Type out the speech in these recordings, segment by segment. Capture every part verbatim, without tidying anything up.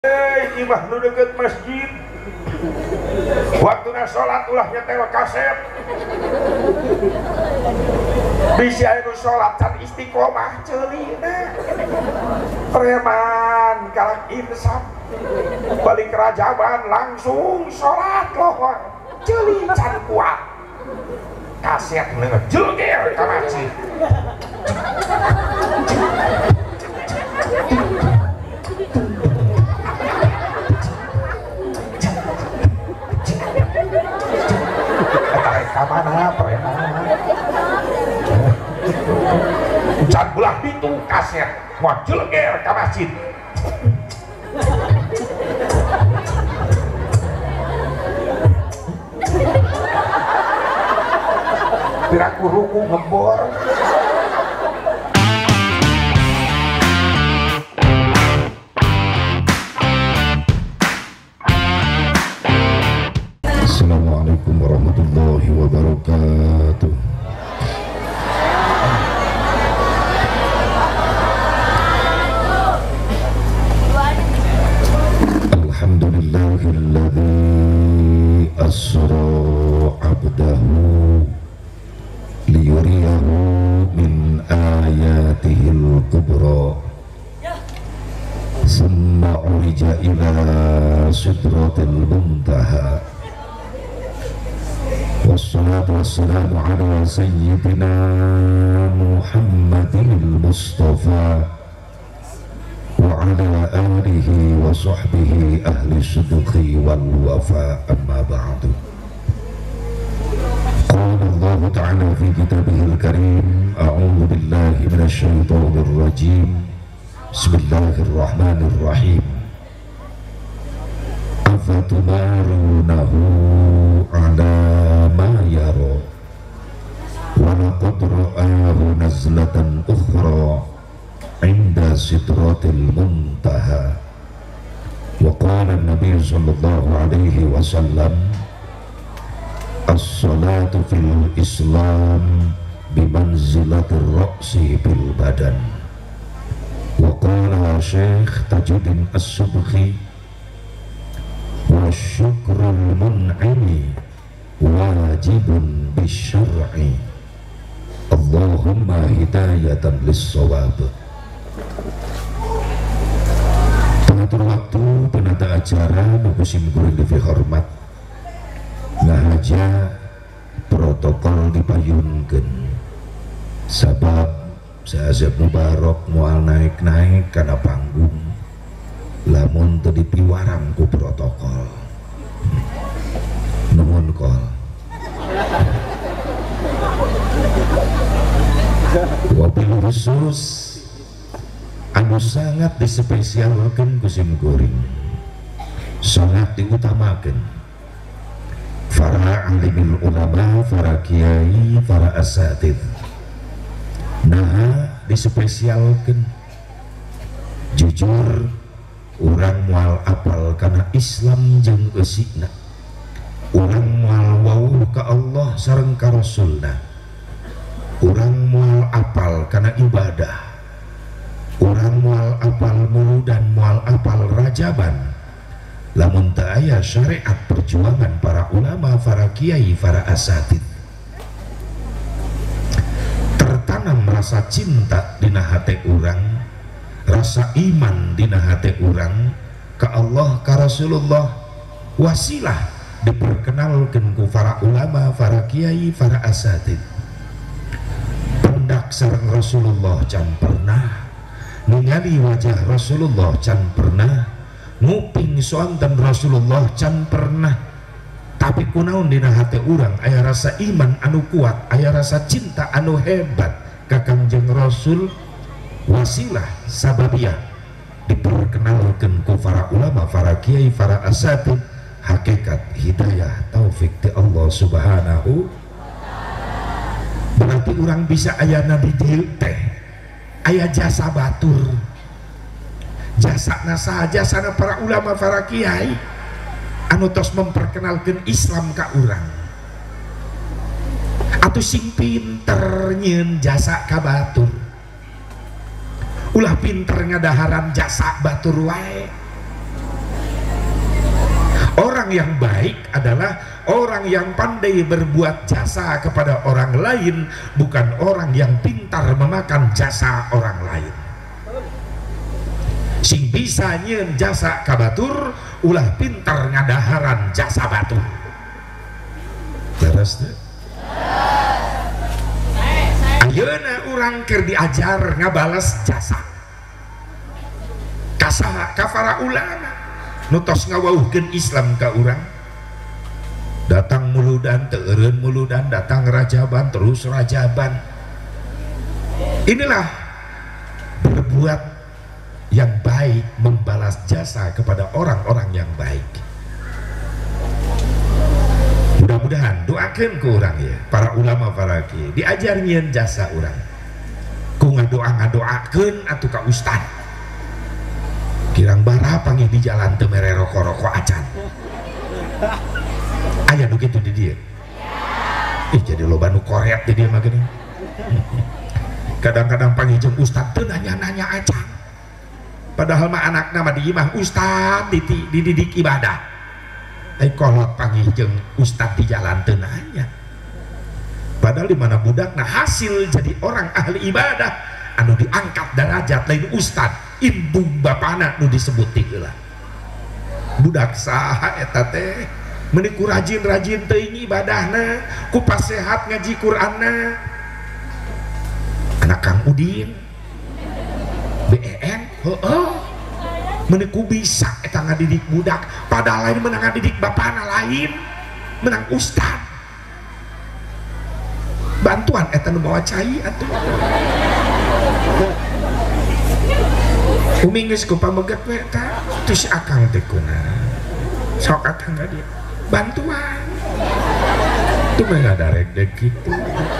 Hei, imah nu deket masjid. Waktuna sholat ulah nyetel kaset. Bisi anu sholat can istiqomah ceulina. Preman kalak insaf balik kerajaban langsung sholat loh. Ceuli can kuat. Kaset neungeut jelger ka masjid. Kamana preman can bulah pintu kaset moal jelger ka masjid. Piraku ruku ngebor. Assalamualaikum warahmatullahi wabarakatuh. Alhamdulillahilladzi asra abdahu liyuriyahu min ayatihil kubra summa urija ila sidratil muntaha. Wassalatu wassalamu ala sayyidina Muhammadil Mustafa wa ala alihi wa sahbihi ahli sidqi wal wafa, amma ba'du. Qala Allah ta'ala fi kitabihil karim, a'udhu billahi minasyaitonir rajim, bismillahirrahmanirrahim. Afatumarunahu ala ma yara wa laqad ra'ahu nazlatan ukhra inda sidratil muntaha. Wa qala an-nabiy sallallahu alaihi wasallam, as-salatu fil islam bimanzilatir ra'si bil badan. Wa qala Syekh Tajuddin As-Subhi, wa syukrul mun'imi wajibun bisyar'i. Allahumma hidayatan lis-shawab. Pengatur waktu, penata acara, nukusim kuring devi hormat, ngahaja protokol dipayunkeun sabab saazab mubarok moal naik-naik kana panggung lamun teu dipiwarang ku protokol. Nuhun kol. Wabil khusus anu sangat dispesialkeun ku sim kuring, sangat diutamakeun para alimil ulama, para kiai, para asatid. Nah, dispesialkeun jujur urang moal apal kana Islam jeung eusina, urang moal wawuh ka Allah sareng ka Rasulna, urang moal apal kana ibadah, urang moal apal muludan, moal apal rajaban, lamun teu aya syariat perjuangan para ulama, para kiai, para asatid. Tertanam rasa cinta dina hate urang, rasa iman dina hate urang ka Allah, ka Rasulullah, wasilah diperkenalkeun ku para ulama, para kiai, para asatid. Pendak sareng Rasulullah can pernah, ningali wajah Rasulullah can pernah, nguping soanten Rasulullah can pernah. Tapi kunaon dina hate urang aya rasa iman anu kuat, aya rasa cinta anu hebat ka Kangjeng Rasul, wasilah sababiyah diperkenalkeun ku para ulama, para kiai, para asatid. Hakikat hidayah taufik ti Allah subhanahu. Berarti orang bisa ayana di dieu teh aya jasa batur, jasa nasa jasa para ulama, para kiai anu tos memperkenalkan Islam ka urang, atuh sing pinter nyeun jasa ka batur, ulah pinter ngadaharan jasa batur wae. orang yang baik adalah orang yang pandai berbuat jasa kepada orang lain, bukan orang yang pintar memakan jasa orang lain. Sing bisa nyeun jasa ka batur ulah pintar ngadaharan jasa batur. Beres teh? Ayeuna urang keur diajar ngabales jasa. Kasaha ka para ulama nu tos ngawauhkeun Islam ka urang. Datang muludan teu eureun muludan, datang rajaban terus rajaban. Inilah berbuat yang baik, membalas jasa kepada orang-orang yang baik. Mudah-mudahan doakan ke orang ya, para ulama para kiai diajar nyeun jasa orang. Ku ngadoa ngadoakeun atuh ka ustad. Kirang bara panggih di jalan teu mere roko-roko acan. Aya nu kitu di dieu. Ih jadi loba nu koret di dieu mah geuning. Kadang-kadang panggih jeung ustad teu nanya-nanya acan. Padahal mah anakna mah di imah ustad dididik ibadah. Tapi kolot panggih jeung ustad di jalan teu nanya. Padahal di mana budakna hasil jadi orang ahli ibadah anu diangkat derajat lain ustad, indung bapana nu disebut ti heula. Budak saha eta teh? Meuni ku rajin-rajin teuing ibadahna, ku pasehat ngaji Qur'anna. Anak Kang Udin B E N heeh meuni ku bisa eta ngadidik budak, padahal lain menang ngadidik bapana lain menang ustad. Bantuan eta nu mawa cai atuh. Umi geus ku pamegat we eta teu si akang teh kunaon. Sok akang ka dia. Bantuan. Itu mah ngadarek dek kitu.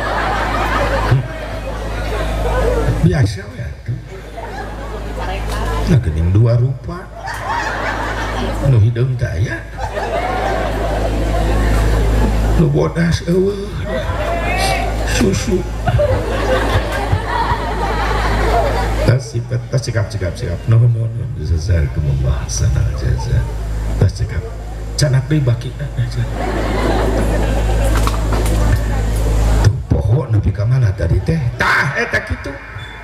Biasa ya tuh. Nah geuning dua rupa. Nu hideung teh aya. Nu bodas eueuh. Susu. Tas sifat tas cekap cekap cekap. Nuhun nuhun jazakumullah ahsanal jazaa. Tas cekap. Canak deui baki aja. Tuh poho nepi ka mana tadi teh? Tah eta kitu.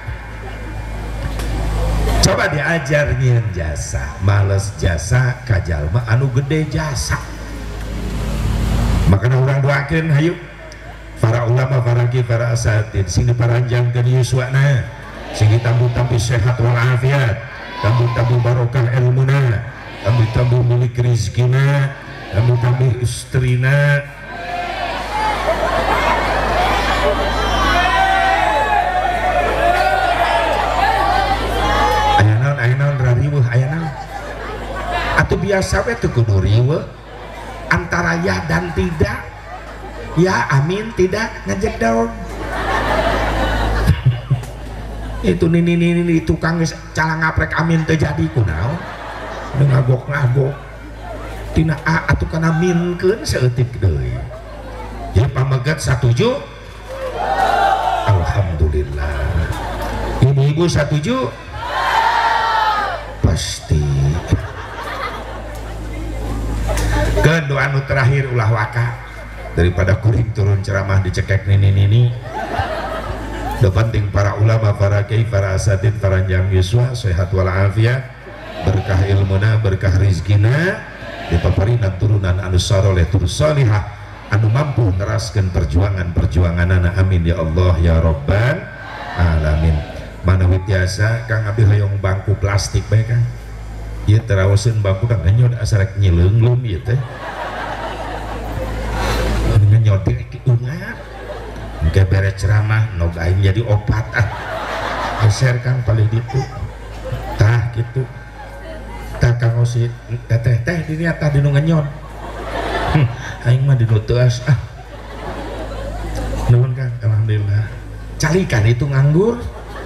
Coba diajar nyieun jasa, males jasa ka jalma anu gede jasa. Makana urang doakeun hayu para ulama, para kiai, para asatid sing diparanjangkeun yuswana, sing ditambu-tambu sehat wal afiat, tambu-tambu barokah ilmuna, tambu-tambu milik rizkina, tambu-tambu istrina. Aya naon aya naon rariweuh aya naon. Atuh biasa we teu kudu riweuh antara ya dan tidak. Ya amin tidak ngejedog. Itu nini nini tukang calang ngaprek amin terjadi kunaon ngagok-ngagok tina a atuh kana minkeun saeutik deui. Jadi pamegat satuju. Alhamdulillah. Ibu-ibu satuju? Pasti. Keun doa nu terakhir ulah waka. Daripada kuring turun ceramah dicekek nini nini. Udah penting para ulama, para kiai, para asatid, para jam yuswa sehat walafiat, berkah ilmuna, berkah rizkina, dipaparinan turunan anu saleh tur salihah anu mampu neraskeun perjuangan-perjuangan anak. Amin ya Allah ya Rabbal alamin. Manawi tiasa Kang Abi hoyong bangku plastik bae Kang. Ieu terawaseun bangku da nyod asarek nyileunglun ieu teh. Nyodek ungat engke bere ceramah nogain jadi opat ah geser Kang paling ditu tah gitu tah Kang Osit teh teh dini tah dinu ngenyod aing mah dinu teuas ah nuhun Kang alhamdulillah calikan itu nganggur.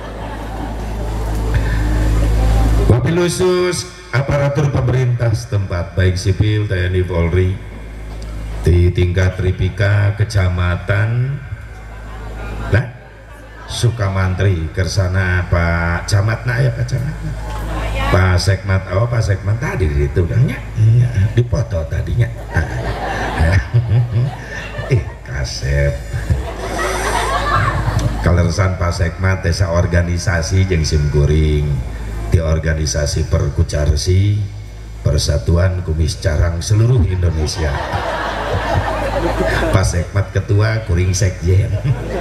Wabil khusus aparatur pemerintah setempat baik sipil T N I Polri di tingkat Tripika kecamatan lah Sukamantri kersana Pak Camatna ya Pak Camatna Pak Sekmat, oh Pak Sekmat tadi di situ kan ya, di foto tadinya. Eh kasep. Kaleresan Pak Sekmat desa organisasi jeung sim kuring di organisasi Perkucarsi Persatuan Kumis Carang seluruh Indonesia. Pak Sekmat ketua kuring sekjen.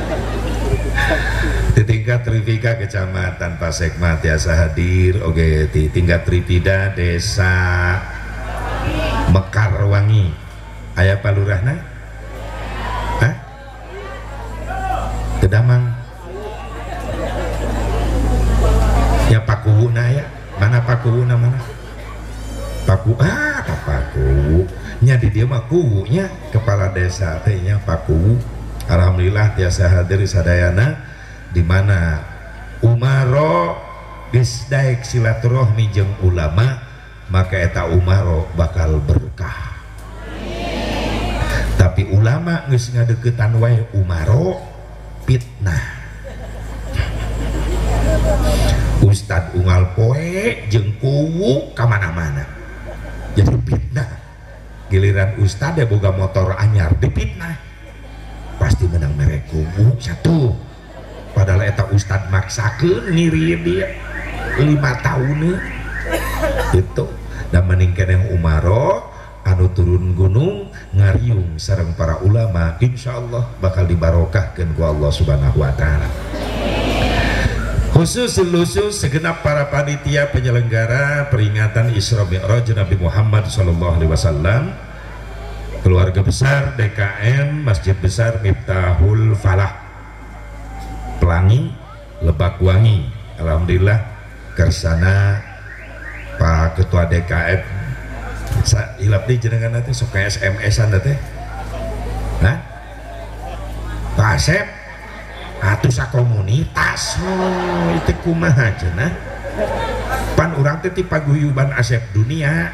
Di tingkat Trivika kecamatan Pak Sekmat biasa hadir. Oke, di tingkat Tripida desa Mekarwangi aya palurahna? Hah? Kedamang ya Pakuwuna ya, mana Pakuwuna mana? Paku ah Paku nya di dia mah kuwunya kepala desa teh nya Paku. Alhamdulillah tiasa hadir sadayana di mana umaro geus daek silaturahmi jeung ulama maka eta umaro bakal berkah. Tapi ulama geus ngadeukeutan wae umaro fitnah. Ustad unggal poe jeung kuwu ka mana-mana. Jadi fitnah. Giliran ustad ya boga motor anyar dipitnah. Pasti menang merek kuwu satu. Padahal eta ustad maksakeun ngiri dia lima tahun itu. Dan meningkan yang umaro anu turun gunung ngariung sareng para ulama insyaallah bakal dibarokahkeun ku Allah Subhanahu wa taala. Khusus khusus segenap para panitia penyelenggara peringatan Isra Mi'raj Nabi Muhammad sallallahu alaihi wasallam, keluarga besar D K M Masjid Besar Miftahul Falah Pelangi Lebak Wangi. Alhamdulillah kersana Pak Ketua D K M sa hilap di jenengan nanti sok S M S-an teh. Nah, Pak Asep atuh sakomunitas oh itu kumaha cenah pan urang teh ti paguyuban Asep dunia.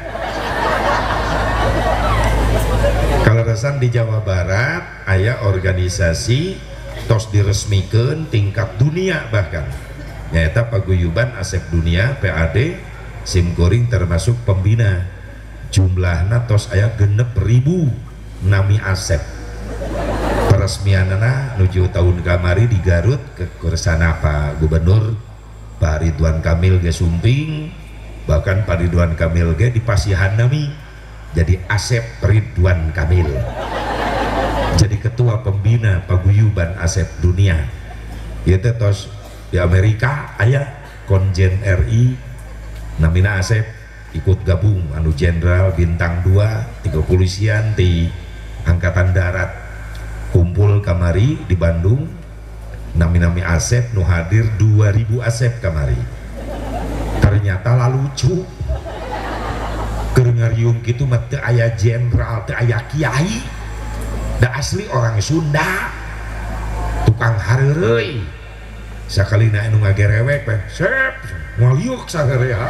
Kaleresan di Jawa Barat aya organisasi tos diresmikeun tingkat dunia bahkan nyaeta paguyuban Asep dunia P A D simkuring termasuk pembina jumlahna tos aya genep ribu nami Asep. Peresmianana nuju tahun kamari di Garut ke kursana Pak Gubernur Pak Ridwan Kamil ge sumping, bahkan Pak Ridwan Kamil ge di Pasihan nami jadi Asep Ridwan Kamil, jadi ketua pembina paguyuban Asep dunia. Ieu teh tos di Amerika aya konjen R I namina Asep ikut gabung anu jenderal bintang dua di kepolisian di angkatan darat kumpul kamari di Bandung nami-nami Asep nu hadir dua ribu Asep kamari. Ternyata lalucu keur ngariung kitu mah teu aya jenderal teu aya kiai da asli orang Sunda tukang hareureuy sakalina anu ngagerewek teh sep ngaliuk sagarea.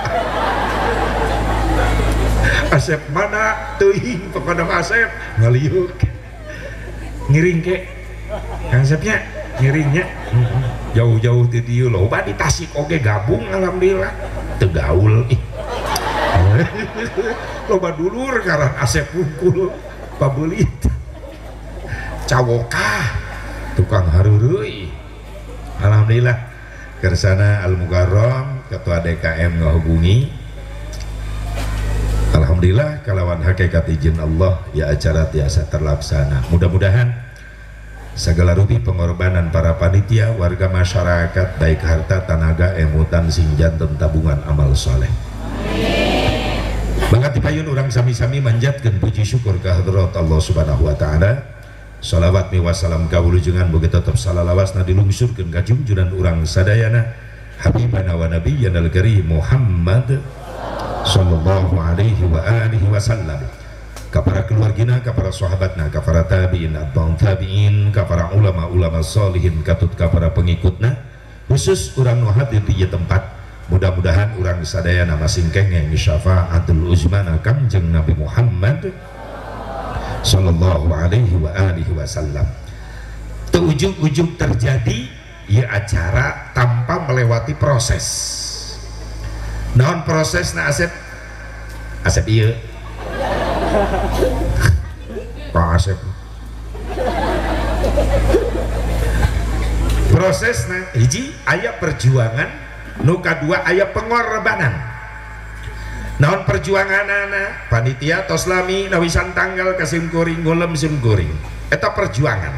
Asep mana teuing pokona Asep ngaliuk ngiring ke Kang Asepnya ngiringnya jauh-jauh di dieu loba di Tasik oge gabung alhamdulillah teu gaul ih loba dulur ngaran Asep Wungkul pabeulit cawokah tukang hareureuy. Alhamdulillah kersana Al Mukarram ketua D K M ngahubungi. Alhamdulillah kalawan hakikat izin Allah ya acara tiasa terlaksana. Mudah-mudahan segala rupi pengorbanan para panitia warga masyarakat baik harta tenaga emutan sinjanten tabungan amal soleh banget dipayun orang sami-sami manjatkeun puji syukur ka hadrat Allah Subhanahu wa taala. Shalawat mi wassalam kawulujengan boga tetep salalawasna dilungsurkeun ka junjunan urang sadayana habibana wa nabiyyanal karim Muhammad sallallahu alaihi wa alihi wasallam, ka para keluargina, ka para sahabatna, ka para tabi'in, atba'un tabi'in, ka para ulama-ulama salihin, katut ka para pengikutna, khusus urang nu hadir di ieu tempat. Mudah-mudahan urang sadayana masing kengeng syafaatul uzmana Kangjeng Nabi Muhammad sallallahu alaihi wa alihi wasallam. Teu ujug-ujug terjadi ieu acara tanpa melewati proses. naon prosesna Asep Asep iya Pak Asep prosesna hiji aya perjuangan nu kadua aya pengorbanan. Naon perjuangan anak panitia tos lami nawisan tanggal kasim kuring ngulem sim kuring eta perjuangan.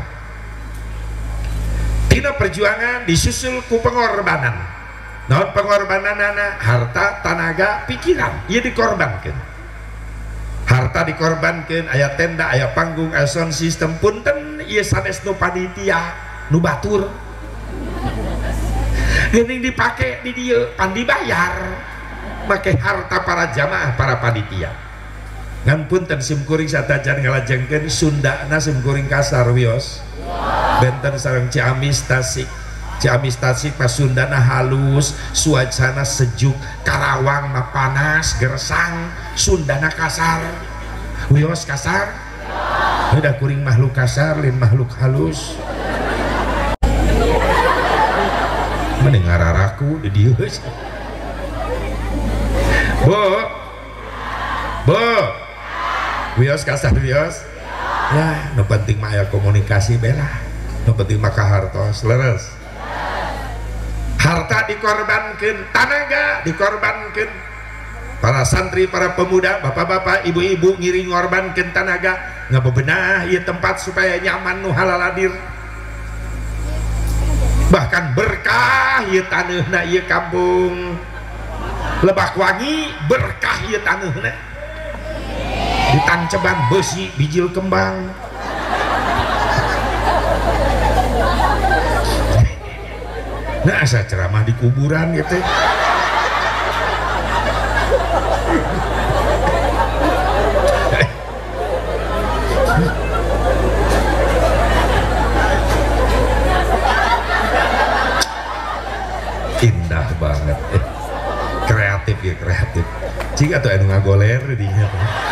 Tina perjuangan disusul ku pengorbanan. Naon pengorbanan anak harta tenaga pikiran ieu dikorbankeun. Harta dikorbankeun aya tenda aya panggung aya sound system punten ieu sanes nu panitia nu batur geuning dipake di dieu pan dibayar make harta para jamaah para panitia ngan punten sim kuring satajan ngalajengkeun Sundana sim kuring kasar wios benten sareng Ciamis Tasik Ciamis Tasik pas Sundana halus suasana sejuk Karawang mah panas gersang Sundana kasar wios kasar udah kuring makhluk kasar lain makhluk halus mendengar araku di dieu Bu Bu wios kasar wios ya nu penting mah aya komunikasi bela nu penting mah kahartos leres harta dikorbankeun tenaga dikorbankeun para santri para pemuda bapak-bapak ibu-ibu ngiring ngorbankeun tenaga ngabebenah ieu tempat supaya nyaman nu halal hadir bahkan berkah ieu taneuna ieu kampung Lebak Wangi berkah ieu taneuna ditanceban besi bijil kembang nah asa ceramah di kuburan gitu indah banget eh, kreatif ya kreatif jika tuh anu ngagoler dinya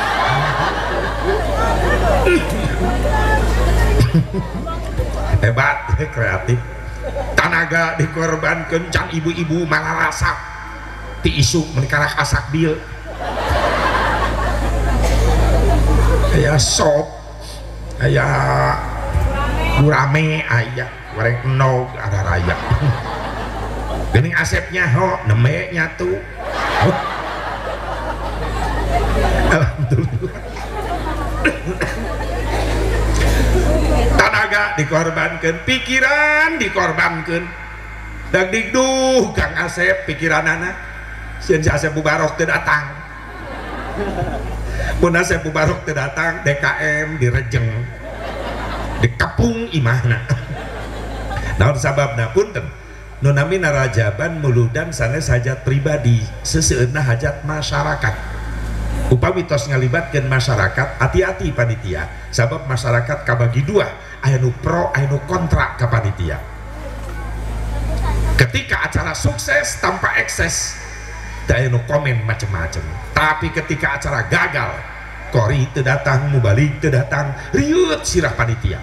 hebat kreatif tenaga dikorbankeun can ibu-ibu malah rasa ti isuk menikah asak dieu aya sop aya gurame aya goreng enog ada raya geuning Asepnya ho neme nyatu oh. Alhamdulillah tenaga dikorbankeun pikiran dikorbankeun dag digduh Kang Asep pikiranana sieun si Asep Bubarok teu datang mun Asep Bubarok teu datang D K M direjeng dikepung imahna naon sababna punten nu nami narajaban muludan sanes hajat pribadi seseueunna hajat masyarakat upami tos ngalibatkeun masyarakat hati-hati panitia sabab masyarakat kabagi dua aya nu pro aya nu kontra ka panitia ketika acara sukses tanpa ekses teu aya nu komen macem-macem tapi ketika acara gagal kori teu datang mubalik teu datang riut sirah panitia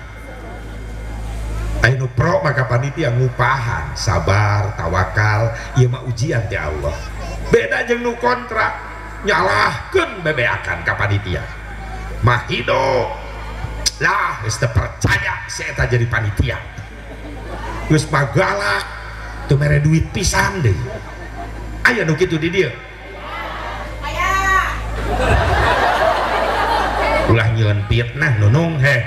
anu pro maka panitia ngupahan sabar tawakal ieu mah ujian ti Allah beda jeung nu kontra nyalahkeun bebeakan ka panitia mah hido lah geus teu percaya si eta jadi panitia geus magalak teu mere duit pisan deui aya nu kitu di dieu aya ulah nyieun fitnah nunung he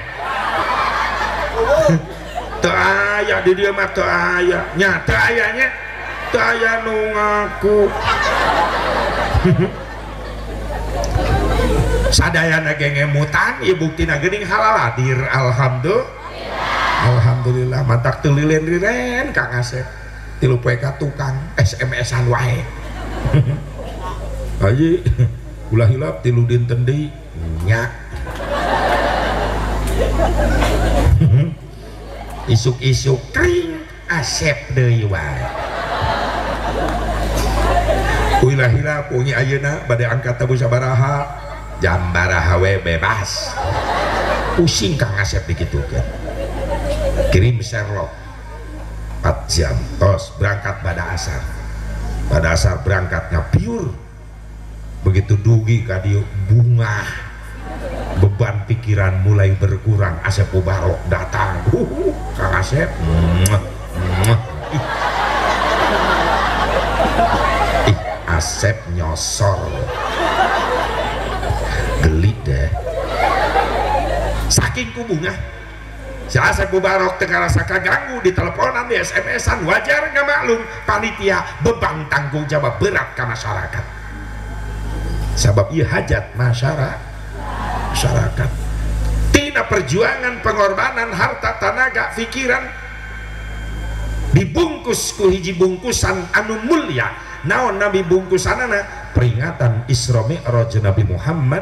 teu aya di dieu mah teu aya nya teu ayanya teu aya nu ngaku sadayana ge ngemutan ieu buktina geuning halal hadir alhamdulillah alhamdulillah mantak teu lilen-lilen Kang Asep tilu poe ka tukang S M S-an wae haji ulah hilap tilu dinten deui nya isuk-isuk kring Asep deui wae ulah hilap punyi ayeuna bade angkat tabu sabaraha jam baraha we bebas pusing Kang Asep dikitukeun kirim Sherlock empat jam tos berangkat pada asar pada asar berangkatnya piur begitu dugi ka dieu bunga beban pikiran mulai berkurang. Asep Mubarok datang, uh, Kang Asep mwah, mwah. Ih. Ih, Asep nyosor geli deh saking ku bunga. Si Asep Mubarok tengah rasa kaganggu di teleponan, di S M S-an, wajar nggak maklum panitia beban tanggung jawab berat ke masyarakat. Sebab ia hajat masyarakat masyarakat tina perjuangan pengorbanan harta tenaga pikiran dibungkus ku hiji bungkusan anu mulia. Naon nabi bungkusanana? Peringatan Isra Mi'raj Nabi Muhammad.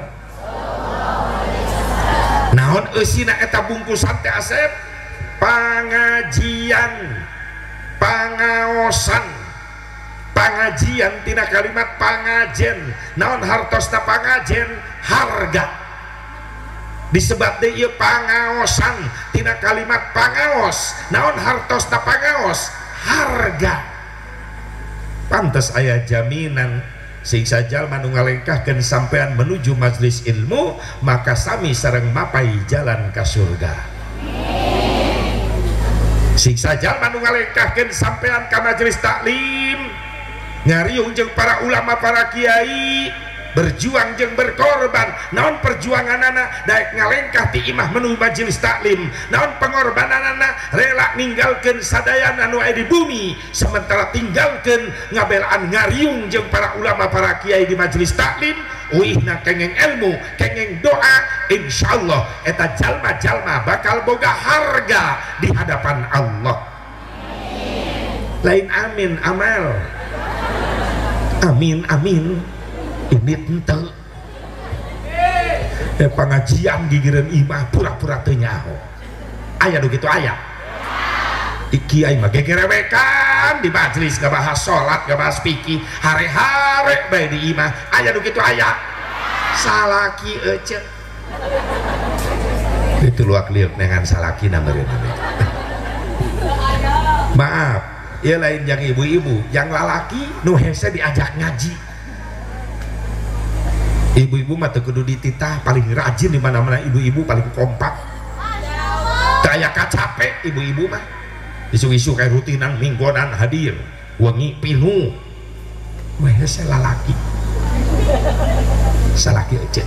Naon eusina eta bungkusan teh Asep? Pangajian, pangaosan, pangajian tina kalimat pangajen. Naon hartosna pangajen? Harga. Disebat deui ieu pangaosan tina kalimat pangaos. Naon hartosna pangaos? Harga. Pantes aya jaminan singsa jalma nu ngalengkahkeun sampean menuju majelis ilmu maka sami sareng mapai jalan ka surga. Singsa jalma nu ngalengkahkeun sampean ka majelis taklim ngariung jeung para ulama para kiai berjuang jeung berkorban. Naon perjuanganana daek ngalengkah ti imah menuju majelis taklim. Naon pengorbananana rela ninggalkeun sadaya anu aya di bumi sementara tinggalkeun ngabelaan ngariung jeung para ulama para kiai di majelis taklim. Uihna kengeng ilmu, kengeng doa, insyaallah eta jalma-jalma bakal boga harga di hadapan Allah. Lain amin amal. Amin amin. Ini ente eh, pengajian gigireun imah pura-pura teu nyaho. Aya nu kitu aya. Iki ai mah gegerewekan di majelis ngabahas salat, ngabahas fikih, hare-hare bae di imah. Aya nu kitu aya. Salaki ece. Itu luak liuk dengan salaki na meureun. Maaf, ieu lain yang ibu-ibu, yang lalaki nu hese diajak ngaji. Ibu-ibu mah teu kudu dititah, paling rajin di mana-mana ibu-ibu paling kompak. Daya kacape ibu-ibu mah. Isu-isu kayak rutinan mingguan hadir, wengi pinuh. Wah, saya lalaki. Salaki ece.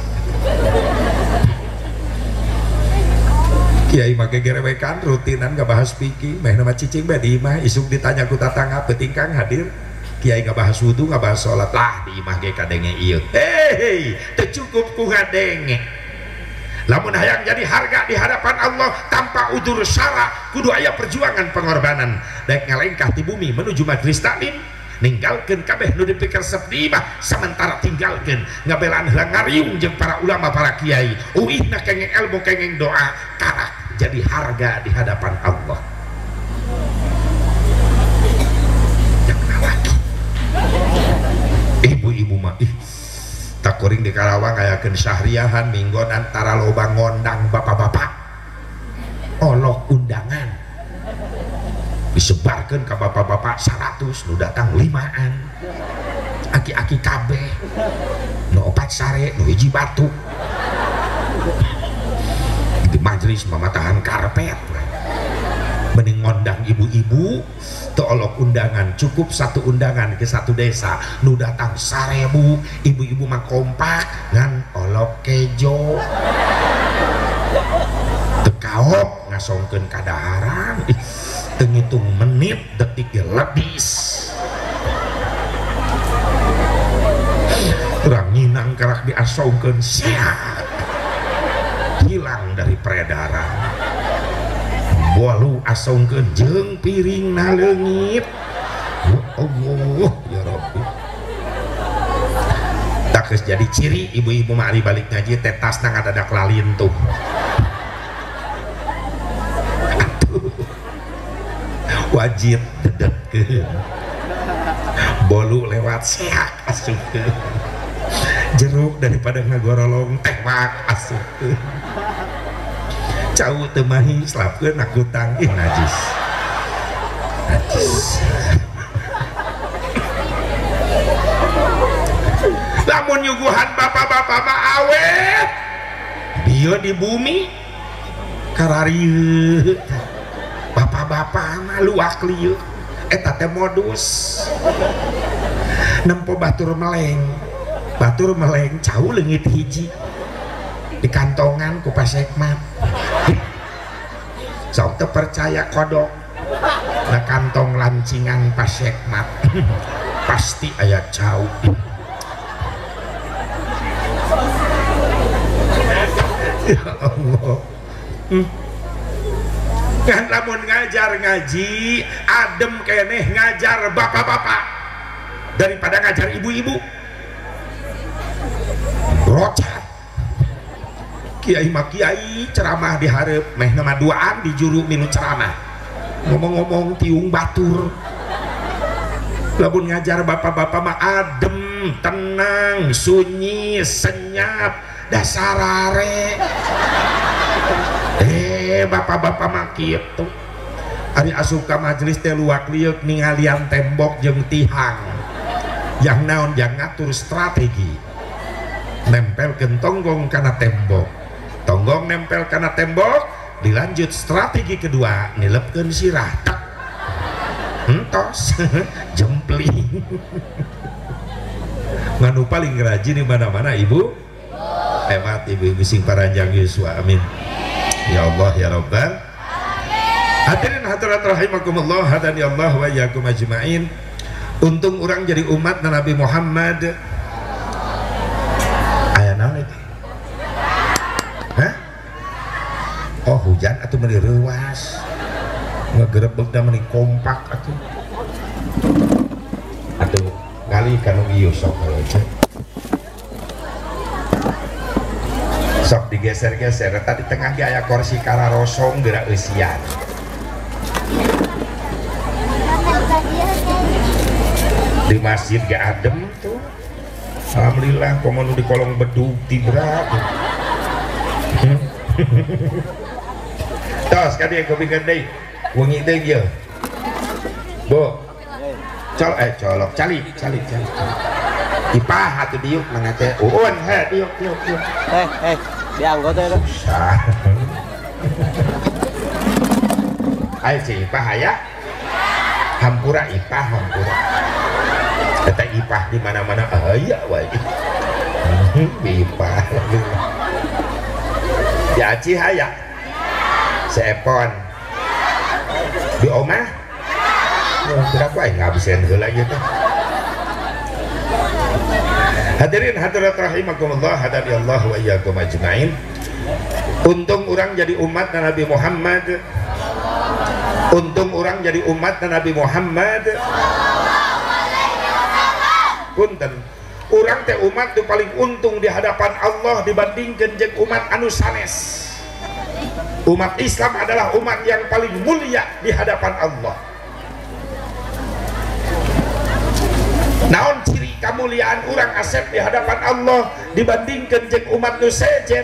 Kiai make gerewekan rutinan gak bahas pikir, meh nama cicing bae di imah isuk ditanya ku tatangga penting Kang hadir. Kiai nggak bahas wudhu, nggak bahas sholat lah di imah ge kadenge ieu. Hei, teu cukup ku ngadenge. Lamun hayang jadi harga di hadapan Allah tanpa udur syara, kudu aya perjuangan pengorbanan. Daek ngalengkah ti bumi menuju majelis taklim, ninggalkeun kabeh nu dipikir sepi imah, sementara tinggalkeun ngabelaan heula ngariung jeung para ulama para kiai. Uihna kengeng ilmu kengeng doa, karak jadi harga di hadapan Allah. Ibu-ibu mah ih tak kuring di Karawang ngayakeun syahriahan minggon antara loba ngondang bapak-bapak olok undangan disebarkeun ka bapak-bapak seratus nu datang limaan aki-aki kabeh nu opat sare nu hiji batu di majelis mamatahan karpet mending ngondang ibu-ibu teu olok undangan, cukup satu undangan ke satu desa nu datang sarebu ibu-ibu mah kompak ngan olok kejo teu kaok ngasongkeun kadaharan teu ngitung menit detik lebis urang nginang karak diasongkeun sia hilang dari peredaran. Walu asongkeun jeung piring na leungit. Ya Allah ya Rabbi. Tak geus jadi ciri ibu-ibu mah ari balik ngaji teh tasna ngadadak lalintuh. Atuh. Wajib dedetkeun. Bolu lewat seak asupkeun. Jeruk daripada ngagorolong teh mak asupkeun. Cau temahi selapkeun nakutang ih najis najis lamun nyuguhan bapak-bapak mah awet dia di bumi kararieu bapak-bapak mah luak lieu eta teh modus nempo batur meleng batur meleng cau leungit hiji di kantongan ku pasekmat sok teu percaya kodok na kantong lancingan pasekmat pasti aya cau ya Allah. hmm. Kan lamun ngajar ngaji adem keneh ngajar bapak-bapak daripada ngajar ibu-ibu rocat kiai mah kiai ceramah di hareup meh nama duaan di juru minu ceramah ngomong-ngomong tiung batur lamun ngajar bapak-bapak mah adem tenang sunyi senyap dasarare eh bapak-bapak mah kitu ari asup ka majelis teh luak liuk ningalian tembok jeung tihang yang naon yang ngatur strategi nempelkeun tonggong kana tembok tonggong nempel kana tembok dilanjut strategi kedua nilepkeun sirah tak entos jempling nganu paling rajin di mana-mana ibu hemat ibu-ibu sing paranjang yuswa amin ya Allah ya Rabbal hadirin hadirat rahimakumullah hadani Allah wa iyyakum ajmain. Untung orang jadi umat Nabi Muhammad aya naon itu hah oh hujan atuh meuli reuwas ngagerebeg da meuli kompak atuh atuh ngali kanu ieu sok sok digeser-geser tadi tengah di aya kursi kararosong geura eusian di masjid gak adem tuh alhamdulillah komono di kolong bedug tibra tos kadi kopi gede wengi teh ieu bo col eh colok cali cali cali ipah atuh diuk mangga teh uun he diuk diuk diuk eh eh dianggo teh susah ayo si ipah aya hampura ipah hampura kata ipah di mana-mana aya wae ipah di Aceh aya seepon di omah berapa wae ngabisin heula ieu teh hadirin hadirat rahimakumullah hadani Allah wa iyyakum ajmain. Untung orang jadi umat Nabi Muhammad untung orang jadi umat Nabi Muhammad punten orang teh umat itu paling untung di hadapan Allah dibandingkan jeung umat anu sanes. Umat Islam adalah umat yang paling mulia di hadapan Allah. Naon ciri kemuliaan orang asep di hadapan Allah dibandingkan jeung umat nu sejen?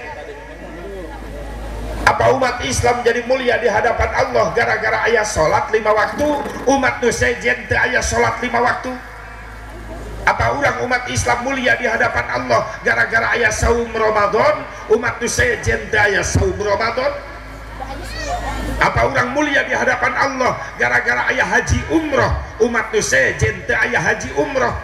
Apa umat Islam jadi mulia di hadapan Allah gara-gara aya salat lima waktu, umat nu sejen teu aya salat lima waktu? Apa orang umat Islam mulia di hadapan Allah gara-gara aya saum Ramadan, umat nu sejen teu aya saum Ramadan? Apa orang mulia di hadapan Allah gara-gara aya haji umroh, umat nu sejen teu aya haji umroh?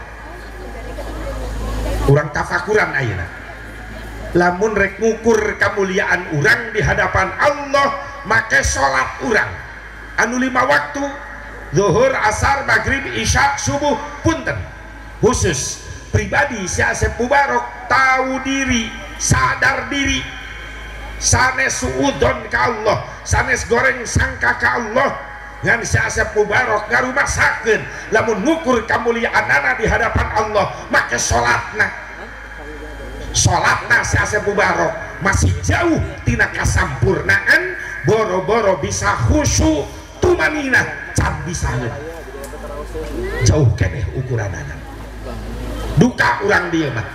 Urang tafakuran ayeuna lamun rek ngukur kemuliaan urang di hadapan Allah make salat urang anu lima waktu zuhur, asar, maghrib, isya, subuh punten khusus pribadi si Asep Mubarok tahu diri, sadar diri, sanes suudon ka Allah, sanes goreng sangka ka Allah ngan si Asep Mubarok ngarumasakeun lamun ngukur kemuliaanana di hadapan Allah make salatna salatna si Asep Mubarok masih jauh tina kasampurnaan boro-boro bisa khusyuk tumanina can bisa jauh keneh ukuranana duka urang dia mah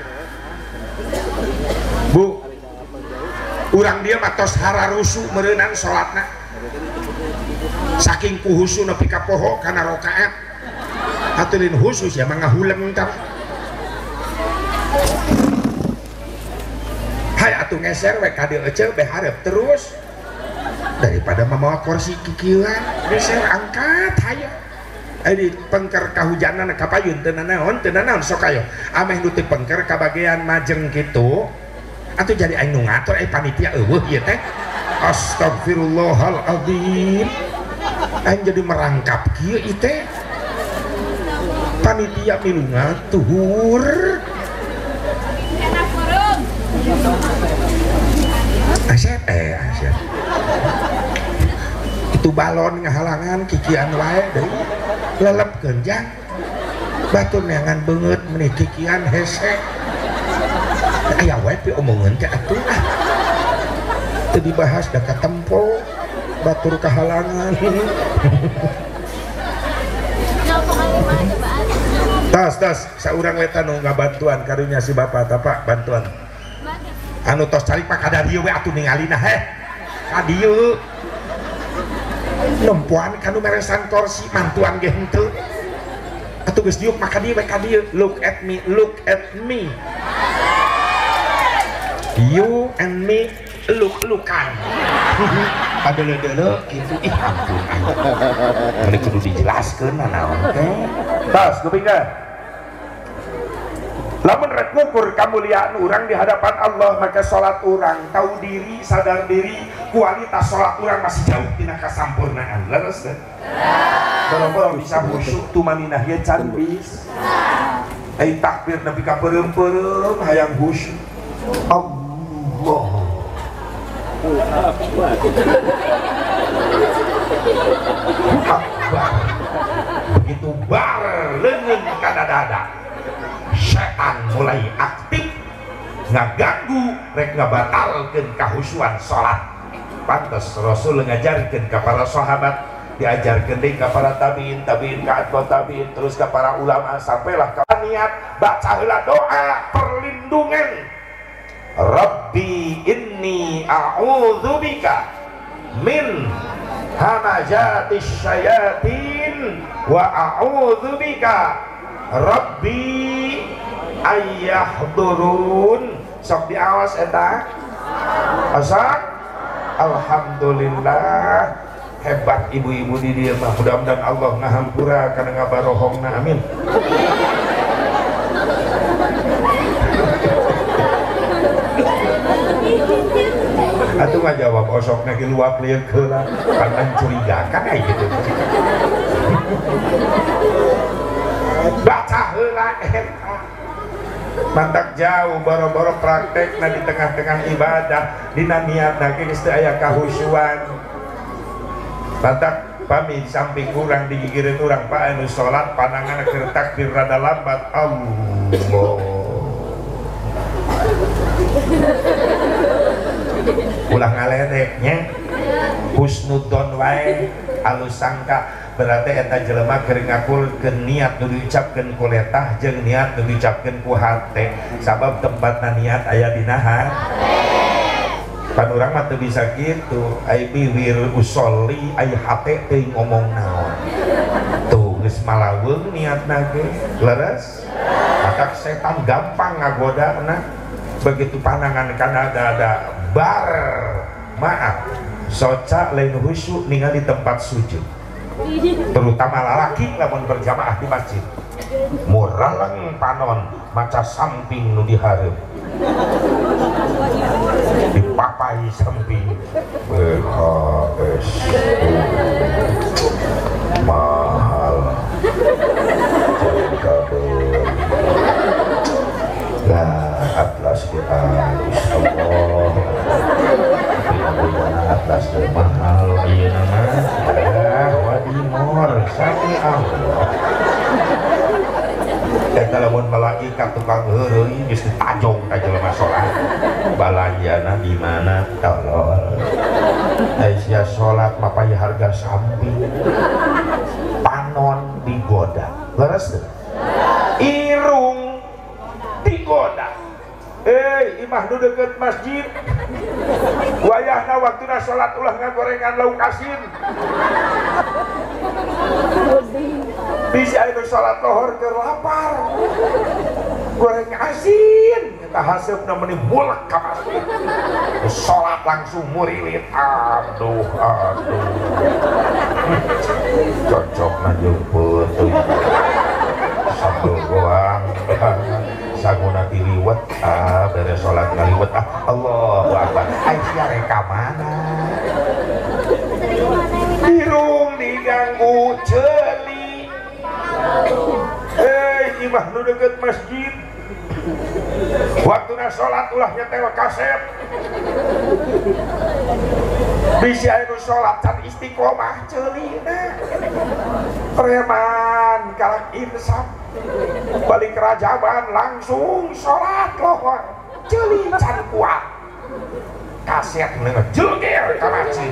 bu urang dia mah tos hararusu meureunang salatna saking kuhusu nepi ka poho kana rakaat aturin khusus ya mangahuleng tah atuh ngeser we ka dieu ece behareup terus daripada memawa kursi kikieuan geser angkat hayang di pengker kahujanan kapayun teu nanaon teu nanaon sok ayo ameh nu teu pengker ka bagean majeng kitu atuh jadi aing nu ngatur aya panitia eueuh ieu teh astagfirullahaladzim aing jadi merangkap kieu ieu teh panitia milu ngatur asyik eh asyik itu balon ngahalangan kikian wae deui lelep genjang batur neangan beungeut meuni kikian hese aya wae pi omongeun teh atuh ah teu dibahas da katempo batur kahalangan tas tas saurang eta nu ngabantuan karunya si bapak tapak bantuan anu tos cari pak kada dieu we atuh ningalina heh ka dieu nempuan kanu meresan kursi mantuan ge henteu atuh geus diuk maka dieu we ka dieu look at me look at me you and me luk-lukan padele-dele gitu ih ampun ini kudu dijelaskeun naon teh tas kupingkeun lamun rek ngukur kamuliaan urang di hadapan Allah maka salat urang tahu diri sadar diri kualitas salat urang masih jauh tina kasampurnaan leres teh boro-boro bisa khusyuk tumaninah ye can bis ai takbir nepi ka peureum-peureum hayang khusyuk Allah Akbar begitu bar leungeun kana dada setan mulai aktif ngaganggu rek ngabatalkeun kahusyuan salat pantes Rasul ngajarkeun ka para sahabat diajarkeun deui ka para tabiin tabiin ka atba tabiin terus ka para ulama sampailah ka niat baca heula doa perlindungan Rabbi inni a'udzubika min hamazatis syayatin wa a'udzubika Rabbi ayyahdurun sok diawas eta asak alhamdulillah hebat ibu-ibu di dieu mah mudah-mudahan Allah ngahampura kana ngabarohongna amin atuh mah jawab osokna ge luak lieu keula kan mencurigakan aya gitu baca heula eta mantak jauh boro-boro praktekna di tengah-tengah ibadah dina niatna ge geus teu aya kahusyuan mantak pami di samping urang digigireun urang pak anu salat pandanganna keur takbir rada lambat Allah ulah ngaledeknya husnudon wae alus sangka berarti eta jelema keur ngakulkeun niat nu diucapkeun ku letah jeung niat nu diucapkeun ku hate sabab tempatna niat aya dina hate pan urang mah teu bisa kitu ai biwir usolli ai hate teuing ngomong naon tuh geus malaweung niatna ge leres maka setan gampang ngagodana begitu pandangan kana ada bar maaf soca lain khusyuk ningali tempat sujud terutama lalaki lamun berjamaah di masjid muraleng panon maca samping nu dihareup dipapai samping beres mahal lah atlas kita insyaallah tapi atlas mahal ieu nama ya wadimor sami Allah eta lamun malaikat tukang heureuy geus ditajong ka jelema salat balayana di mana tolol aya salat mah paya harga samping panon digoda leres teu irung digoda eh imah nu deukeut masjid wayahna waktuna salat ulah ngagorengan lauk asin bisa anu salat lohor keur lapar goreng asin tahasep namanya mulak ka masjid sholat langsung murilit aduh aduh cocok na jeung peuting sambil goang saguna diliwet ah beres sholat ngaliwet ah Allahu Akbar ai sia reka mana irung diganggu ceuli eh imah nu deket masjid waktu na sholat ulah nyetel kaset bisa anu sholat can istiqomah ceulina preman kalak insaf balik kerajaban langsung sholat lohor ceuli can kuat kaset ngeunah jelger ka masjid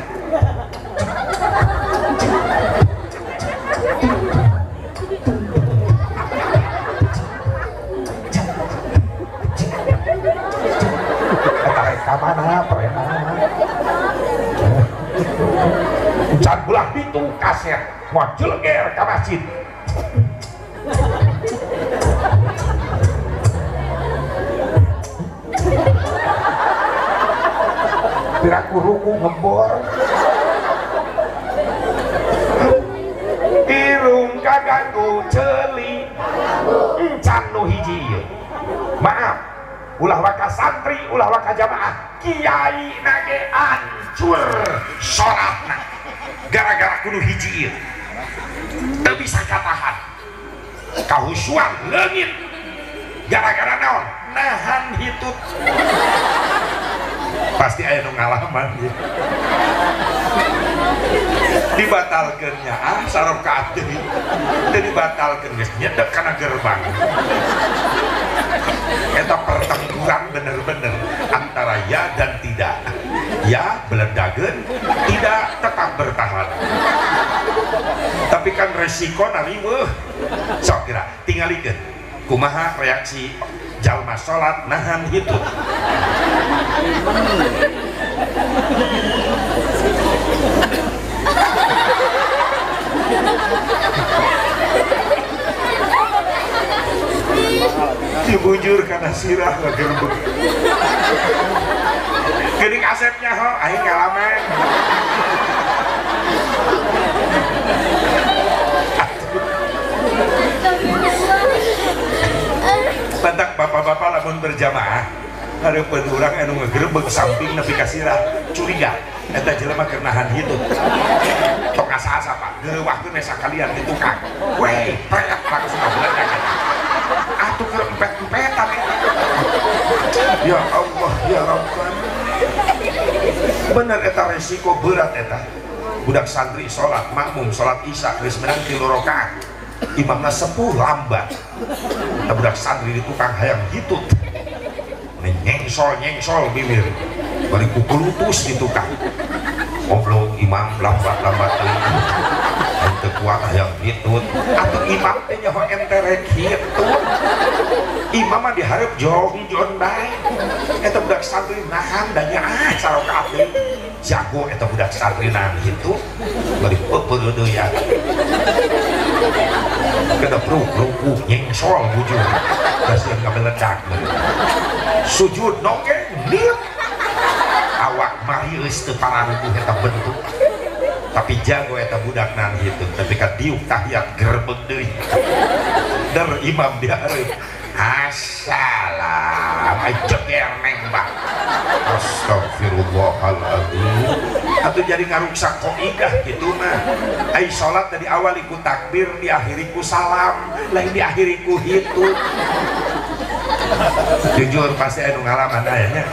mana preman can belah pintu kaset mau jelger ka masjid piraku ruku ngebor irung kaganggu ceuli encan nu hiji maaf ulah waka santri ulah waka jamaah kiai nage hancur sholatna gara-gara kudu hiji teu bisa katahan kahusuan leungit gara-gara naon nahan hitut pasti aya nu ngalaman ya. Dibatalkeunnya ah sarokaat deui teu dibatalkeun geus nyedek kana gerbang eta pertempuran bener-bener antara ya dan tidak ya beledageun tidak tetap bertahan tapi kan resiko nariweuh sok kira tingalikeun kumaha reaksi jalma sholat nahan hitut dibujur karena sirah ngegerbek geuning asepnya ho aing ngalaman batak bapak-bapak lamun berjamaah hareupeun urang anu ngegerbek samping nepi ka sirah curiga eta jelema keur nahan hitut tok asa-asa Pak geureuwahkeun we sakalian di tukang weh preak langsung ngabeledak atuh keur empet-empetan ya Allah ya Rabbana bener eta resiko berat eta budak santri sholat makmum sholat isya geus menang tilu rakaat imamna sepuh lambat eta budak santri di tukang hayang hitut nyengsol nyengsol bibir bari kukulutus di tukang ngobrol imam lambat-lambat teu kuat hayang hitut atuh imam teh nyaho enterek hitut imam mah dihareup jong-jong bae eta budak santri nahan da nyaah sarokaat deui jago eta budak santri nahan hitut bari peupeul deui ya kada pruk-pruk nyengsol bujur dasieun kabeledak sujud nongeng dieu awak marius teu pararukuh eta bentuk tapi jago eta budak nahan hitut tapi ka diuk tahiyat gerbek deui der imam dihareup assalam ajeger nembak astagfirullahaladzim atau jadi ngaruksak qoidah gitu mah ai sholat dari awal ikut takbir diakhiri ku salam lain diakhiri ku hitut jujur pasti anu ngalaman ayahnya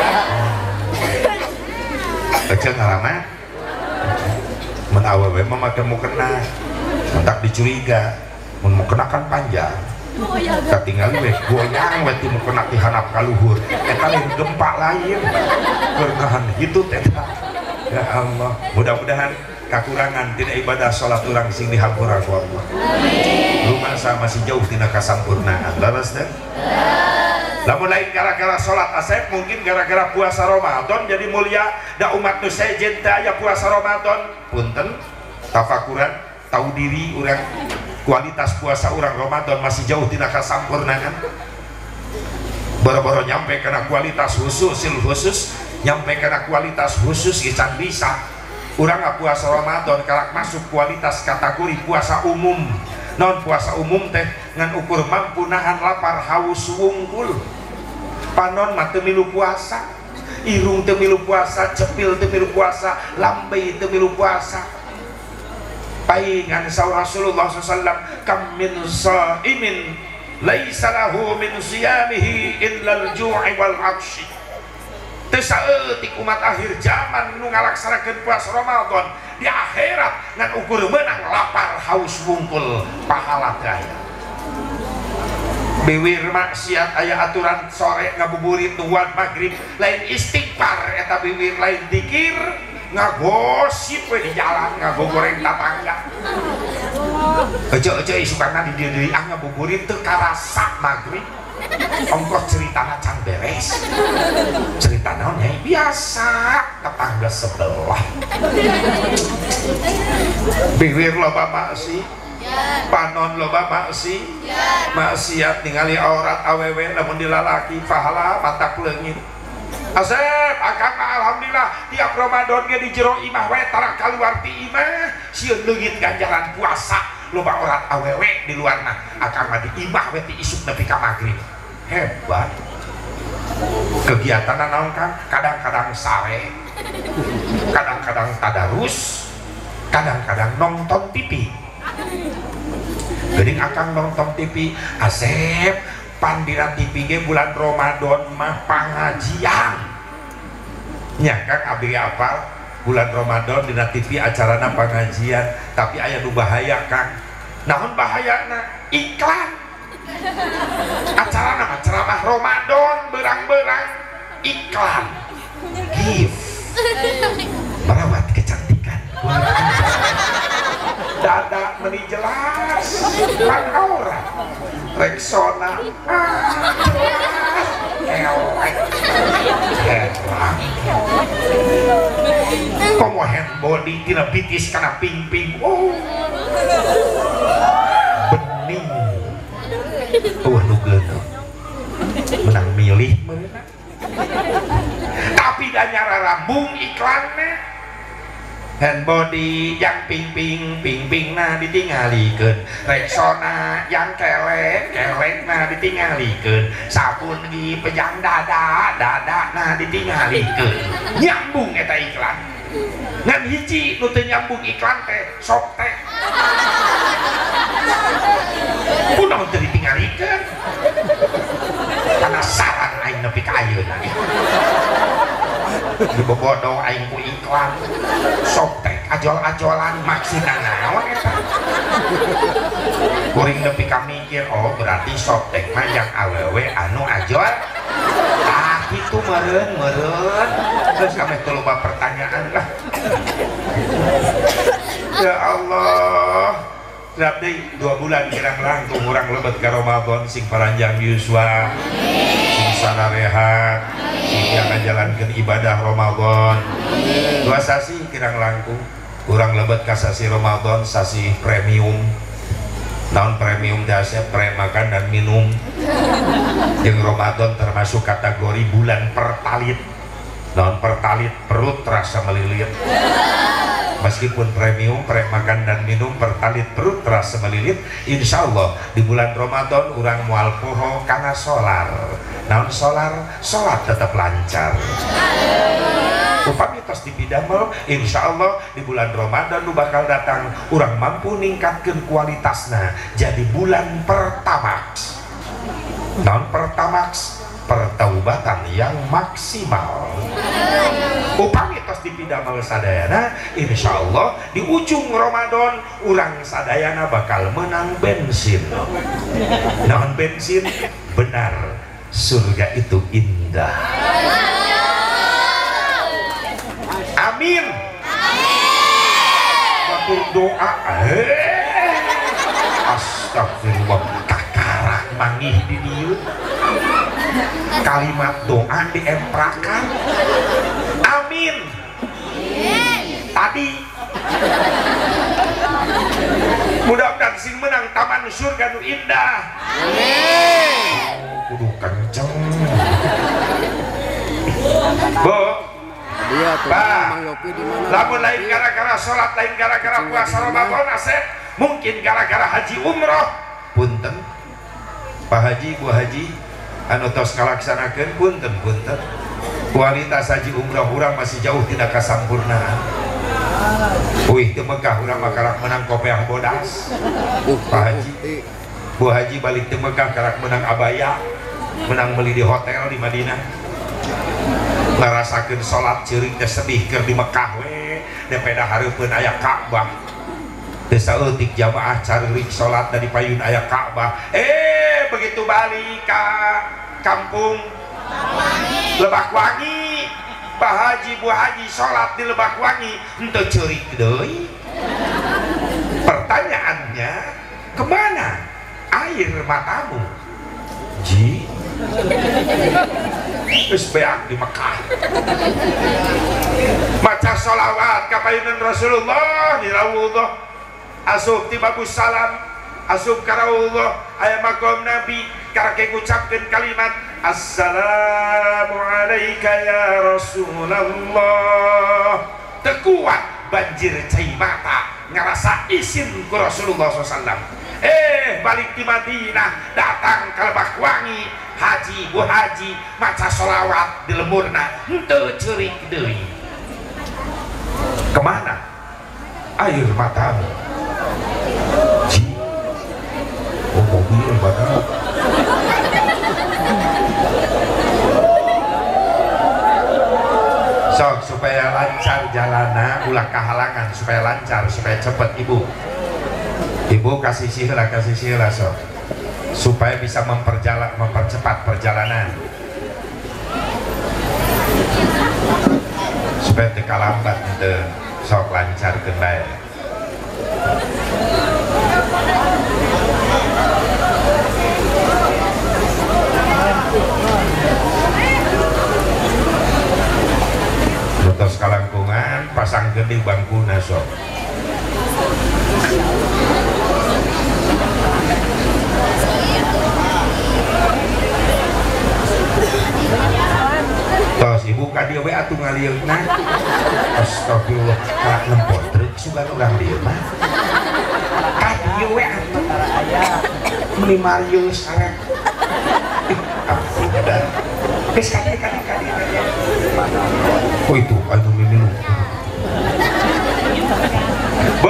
kecil ngalaman mun awewe mah make mau kena mentak dicuriga mun mau kenakan panjang katingali we goyang we tinu kena ti hanap ka luhur eta lain gempa lain keur nahan hitut eta ya Allah mudah-mudahan kakurangan tidak ibadah sholat urang sing dihampura ku Allah rumasa masih jauh tina kasampurnaan leres teh lamun lain gara-gara sholat asep mungkin gara-gara puasa Ramadan jadi mulia da umat nu sejen teh aya puasa Ramadan punten tafakuran tahu diri urang kualitas puasa orang Ramadan masih jauh tina kasampurnaan boro-boro nyampe kena kualitas khusus sil khusus nyampe kena kualitas khusus ican bisa urang nggak puasa Ramadan kalak masuk kualitas kategori puasa umum non puasa umum teh ngan ukur mampu nahan lapar haus wungkul panon mah teu milu puasa irung teu milu puasa cepil teu milu puasa lambe teu milu puasa paingan saw Rasulullah sallallahu alaihi wasallam kam min shaimin laisa lahu min siyamihi illa al-ju'i wal 'atsy teu saeutik umat akhir zaman nu ngalaksanakeun puasa Ramadan di akhirat ngan ukur meunang lapar haus wungkul pahala teu aya biwir maksiat aya aturan sore ngabuburit nuan maghrib lain istighfar eta biwir lain dikir ngagosip we di jalan ngagogoreng tatangga ece-ece isukana di diri ah ngabuburit teu karasa maghrib ongkos ceritana can beres cerita naon nyai biasa tetangga sebelah biwir loba maksi panon loba maksi maksiat ningali aurat awewe lamun dilalaki pahala matak leungit Asep, akang alhamdulillah tiap Ramadan ge di jero imah we tara kaluar ti imah sieun leungit ganjaran puasa loba aurat awewe di luarna akang mah di imah we ti isuk nepi ka magrib hebat kegiatan naon kan kadang-kadang sare kadang-kadang tadarus kadang-kadang nonton T V geuning akang nonton T V Asep pandira T V ge bulan Ramadan mah pangajian nya Kang abdi apal bulan Ramadan dina T V acarana pangajian tapi aya nu bahaya Kang naon bahayana iklan acarana mah ceramah Ramadan berang-berang iklan gift merawat kecantikan dada meni jelas pan aura Rexona elek herang komo hand body tina bitis kana ping-ping oh bening oh nu geuneuh menang milih meunang tapi da nyararambung iklanna hand body yang ping-ping ping-ping nah ditinggalikeun Rexona yang kelek kelek nah ditinggalikeun sabun di pejang dada dada nah ditinggalikeun nyambung eta iklan ngan hiji nu teu nyambung iklan teh sok teh kunaon teu ditinggalikeun penasaran aing nepi ka ayeuna dibobodoh aing ku iklan sok teh ajol-ajolan maksudna naon eta kuring nepi ka mikir oh berarti sok teh mah yang awewe anu ajol ah kitu meureun meureun terus sampe teu loba pertanyaan lah ya Allah siap deh dua bulan kirang langkung urang lebet ka Ramadan sing paranjang yuswa sing sanarehat sing yang ngajalankeun ibadah Ramadan dua sasi kirang langkung urang lebet ka sasi Ramadan sasi premium naon premium dasa pre makan dan minum jeung Ramadan termasuk kategori bulan pertalit naon pertalit perut terasa melilit meskipun premium pre makan dan minum pertalit perut terasa melilit insya Allah di bulan Ramadan urang moal poho karena solar naon solar sholat tetap lancar upami tos dipidamel insya Allah di bulan Ramadan nu bakal datang urang mampu ningkatkeun kualitasna jadi bulan pertamax naon pertamax pertaubatan yang maksimal upami tos dipidamel sadayana insya Allah di ujung Ramadan urang sadayana bakal menang bensin naon bensin benar surga itu indah amin batur doa eh astagfirullah kakarak mangih di dieu kalimat doa diemprakan amin tadi mudah-mudahan sing menang taman surga nu indah amin kudu kenceng Dia tuh Bah, Mang Yopi di mana? lamun lain gara-gara sholat, lain gara-gara puasa Ramadan asep, mungkin gara-gara haji umroh. Punten, Pak Haji, Bu Haji, anu tos ngalaksanakeun punten punten. Kualitas haji umroh urang masih jauh tidak kasampurnaan. Wih, teu Mekah urang mah karak menang kopeah bodas. Pak Haji, Bu Haji balik teu Mekah karak menang abaya, menang beli di hotel di Madinah. Ngarasakeun salat ceurik teh sedih keur di Mekah we, depeda hareupeun aya Ka'bah. Teu saeutik jamaah caririk salat dari payun aya Ka'bah. Eh, begitu balik ka kampung Lebak Wangi, Pak Haji Bu Haji salat di Lebak Wangi henteu ceurik deui. Pertanyaannya, kemana air matamu? Ji geus beak di Mekah. Maca sholawat ka payunan Rasulullah di Raudhah, asup ti Babus Salam, asup ka Raudhah aya maqam Nabi, karek ngucapkeun kalimat assalamu alayka ya Rasulullah. Teu kuat banjir cai mata ngarasa isin ku Rasulullah sallallahu alaihi wasallam. Eh, balik di Madinah, datang ke Lebak Wangi, Haji Bu Haji maca sholawat di lemurna henteu ceurik deui. Kemana air matamu? Ji, oh mobil bakal. Sok supaya lancar jalana, ulah kehalangan supaya lancar, supaya cepet ibu. Ibu kasih sihlah, kasih sihlah sok, supaya bisa memperjalan, mempercepat perjalanan, supaya teu kalambat teu sok lancar bae. Terus kalangkungan pasang gede bangkuna sok. Tos ibu ka dieu we atuh ngalieuna. Astagfirullah, ka lempot truk sugan urang dieu mah. Ka dieu we atuh aya meni Marius arek. Ampun. Geus ka dieu ka dieu ka dieu. Oh itu anu minum. Bu.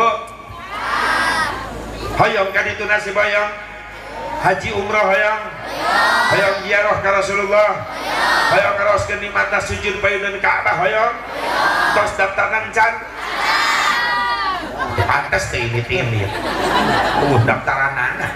Hayang ka ditu nasi bayang. Haji umrah hayang. Hayang ziarah ka Rasulullah. Hayang ngaroskeun di mata sujud payunan Ka'bah hayang. Tos daftaran can. Pantes teh ini ini. Uh daftaranana.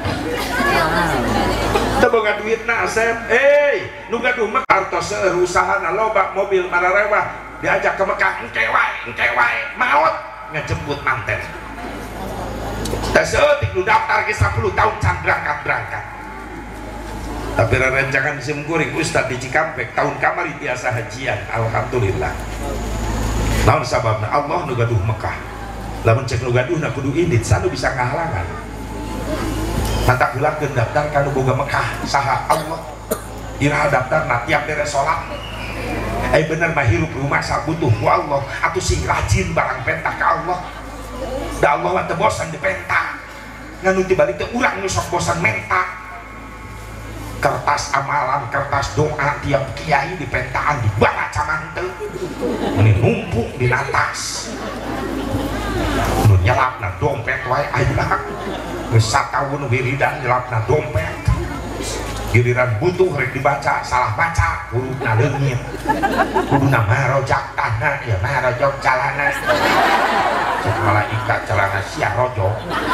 Teu boga duitna Asep. Eh, nu gaduh mah artos seueur usahana loba mobil mararewah. Diajak ke Mekah engke wae, engke wae, maot ngejemput manten. Teu seutik nu daftar ge sepuluh tahun can berangkat-berangkat. Tapi rancangan sim kuring Ustad di Cikampek tahun kamari tiasa hajian, alhamdulillah. Naon sababna Allah nu gaduh Mekah. Lamun cek nu gaduhna kudu indit, sanu bisa ngahalangan. Mata gulakeun daftar kanu boga Mekah saha Allah. Iraha daftar na tiap beres salat. Eh bener mah hirup rumah sak butuh ku Allah, atuh sing rajin barang pentak ka Allah. Da Allah mah teu bosan dipentak. Nganu tibalik teh urang nu sok bosan mentak. Kertas amalan, kertas doa tiap kiai dipentaan dibaca manteu. Meni numpuk di atas. Nu nyelapna dompet wae ayeuna. Geus sataun wiridan nyelapna dompet. Giliran butuh rek dibaca salah baca hurufna leungit. Kuduna marojak tanah ya marojok calana. Cek malaikat celana sia rojo.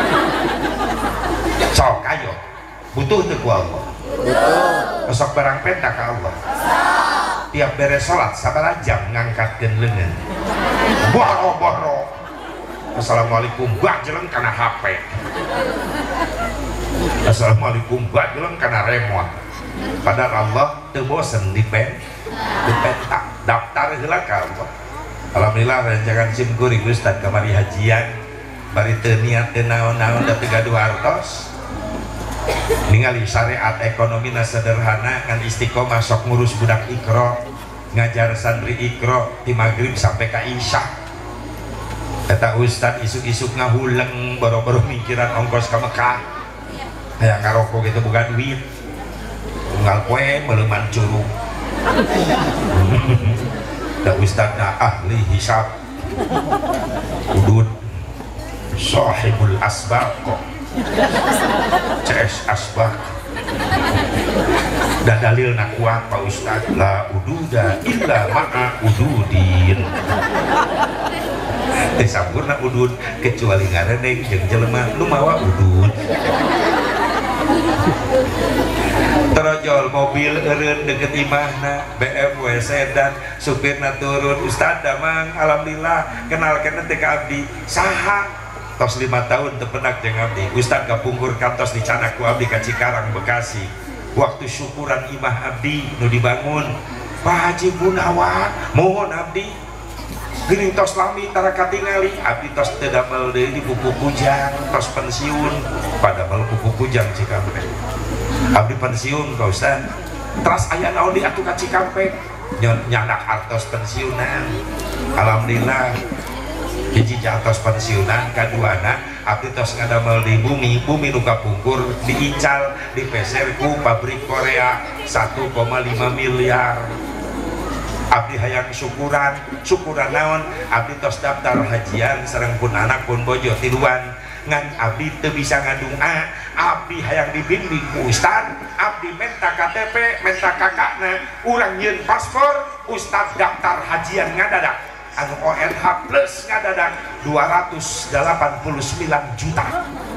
Sok ayo. Butuh teu ku Allah. Butuh. Sok barang pentak ka Allah. Tiap beres salat sabaraha jam ngangkatkeun leungeun. Boro-boro. Assalamualaikum bajeleun kana H P. Assalamualaikum bajeleun kana remote. Padahal Allah teu bosen dipen dipentak daftar heula ka Allah. Alhamdulillah rancangan sim kuring Ustad kamari hajian bari teu niat teu naon-naon da teu gaduh artos. Ningali syariat ekonomina sederhana ngan istiqomah sok ngurus budak ikro ngajar santri Iqra di maghrib sampai ke Isya. Kata Ustad isuk-isuk ngahuleng boro-boro mikiran ongkos ke Mekah kayak ngarokok gitu bukan duit ngal kue meleman curug. Da Ustad na ahli hisab udud sahibul asbaq C S asbaq dan dalil nak kuat Pak Ustad la ududa illa ma'a ududin teh sampurna udud kecuali ngareneg jeung jelema nu mawa udud. Terojol mobil eureun deket imahna B M W sedan supirna turun Ustad damang alhamdulillah kenalkeun teh ka abdi saha tos lima tahun teu penak jeung abdi Ustad kapungkur kantos di Canaku abdi ka Cikarang Bekasi waktu syukuran imah abdi nu dibangun Pak Haji Gunawan mohon abdi geuning tos lami tara katingali abdi tos teu damel deui di buku kujang tos pensiun pada mel buku kujang Cikampek abdi pensiun ka Ustad teras aya naon di atuh ka Cikampek nyanak artos pensiunan alhamdulillah hiji jatuh pensiunan kaduana abdi tos ngadamel di bumi bumi nu kapungkur diical dipeser ku pabrik Korea satu koma lima miliar abdi hayang syukuran syukuran naon abdi tos daftar hajian sareng pun anak pun bojo tiluan ngan abdi teu bisa ngadung a abdi hayang dibimbing ku Ustad abdi menta K T P menta kakakna urang nyeun paspor Ustad daftar hajian ngadadak anu O N H plus ngadadak dua ratus delapan puluh sembilan juta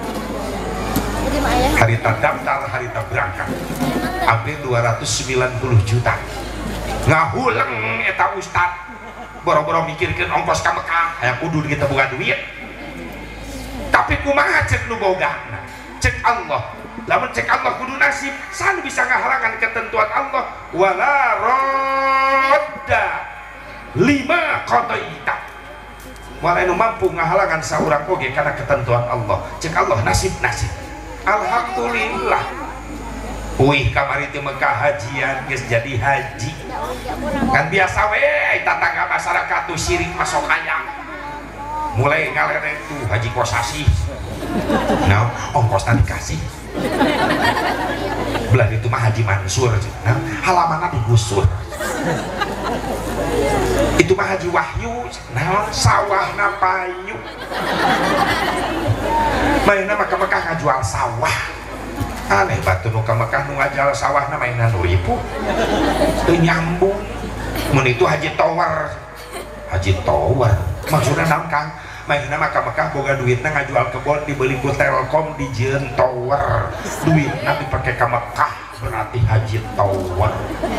harita daftar harita berangkat hampir dua ratus sembilan puluh juta ngahuleng eta Ustad boro-boro mikirkeun ongkos ka Mekah aya kudu kita buka duit tapi kumaha cek nu bogana cek Allah lamun cek Allah kudu nasib san bisa ngahalangan ketentuan Allah wala rodda lima qadaita wala anu mampu ngahalangan saurang oge karena ketentuan Allah cek Allah nasib-nasib alhamdulillah wih kamari teh Mekah hajian geus jadi haji kan biasa we tetangga masyarakat tuh sirik masuk hayang mulai ngalereng tuh haji kosasi nah ongkosna dikasih belah itu mah Haji Mansur nah halamanna digusur itu mah Haji Wahyu nah sawahna payu mainna mah ka Mekah ngajual sawah aneh batu nu ka Mekah nu ngajal sawahna mainan ribu teu nyambung mun itu Haji Tower Haji Tower maksudna naon Kang mainna mah ka Mekah boga duitna ngajual kebon dibeli ku Telkom di Jeun Tower duitna dipake ka Mekah berarti Haji Tower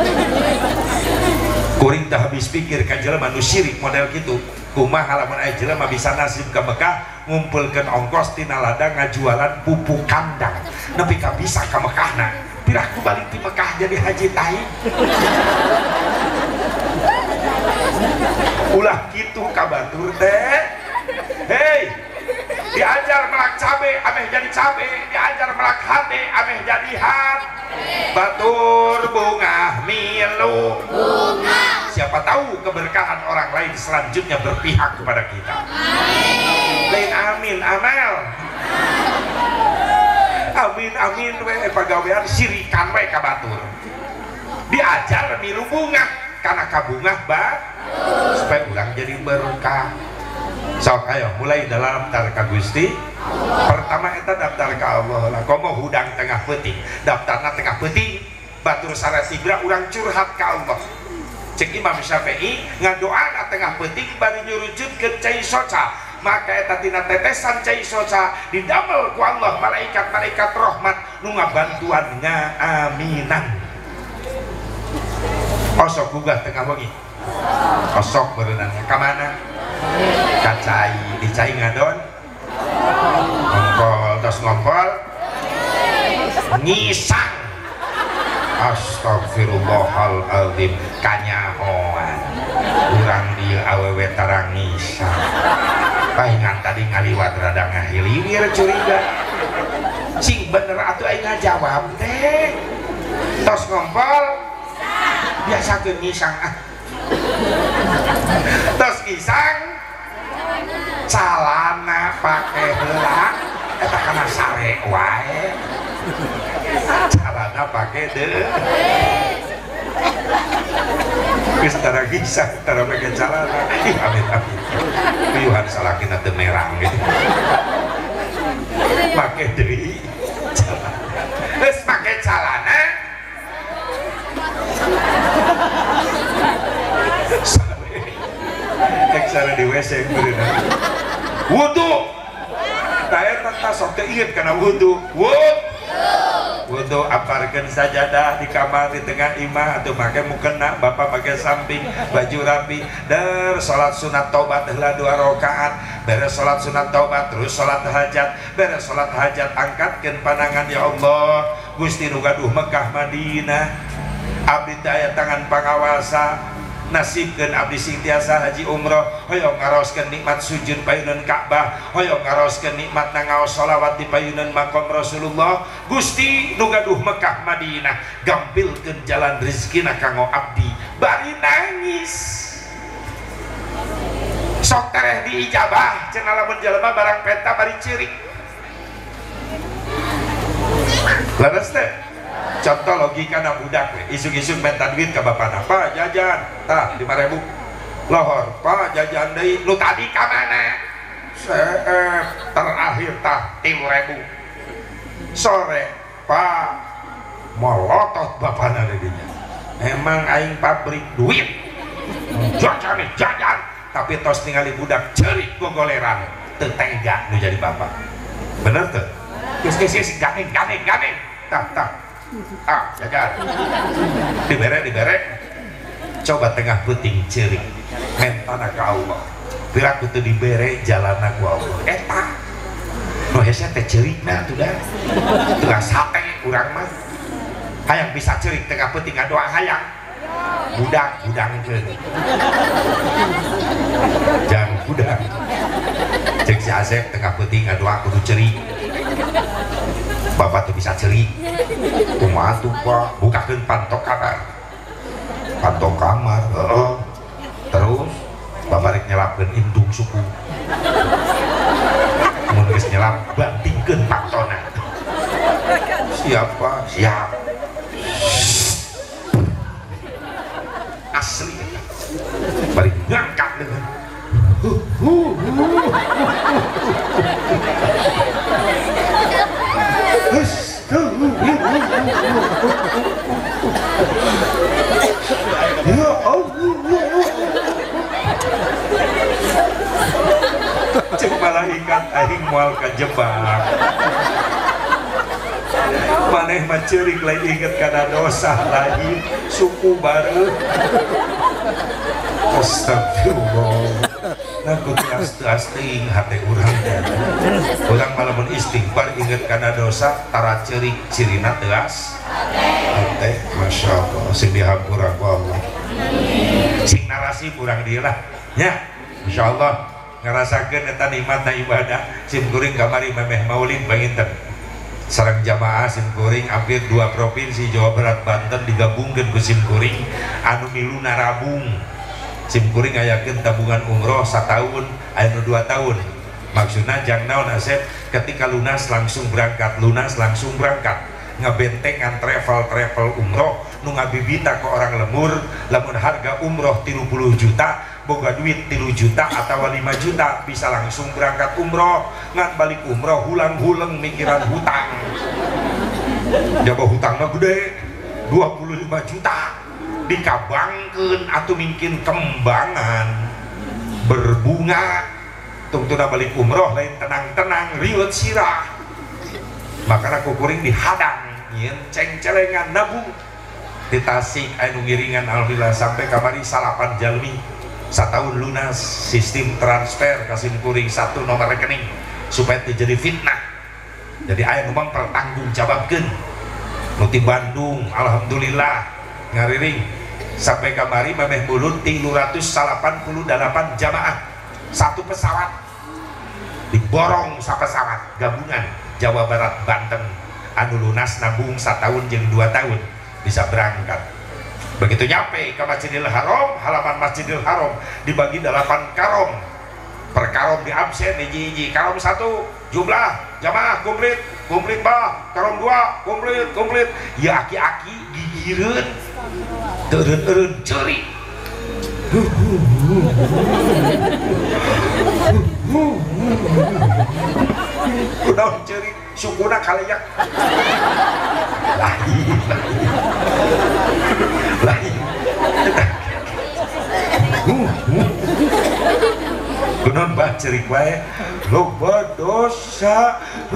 kuring teh habis pikir ka jelema nu syirik model kitu kumaha lamun aya jelema bisa nasib ka Mekah ngumpulkeun ongkos tina ladang ngajualan pupuk kandang nepi ka bisa ka Mekahna pirah ku balik di Mekah jadi haji tai ulah kitu ka batur teh hei diajar melak cabe ameh jadi cabe diajar melak hate ameh jadi hat batur bunga milu bunga siapa tahu keberkahan orang lain selanjutnya berpihak kepada kita lain amin amal amin amin we pagawean sirikan we ka batur diajar milu bunga karena kabungah ba supaya ulang jadi berkah sok ayo mulai dalam daftar ka Gusti pertama eta daftar ka Allah lah komo hudang tengah peuting daftarna tengah peuting batur sarasibra urang curhat ka Allah cek Imam Syafi'i ngadoana tengah peuting bari nyurucutkeun cai soca maka eta tina tetesan cai soca didamel ku Allah malaikat-malaikat rahmat nu ngabantuan ngaaminan osok gugah tengah wengi osok berenangnya ka mana kacai dicai ngadon ngompol terus ngompol ngisang astagfirullahaladzim kanyahoan urang dia awewe tarang ngisang pahingan tadi ngaliwat rada ngahilir curiga cing bener atuh aing ngajawab teh tos ngompol biasa ke ngisang ah terus isang calana pakai heula eta kana sare wae calana pakai deu geus tara gisang tara pakai calana ih amit amit piuhan salakina teu merang gitu pakai deui geus pakai calana cek sana di W C wudu saya tak sok keinget karena wudu wudu wudu aparkan sajadah di kamar di tengah imah atau pakai mukena bapak pakai samping baju rapi dan sholat sunat taubat heula dua rakaat beres sholat sunat taubat terus sholat hajat beres sholat hajat angkatkan pandangan ya Allah Gusti nu gaduh Mekah Madinah abdi aya tangan pangawasa nasibkeun abdi sing tiasa haji umroh hoyong ngaroskeun nikmat sujud payuneun Ka'bah hoyong ngaroskeun nikmat nangaos sholawat di payuneun makom Rasulullah Gusti nu gaduh Mekah Madinah gampilkeun jalan rezekina kanggo abdi bari nangis sok tereh diijabah cenah lamun jelema barang penta bari ceurik leres teh contoh logika na budak isuk-isuk minta duit ke bapak apa jajan tah lima ribu lohor pak jajan deui lu tadi ka mana seep terakhir tah tiga ribu sore pak molotot bapana dinya emang aing pabrik duit jajan jajan tapi tos ningali budak ceurik gogoleran teu tega nu jadi bapak bener tuh geus geus geus ganing ganing ganing tah tah ah jajan dibere dibere coba tengah puting ceurik mentana ka Allah pira kudu dibere jalanna ku Allah eta nu hese teh ceurikna tuh dah tengah sate urang mah hayang bisa ceurik tengah puting ngadoa hayang budak budangkeun jang budak cek si Asep tengah puting ngadoa kudu ceurik bapak tuh bisa ceri kumaha tuh pak bukakeun pantok kamar pantok kamar uh, terus bapak rek nyelapkeun indung suku mun geus nyelap bantingkeun pantona siapa siap asli bari ngangkat dengan huh, huh, huh. Ya Allah cek malaikat aing moal kajebak maneh mah ceurik lain inget kana dosa lain suku baru astagfirullah nah kudas-das ting hati urang teh urang malamun istighfar inget kana dosa tara ceurik cirina teas teh masya Allah sing dihampura ku Allah sing narasi urang dieu lah nya insyaallah ngarasakeun eta nikmatna ibadah sim kuring kamari memeh maulid panginten sareng jamaah sim kuring hampir dua provinsi Jawa Barat Banten digabungkeun ku sim kuring anu miluna rabung sim kuring ngayakeun tabungan umroh satahun anu dua tahun maksudna jang naon Asep ketika lunas langsung berangkat lunas langsung berangkat ngabentengan travel travel umroh nu ngabibita ke orang lemur lamun harga umroh tiga puluh juta boga duit tiga juta atau lima juta bisa langsung berangkat umroh ngan balik umroh hulang-hulang mikiran hutang jaba hutang mah gede dua puluh lima juta dikabangkeun atau mungkin kembangan berbunga tungtuna balik umroh lain tenang-tenang riwet sirah makanya kukuring dihadang yen ceng-celengan nabung di Tasik anu ngiringan alhamdulillah sampai kamari salapan jalmi satahun lunas sistem transfer kasih kuring satu nomor rekening supaya terjadi fitnah jadi aya nu pertanggung jawabkeun nu ti Bandung alhamdulillah ngariring sampai kamari memeh mulut tiga ratus delapan puluh delapan jamaah satu pesawat diborong sa pesawat gabungan Jawa Barat Banten anu lunas nabung setahun jeung dua tahun bisa berangkat Begitu nyampe ke Masjidil Haram, halaman Masjidil Haram dibagi delapan karom. Per karom di absen di hiji karom satu jumlah jamaah komplit komplit bah, karom dua komplit komplit ya aki-aki gigireun teureun-eureun ceuri kunaon ceuri sukuna kaleyak lain lain kunaon bah cerik wae loba dosa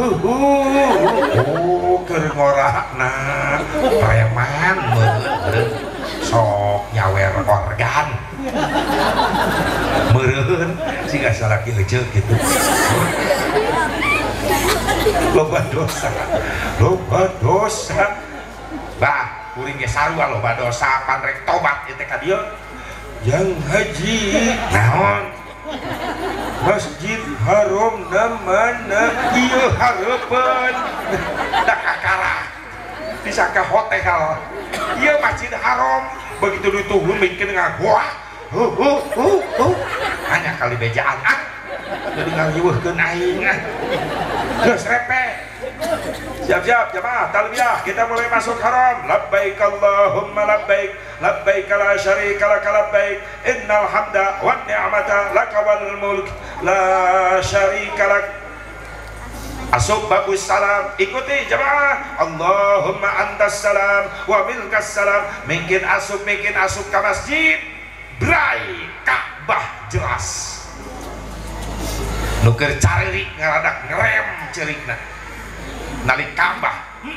oh keur ngorakna preman meureun sok nyawer organ meureun siga salaki heuceuk kitu loba dosa loba dosa bah kuring ge sarua loba dosa pan rek tobat ieu teh ka dieu yang haji naon Masjid Haram namana ieu hareupeun da kakara disangka hotel ieu Masjid Haram begitu dituhun bikin ngagoa huh huh huh huh hanya kali bejaan ah jadi ngaliweuhkeun aing ah geus repe siap-siap jamaah talbiyah kita mulai masuk haram labbaik Allahumma labbaik labbaik la syarika lak labbaik innal hamda wan ni'mata laka wal mulk la syarika lak asub babus salam ikuti jamaah Allahumma antas salam wa minkas salam mungkin asub mungkin asub ke masjid brai Ka'bah jelas nuker caririk ngaradak ngerem cerikna nalik Ka'bah hmm.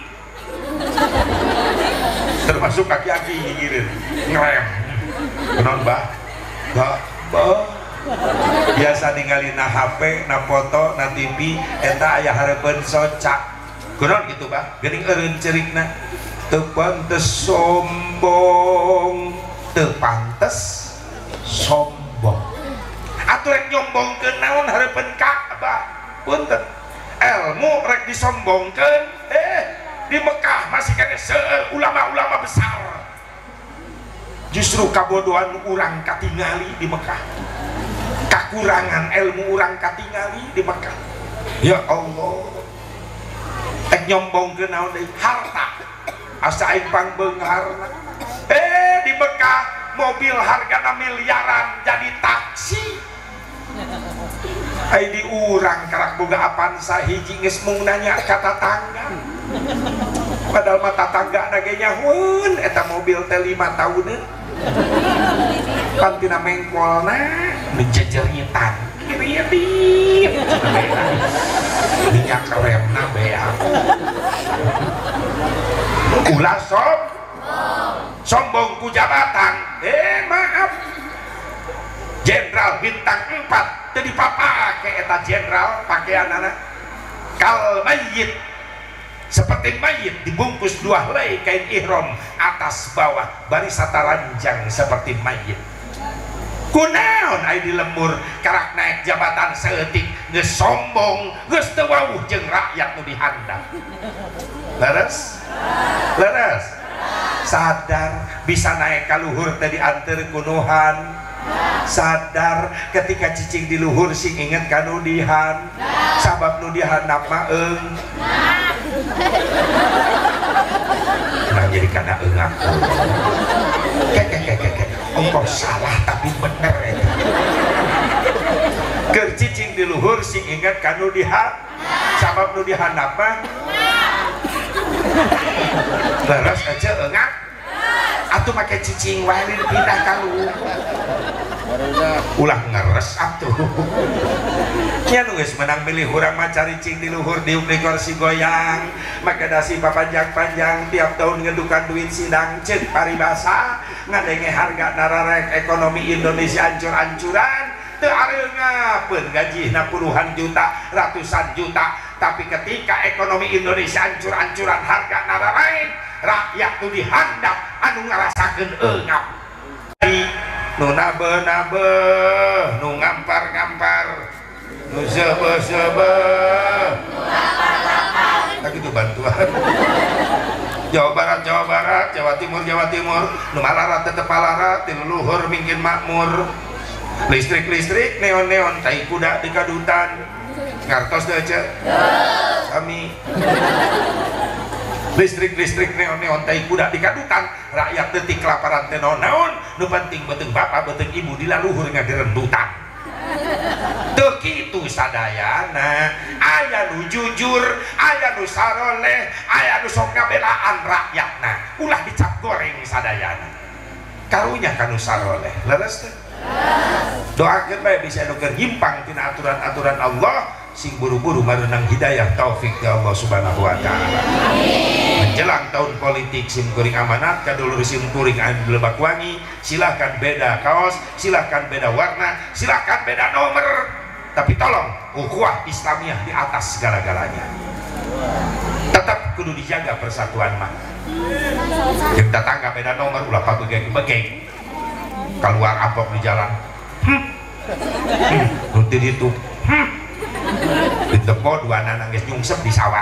termasuk kaki-kaki ngigireun ngerem kenon bah Ka'bah biasa ningali na H P na foto na T V eta aya hareupeun soca kenon gitu bah geuning eureun cerikna teu pantes sombong teu pantes sombong atuh rek nyombongkeun naon hareupeun Ka'bah punten ilmu rek disombongkeun eh di Mekah masih kena seueur ulama-ulama besar justru kabodohan urang katingali di Mekah kakurangan ilmu urang katingali di Mekah ya Allah ek nyombongkeun naon deui harta asa aing pangbeungharna eh di Mekah mobil hargana miliaran jadi taksi ai di urang karak boga Avanza hiji geus mung nanya ka tatangga padahal mah tatangga na ge nyahoeun eta mobil teh lima tahuneun pan tina mengkolna menjejeritan kirieutik minyak remna beak ulah sob sombong ku jabatan eh maaf jenderal bintang empat jadi papa ke eta jenderal pakaian anak kal mayit seperti mayit dibungkus dua helai kain ihram atas bawah bari sataranjang seperti mayit kunaon ai di lembur karak naik jabatan seeutik geus sombong geus teu wauh jeung rakyat nu dihandap leres leres sadar bisa naik ka luhur teh dianteur kunuhan sadar ketika cicing di luhur sing inget ka nudihan sabab nudihan mah eung nah jadi kana eung aku kek kek kek kek engkau salah tapi bener eta keur cicing di luhur sing inget ka nudihan sabab nudihan mah leres aja eungak atuh make cicing wae pindah ka luhur ulah ngeres atuh nya nu geus menang milih urang mah caricing di luhur diuk di kursi goyang make dasi papanjang-panjang tiap tahun ngedukan duit sidang ceuk paribasa ngadenge harga nararek ekonomi Indonesia ancur-ancuran teu areungapeun gajina puluhan juta ratusan juta tapi ketika ekonomi Indonesia ancur-ancuran harga nararek rakyat tu dihandap anu ngarasakeun eungap nu nabe-nabe nu ngampar-ngampar nu sebe-sebe nu lapar-lapar tak itu bantuan Jawa Barat Jawa Barat, Jawa Timur Jawa Timur, nu malarat tetep malarat, ti luhur mungkin makmur. Listrik-listrik neon-neon tai kuda di kadutan. Ngartos deh ce? Kami listrik-listrik neon-neon tai kuda di kadutan, rakyat detik kelaparan teh naon-naon, nu penting beuteung bapak beuteung ibu dilaluhur ngadirembutan. Teu kitu sadayana, aya nu jujur, aya nu saroleh, aya nu sok ngabelaan rakyatna, ulah dicap goreng sadayana. Karunya kanu saroleh, leres teh? Doakeun bae bisa nuker nyimpang tina aturan-aturan Allah, sing buru-buru marenang hidayah taufik ya Allah subhanahu wa ta'ala. Menjelang tahun politik sim kuring amanat kadulur sim kuring anu Lebak Wangi, silahkan beda kaos, silahkan beda warna, silahkan beda nomor, tapi tolong ukhuwah Islamiyah di atas segala-galanya. Tetap kudu dijaga persatuan mah. Yang tetangga beda nomor ulah pabegeng-begeng, keluar ampok di jalan, hmm, hmm, nuti ditu, hmm, di teko dua nanangis nyungsep di sawah.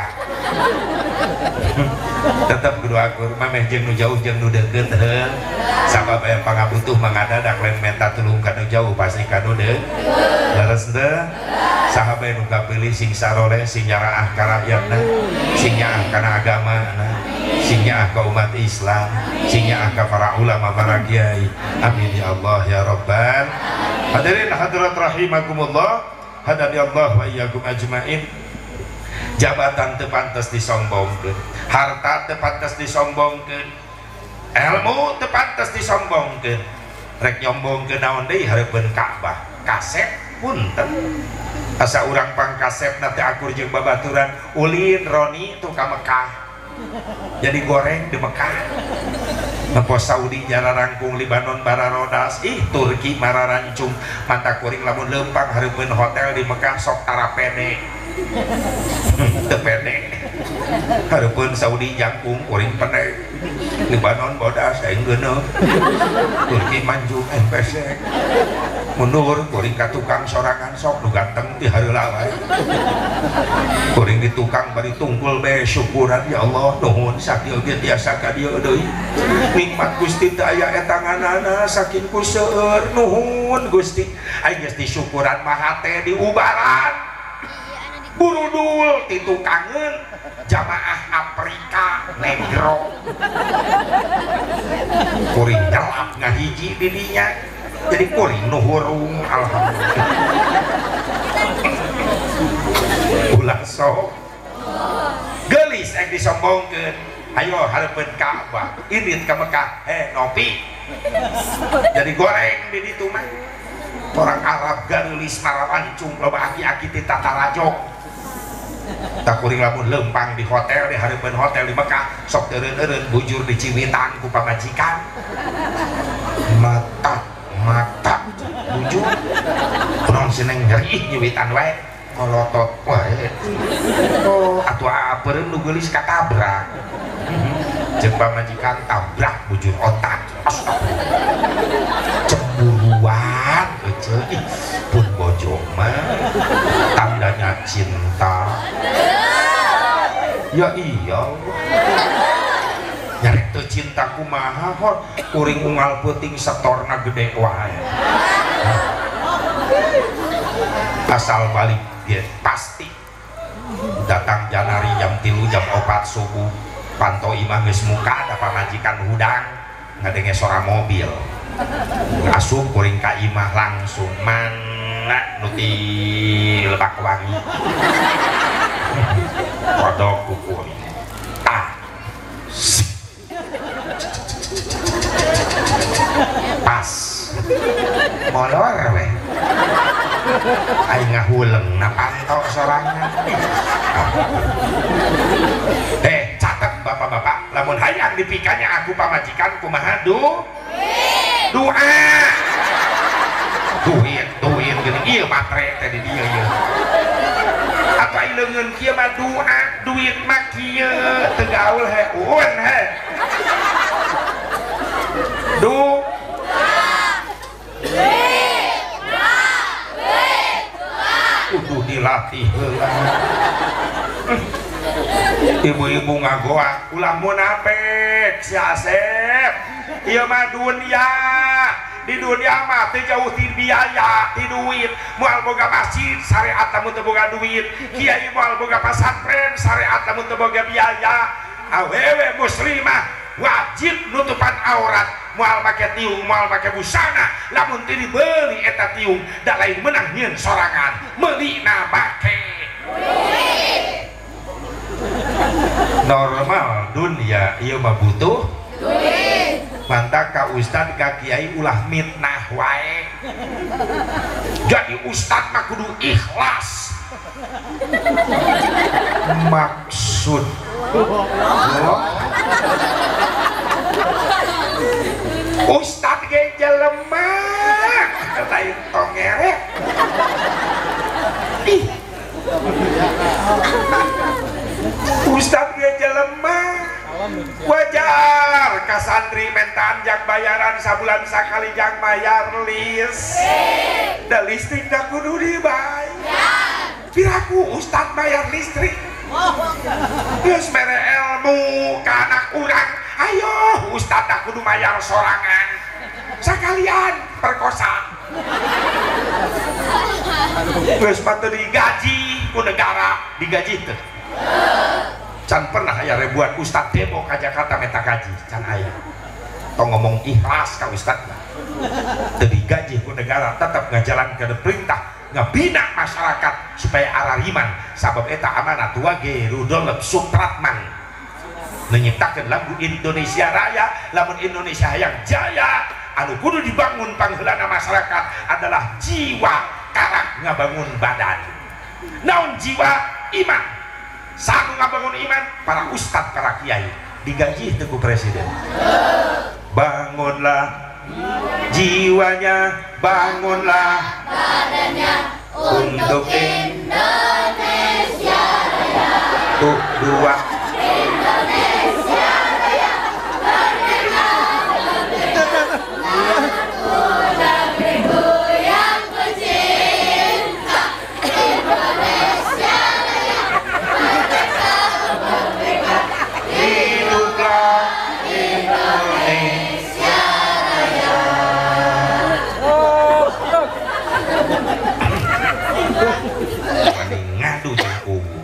Tetap kedua akur mameh jeung nu jauh jeung nu deukeut heuh sabab aya pangabutuh mangadadak lain menta tulung ka nu jauh pasti ka nu deukeut leres teu saha bae nu kapilih sing saroleh sing nyaraah ka rakyatna sing nyaah kana agamana sing nyaah ka umat Islam sing nyaah ka para ulama para kiai amin ya Allah ya rabbal hadirin hadirat rahimakumullah hadani Allah wa iyyakum ajmain. Jabatan teu pantes disombongkeun, harta teu pantes disombongkeun, ilmu teu pantes disombongkeun. Rek nyombongkeun naon deui hareupeun Ka'bah, kasep punten. Asa urang pangkasepna teh akur jeung babaturan, ulin Roni tuh ka Mekah. Jadi goreng di Mekah. Nepo Saudi jararangkung, Libanon bararodas, ih Turki mararancung, mata kuring lamun leumpang hareupeun hotel di Mekah sok tara pede. Teu pede. Hareupeun Saudi jangkung kuring pede. Libanon bodas aing geuneuh. Turki manjung eh pesek. Mundur kuring ka tukang sorangan sok nu ganteng ti hareula wae. Kuring di tukang bari tungkul bae syukuran ya Allah nuhun sakieu ge tiasa ka dieu deui. Nikmat Gusti teh aya eta nganana saking ku seueur nuhun Gusti. Aing geus disyukuran mah hate diubaran. Burudul ti tukangeun jamaah Afrika negro. Kuring jelap ngahiji di dinya. Jadi kuring nuhurung alhamdulillah. Ulah sok geulis ek disombongkeun. Ayo hareupeun Ka'bah, irit ka Mekah, eh nopi. Jadi goreng di ditu mah. Orang Arab geulis mararancung loba aki-aki ti tata rajok. Tak kuring lamun lempang di hotel di hareupeun hotel di Mekah, sok eureun-eureun bujur di Ciwidang ku pamajikan. Mata mata bujur kurang seneng nyeri nyewitan wae ngolotot wae oh atuh apeureun nu geulis katabrak jeung pamajikan tabrak bujur otak cemburuan ece pun bojo mah tandanya cinta ya iya nyarek teu cinta kumaha hot kuring unggal peuting setorna gede wae asal balik dia pasti datang janari jam tilu jam opat subuh pantau imah geus muka ada pamajikan hudang ngadenge suara mobil ngasup kuring ka imah langsung mana nu ti Lebak Wangi kodok ku kuring tah pas molor weh aing ngahuleng na pantau sorangan eh catet bapak-bapak lamun hayang dipikanya aku pamajikan kumaha du doa duit duit gini iya matre tadi dia ya apa ileungeun kieu mah doa duit mah kieu teu gaul he uun he du kudu dilatih heula ibu-ibu ngagoak ulah munafik si Asep ieu mah dunia di dunia mah teu jauh ti biaya ti duit moal boga masjid syariat lamun teu boga duit kiai moal boga pesantren syariat lamun teu boga biaya awewe muslimah wajib nutupan aurat moal make tiung moal make busana lamun teu dibeli eta tiung da lain meunang nyieun sorangan meulina make normal dunia ieu mah butuh duit mantap ka ustad ka kiai ulah mitnah wae jadi ustad mah kudu ikhlas maksud oh. Ustad ge jelema lain tongere ih ustad ge jelema wajar ka santri mentan jak bayaran sabulan sakali jak bayar lis da listrik da kudu dibayar piraku ustad bayar listrik geus mere ilmu ka anak urang ayo ustad da kudu bayar sorangan sakalian perkosa geus mah teu digaji ku negara digaji teu can pernah aya ribuan ustad demo ka Jakarta minta gaji can aya tong ngomong ikhlas ka ustad teu digaji ku negara tetap ngajalankeun perintah ngabina masyarakat supaya arariman sabab eta amanat wage Rudolf Supratman menyiptakeun lagu Indonesia Raya lamun Indonesia hayang jaya anu kudu dibangun pangheulana masyarakat adalah jiwa karak ngabangun badan naon jiwa iman sanu ngabangun iman para ustad para kiai digaji teu ku presiden bangunlah jiwanya bangunlah badannya untuk Indonesia Raya tuh dua Indonesia Raya merdeka merdeka udah minggu yang kucinta Indonesia Raya merdeka merdeka hiduplah Indonesia Raya ngadu jeung ungu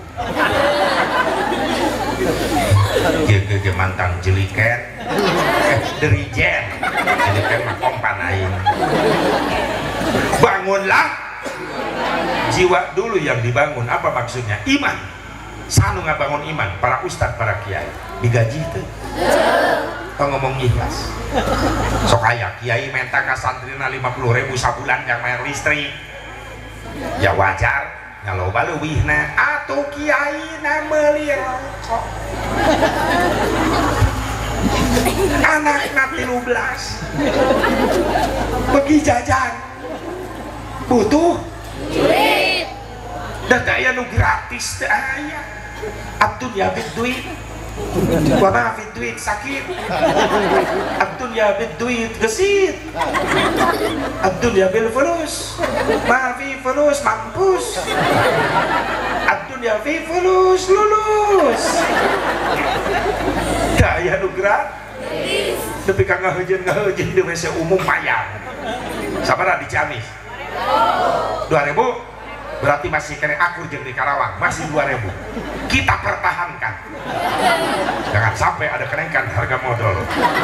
ge mantan jeliken eh derijen jeliken mah kompan aing bangunlah jiwa dulu yang dibangun apa maksudnya iman sanu ngabangun iman para ustad para kiai digaji teu teu ngomong ikhlas sok aya kiai menta ka santrina lima puluh ribu sabulan yang main listrik ya wajar ngaloba leuwihna atuh kiai na meuli rokok anakna tilu belas bagi jajan butuh duit dan aya nu gratis teh aya abdun ya bid duit wa ma fi duit sakit abdun ya bid duit gesit abdun ya bil fulus ma fi fulus mampus abdun ya fi fulus lulus daya nu gratis tapi ka ngahejeun ngahejeun di W C umum mayang sabaraha di Ciamis dua ribu berarti masih kena akur jeung di Karawang masih dua ribu kita pertahankan jangan sampai ada kenaikan harga modal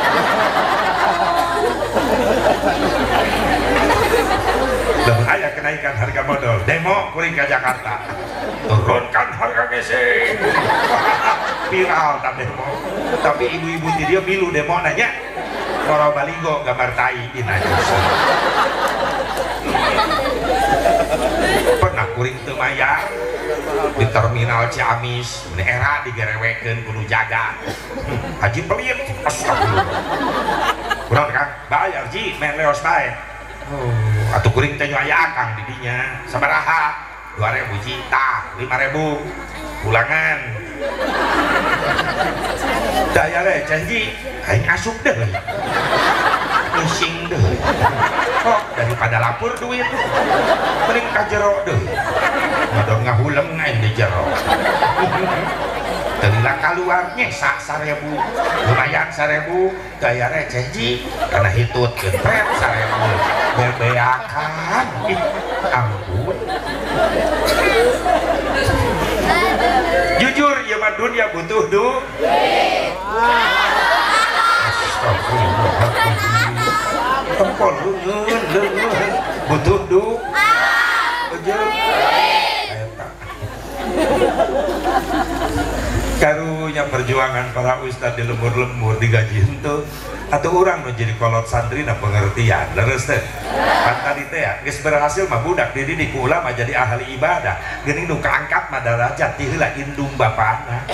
dan ada kenaikan harga modal demo kuring ke Jakarta turunkan harga gesing viral tak demo tapi ibu-ibu di dia milu demo nanya kalau baligo gambar tai aja pernah kuring teu mayar di terminal Ciamis di era digerewekeun kudu jaga haji pelit astagfirullah kurang kan bayar ji main leos bae oh atuh kuring teh aya akang di dinya sabaraha dua ribu ji tah lima ribu ulangan daya le janji aing asup deui pusing deui kok daripada lapor duit mending ka jero deui ngadon ngahulem ngain di jero Telila keluar nyesak sarebu lumayan sarebu gaya receh ji karena hitut gentret sarebu bebeakan ih ampun jujur ya mah dunia butuh du tempol lungeun lungeun butuh du jujur karunya perjuangan para ustad di lembur-lembur digaji itu atau orang menjadi kolot santri na pengertian leres teh kan tadi teh ya geus berhasil mah budak dididik ku ulama jadi ahli ibadah geuning nu kaangkat mah darajat ti heula indung bapana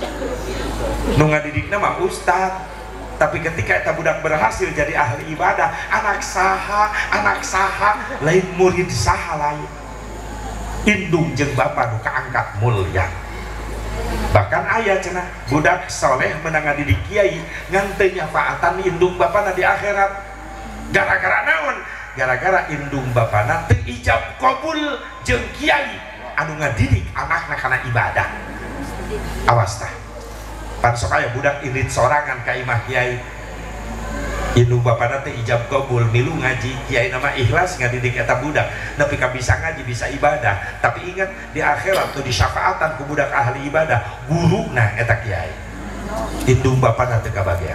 nu ngadidikna mah ustad tapi ketika eta budak berhasil jadi ahli ibadah anak saha anak saha lain murid saha lain indung jeung bapa nu kaangkat mulia bahkan ayah cenah budak soleh menang didik kiai ngantenya faatan indung bapana di akhirat gara-gara naon gara-gara indung bapana teu ijab kabul jeung kiai anu ngadidik anakna kana ibadah awas tah pan sok aya budak irit sorangan ka imah kiai indung bapana teh ijab kabul milu ngaji kiai nama ikhlas ngadidik eta budak nepi ka bisa ngaji bisa ibadah tapi ingat di akhirat tuh di syafaatan ku budak ahli ibadah guruna eta kiai indung bapana teu kabagean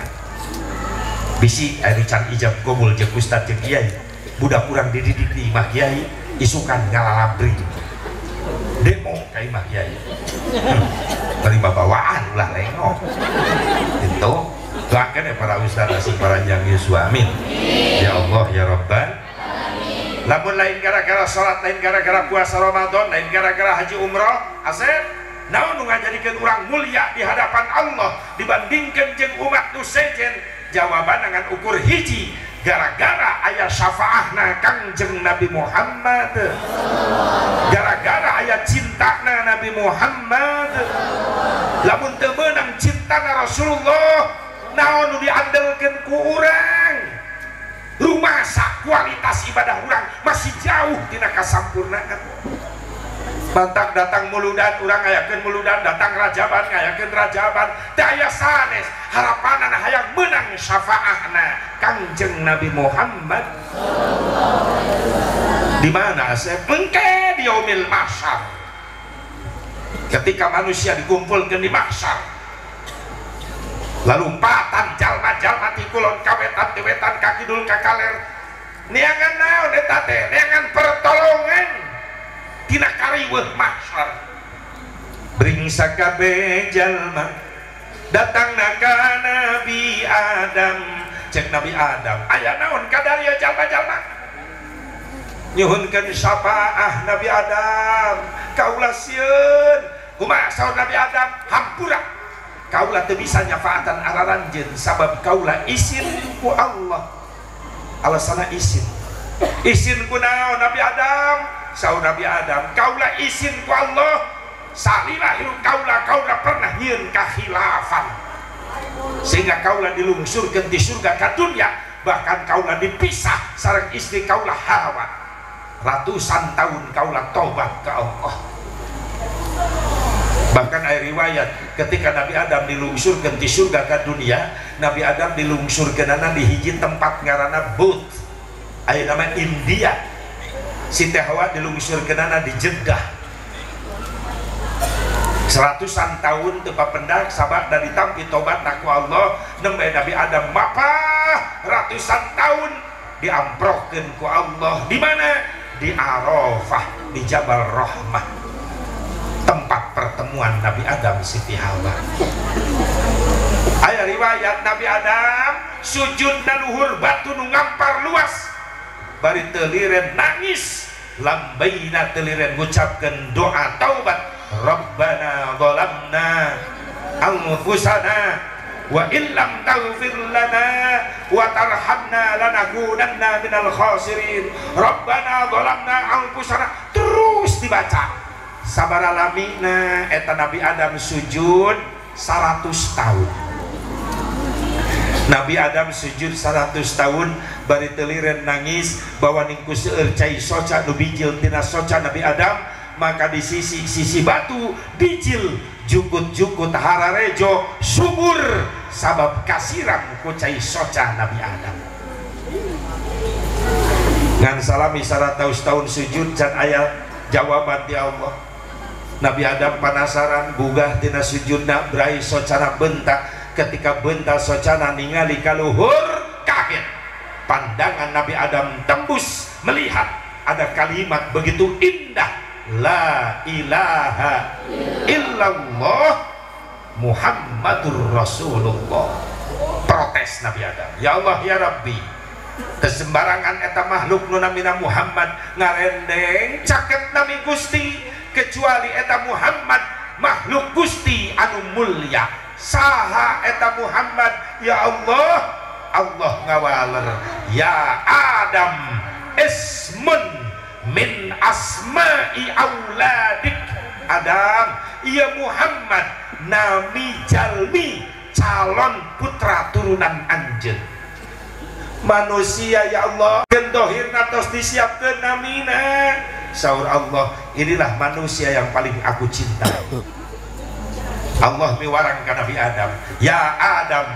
bisi anu can ijab kabul jeung ustad jeung kiai budak urang dididik di imah kiai isukan ngalalabri demo ka imah kiai bari babawaan ulah lengok itu doakan ya para ustaz asik paranjang Yesus amin ya Allah ya Rabban lamun lain gara-gara sholat lain gara-gara puasa Ramadan lain gara-gara haji umroh asep naon nu ngajadikeun urang mulia di hadapan Allah dibandingkeun jeung umat nu sejen jawaban dengan ukur hiji gara-gara aya syafaahna Kangjeng Nabi Muhammad gara-gara aya cintana Nabi Muhammad lamun teu meunang cintana Rasulullah naon nu diandelkeun ku urang rumah sak kualitas ibadah urang masih jauh tina kasampurnaan bantak datang muludan urang ngayakeun muludan datang rajaban ngayakeun rajaban teu aya sanes harapanana hayang meunang syafaahna Kangjeng Nabi Muhammad di mana asep engke di yaumil mahsyar ketika manusia dikumpulkeun di mahsyar lalu empatan jalma-jalma tikulon kawetan dewetan kakidul kakaler niangan naon eta teh niangan pertolongan tina kariweuh mahsyar bring sakabeh jalma datangna ka Nabi Adam cek Nabi Adam aya naon kadarieu jalma-jalma nyuhunkeun syafaah Nabi Adam kaula sieun kumaha saur Nabi Adam hampura kaulah teu bisa nyafaatan araranjeun sabab kaulah isin ku Allah alasana isin isin ku naon Nabi Adam saur Nabi Adam kaulah isin ku Allah salila hirup kaulah kaulah pernah nyieun kakhilafan sehingga kaulah dilungsurkeun di surga ka dunya bahkan kaulah dipisah sareng istri kaulah Hawa ratusan tahun kaulah tobat ke Allah bahkan ada riwayat ketika Nabi Adam dilungsurkan di surga ke dunia Nabi Adam dilungsurkan di hiji tempat ngaranna Bud ada nama India si Hawa dilungsurkan di Jeddah seratusan tahun tepat pendak sahabat dari tampi tobat naku Allah nembe Nabi Adam mapa ratusan tahun diamprokeun ku Allah di mana di Arafah di Jabal Rahmah tempat pertemuan Nabi Adam Siti Hawa aya riwayat Nabi Adam sujud dan luhur batu nu ngampar luas bari teu liren nangis lambaina teu liren ngucapkeun doa taubat Rabbana zalamna anfusana wa illam taghfir lana wa tarhamna lanakunanna minal khasirin Rabbana zalamna anfusana terus dibaca sabara lamina eta Nabi Adam sujud seratus tahun Nabi Adam sujud seratus tahun bari teu lireun nangis bahwa ningku seueur cai soca nu bijil tina soca Nabi Adam maka di sisi sisi batu dijil jukut-jukut hararejo subur sabab kasiram kucai soca Nabi Adam ngan salami seratus tahun sujud can ayat jawaban di Allah. Nabi Adam penasaran bugah tina sujudna berai socana bentak ketika bentak socana ningali kaluhur kaget pandangan Nabi Adam tembus melihat ada kalimat begitu indah la ilaha illallah Muhammadur Rasulullah. Protes Nabi Adam, ya Allah ya Rabbi kesembarangan eta makhluk nu namina Muhammad ngarendeng caket nami Gusti kecuali eta Muhammad makhluk Gusti anu mulya saha eta Muhammad ya Allah. Allah ngawaler ya Adam ismun min asma'i auladik Adam ya Muhammad nami jalmi calon putra turunan anjeun manusia ya Allah gendohirna tos disiapkeun namina. Saur Allah, inilah manusia yang paling aku cinta. Allah miwarang ke Nabi Adam, ya Adam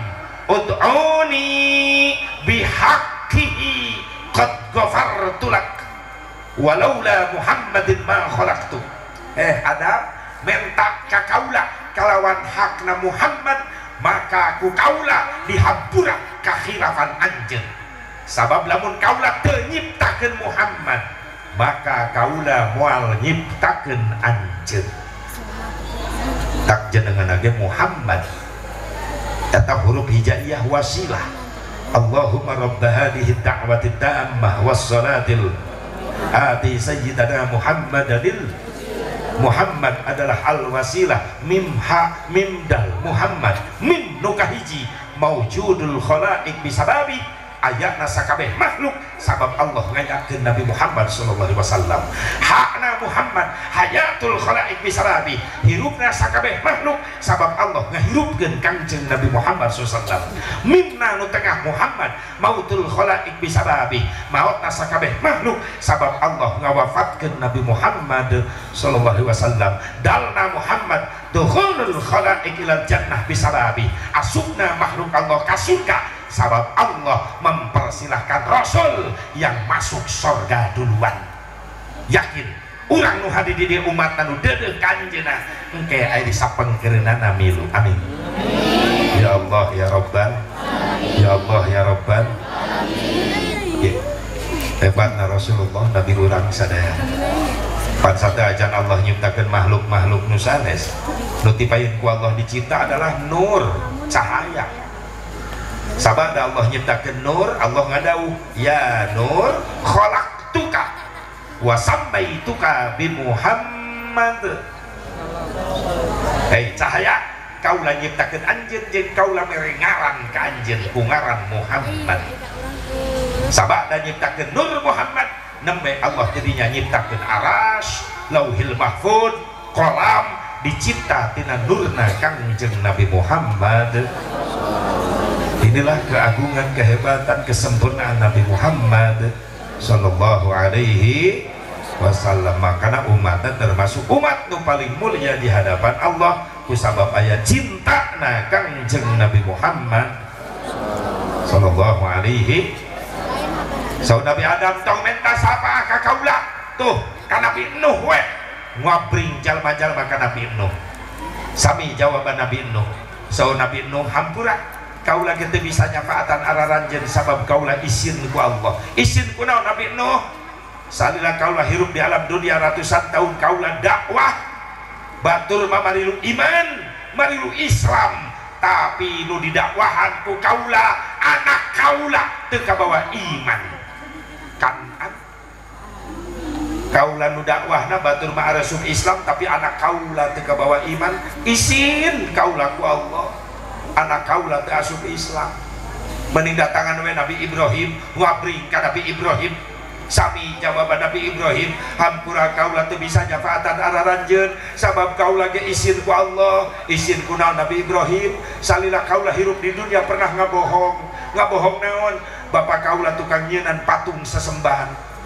ud'uni bihaqqihi qad ghafartu lak walaula Muhammadin ma khalaqtu. Eh Adam, mentak ka kaula kalawan hakna Muhammad maka aku kaula dihampura ka khilafan anjeun. Sabab lamun kaula teu nyiptakeun Muhammad maka kaula moal nyiptakeun anjeun. Tak jenengan ge Muhammad eta huruf hijaiyah wasilah. Allahumma rabb hadhihi da'wati tammah was salatil ati sayyidina Muhammadil. Muhammad adalah al wasilah mim ha mim dal Muhammad mim nu kahiji maujudul khalaiq bisababi ayatna sakabeh makhluk sabab Allah ngayakeun Nabi Muhammad sallallahu alaihi wasallam. Hakna Muhammad hayatul khalaiq bisababi hirupna sakabeh makhluk sabab Allah ngahirupkeun Kangjeng Nabi Muhammad sallallahu alaihi wasallam. Mimna nu tengah Muhammad mautul khalaiq bisababi mautna sakabeh makhluk sabab Allah ngawafatkeun Nabi Muhammad sallallahu alaihi wasallam. Dalna Muhammad dukhulul khalaiq ilal jannah bisababi asubna makhluk Allah ka surga sabab Allah mempersilahkan Rasul yang masuk surga duluan. Yakin urang nu hadi di dieu umat nu deudeuh kanjeuna engke aya disapengkeunana milu. Amin. Ya Allah ya Rabban. Ya Allah ya Rabban. Amin. Hebatna Rasulullah Nabi urang sadaya. Pan sadajan Allah nyiptakeun makhluk-makhluk nu sanes. Nu tipaeun ku Allah dicipta adalah nur, cahaya. Sabada Allah nyiptakeun nur, Allah ngadauh, ya nur khalaqtuka wa sammaituka bi Muhammad. Hei cahaya, kaula nyiptakeun anjeun jeung kaula mere ngaran ka anjeun ku ngaran Muhammad. Sabada nyiptakeun nur Muhammad, nembe Allah jadinya nyiptakeun aras, lauhil mahfud, kolam dicipta tina nurna Kangjeng Nabi Muhammad. Inilah keagungan, kehebatan, kesempurnaan Nabi Muhammad sallallahu alaihi wasallam. Makanya umatnya termasuk umat nu paling mulia di hadapan Allah kusabab aya cinta na Kangjeng Nabi Muhammad sallallahu alaihi. Saud Nabi Adam tong menta sapa ka kaula tuh ka Nabi Nuh we ngabring jalma-jalma ka Nabi Nuh. Sami jawaban Nabi Nuh. Saud Nabi Nuh hampura kaula kita bisa nyafaatan araranjeun sabab kaula isin ku Allah. Isin ku naon Nabi Nuh? Salila kaula hirup di alam dunia ratusan tahun kaula dakwah batur mah marilu iman, marilu Islam, tapi nu didakwahan ku kaula anak kaula teu kabawa iman. Kan kaula nu dakwahna batur mah arasub Islam tapi anak kaula teu kabawa iman. Isin kaula ku Allah. Anak kaula teu asup Islam. Mending datangan we Nabi Ibrahim, ngabring ka Nabi Ibrahim. Sami jawaban Nabi Ibrahim, hampura kaula teu bisa nyafaatan araranjeun sabab kaula ge isin ku Allah. Isin ku naon Nabi Ibrahim? Salila kaula hirup di dunia pernah ngabohong. Ngabohong naon? Bapak kaula tukang nyeunan patung sesembahan.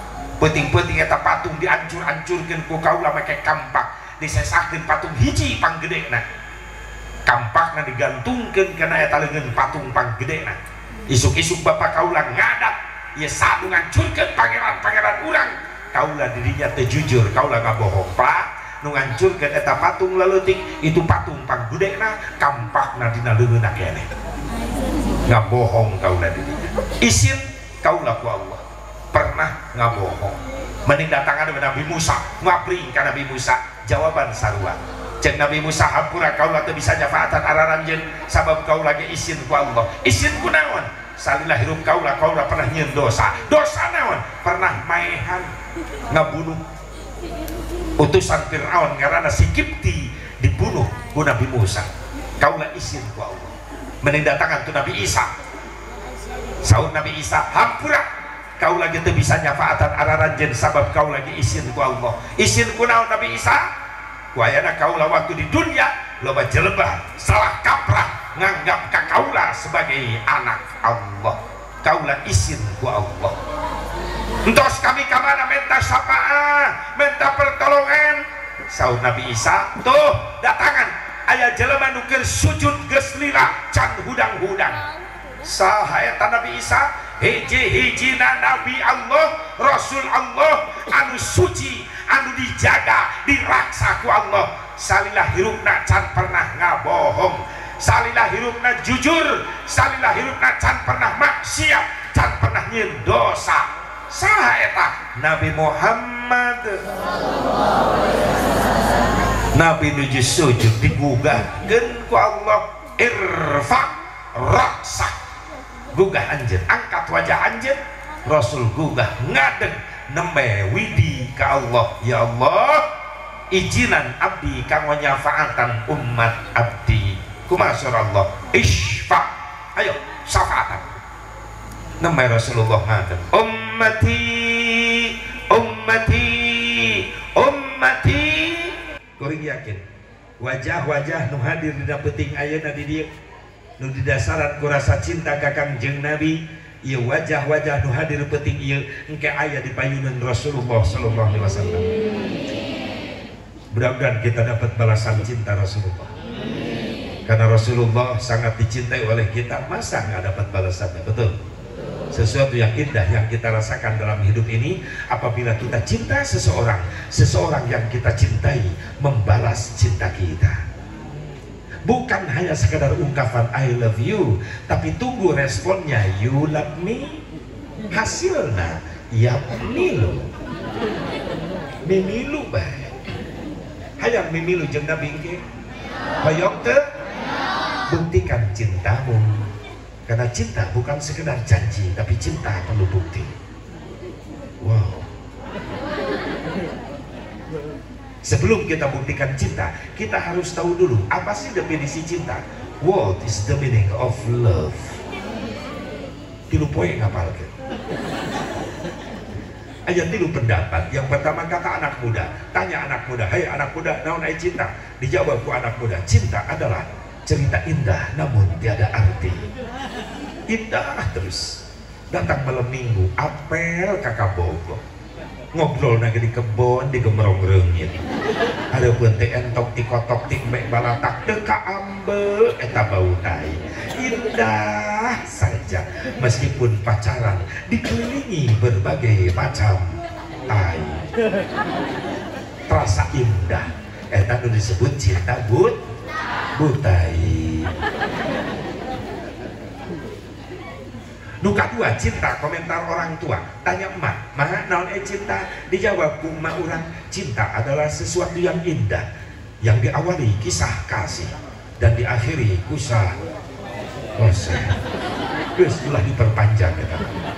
penting-penting eta patung diancur-ancurkeun ku kaula make kampak, disesakeun patung hiji panggedena, kampakna digantungkeun kana eta leungeun patung panggedena. Isuk-isuk bapak kaula ngadat ieu sadu ngancurkeun pangeran-pangeran urang, kaula dirinya teu jujur, kaula ngabohong. Pak, nu ngancurkeun eta patung leutik itu patung panggedena, kampakna dina leungeunna keneh. Ngabohong kaula dirinya. Isin kaula ku Allah pernah ngabohong. Mending datangan Nabi Musa, ngapring ka Nabi Musa, jawaban sarua. Cek Nabi Musa hampura kaula teu bisa nyafaatan araranjeun sabab kaula ge isin ku Allah. Isin ku naon? Salilah hirup kaula, kaula pernah nyieun dosa. Dosa naon? Pernah maehan, ngabunuh utusan Firaun ngaranna si Kipti dibunuh ku Nabi Musa. Kaula isin ku Allah. Mending datangan tu Nabi Isa. Saur Nabi Isa, hampura kau lagi teu bisa nyafaatan araranjeun sabab kau lagi isin ku Allah. Isin ku naon Nabi Isa? Ku ayana kaula waktu di dunia loba jelebah salah kaprah nganggap ka kaula sebagai anak Allah. Kaula isin ku Allah. Entos kami ka mana minta syafaat, minta pertolongan. Saur Nabi Isa, tuh datangan aya jelema nu keur sujud geus lila can hudang-hudang. Saha eta Nabi Isa? Hiji-hijina Nabi Allah, Rasul Allah anu suci, anu dijaga, diraksa ku Allah. Salilah hirupna can pernah ngabohong, salilah hirupna jujur, salilah hirupna can pernah maksiat, can pernah nyieun dosa. Saha eta? Nabi Muhammad. Nabi nuju sujud digugahkeun ku Allah, irfa raksak, gugah anjeun, angkat wajah anjeun. Rasul gugah ngadeg nembe widi ka Allah, ya Allah izinan abdi kanggo nyafaatan umat abdi. Kumaha Allah isfa, ayo syafaatan. Nembe Rasulullah ngadeg, ummati ummati ummati. Kuring yakin wajah-wajah nu hadir dina peuting ayeuna di dieu nu didasaran ku rasa cinta ka Kangjeng Nabi, ieu wajah-wajah nu hadir peuting ieu engke aya di payunan Rasulullah sallallahu alaihi wasallam. Mudah-mudahan kita dapat balasan cinta Rasulullah. Karena Rasulullah sangat dicintai oleh kita, masa nggak dapat balasannya? Betul. Sesuatu yang indah yang kita rasakan dalam hidup ini apabila kita cinta seseorang, seseorang yang kita cintai membalas cinta kita. Bukan hanya sekadar ungkapan I love you, tapi tunggu responnya, you love me. Hasilnya ya milu mimilu bae. Hayang mimilu jeung Nabi engke hoyong teu buktikan cintamu. Karena cinta bukan sekedar janji, tapi cinta perlu bukti. Wow. Sebelum kita buktikan cinta, kita harus tahu dulu apa sih definisi cinta. What is the meaning of love? Tilu poe ngapalkeun. Aya tilu pendapat. Yang pertama kata anak muda, tanya anak muda, "Hai anak muda, naon aya cinta?" Dijawab ku anak muda, cinta adalah cerita indah namun tiada arti. Indah terus. Datang malam minggu, apel kakak Bogor, ngobrol lagi di kebon, di gemerong reungin. Ada pun teh entok tikotok tik mek balatak teka ambe eta bau tai. Indah saja meskipun pacaran dikelilingi berbagai macam tai. Terasa indah. Eta nu disebut cinta but butai. Nu kadua cinta, komentar orang tua. Tanya emak, "Mah naon e cinta?" Dijawab ku emak urang, cinta adalah sesuatu yang indah yang diawali kisah kasih dan diakhiri kusah kose. Terus telah diperpanjang ya.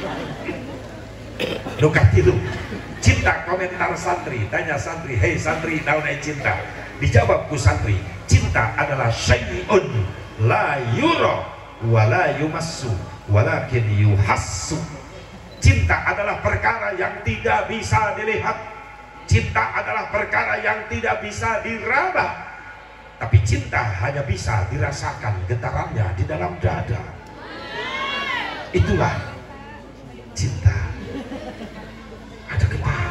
Nu katilu, cinta, komentar santri. Tanya santri, "Hei santri, naon e cinta?" Dijawab ku santri, cinta adalah syai'un la yura wa la yumassu walakin yuhassu. Cinta adalah perkara yang tidak bisa dilihat. Cinta adalah perkara yang tidak bisa diraba. Tapi cinta hanya bisa dirasakan getarannya di dalam dada. Itulah cinta. Ada getar.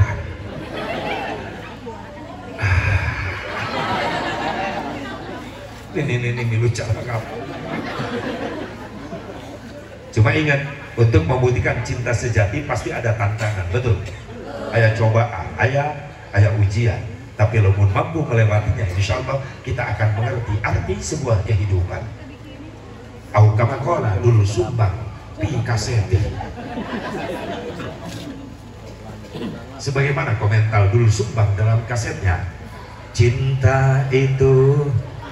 ini ini ini milu cara kamu. Cuma ingat, untuk membuktikan cinta sejati pasti ada tantangan, betul. Ayah cobaan, ayah ayah ujian. Tapi lamun mampu melewatinya, insya Allah kita akan mengerti arti sebuah kehidupan. Au kama qala dulu sumbang pi kaseti. Sebagaimana komentar dulu sumbang dalam kasetnya, cinta itu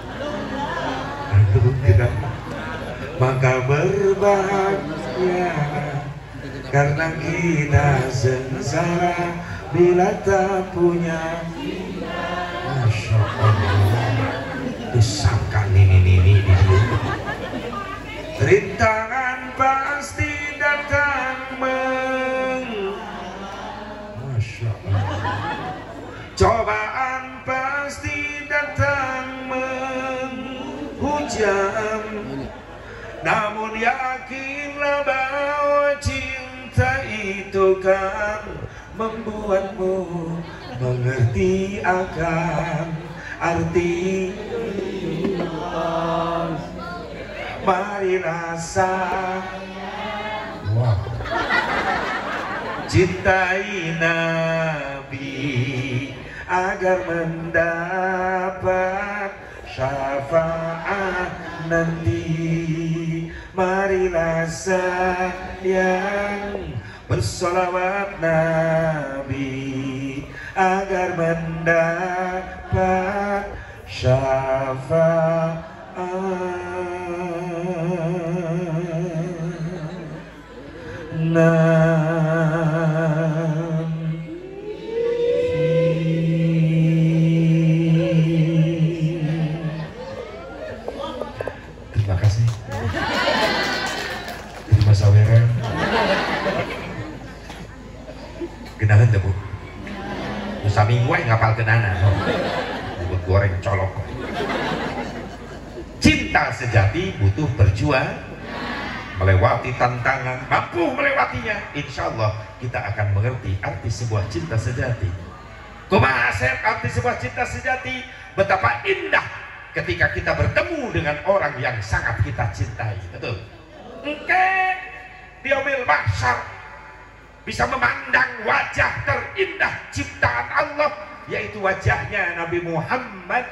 tidak maka berbahagia karena kita sengsara bila tak punya. Masya Allah, disangka nini nini di sini. Rintangan pasti datang meng. Masya Allah. Cobaan pasti datang menghujam. Namun yakinlah bahwa cinta itu kan membuatmu mengerti akan arti. Marilah wow. Cintai Nabi agar mendapat syafaat nanti. Marilah sayang bersolawat Nabi agar mendapat syafaat. Terima kasih. Terima saweran. Kenalan tuh bu. Nusa minggu ngapal kenana. Bubut goreng colok. Cinta sejati butuh berjuang, melewati tantangan, mampu melewatinya. Insya Allah kita akan mengerti arti sebuah cinta sejati. Kumaha asep arti sebuah cinta sejati? Betapa indah ketika kita bertemu dengan orang yang sangat kita cintai. Betul? Oke, di yaumil mahsyar bisa memandang wajah terindah ciptaan Allah, yaitu wajahnya Nabi Muhammad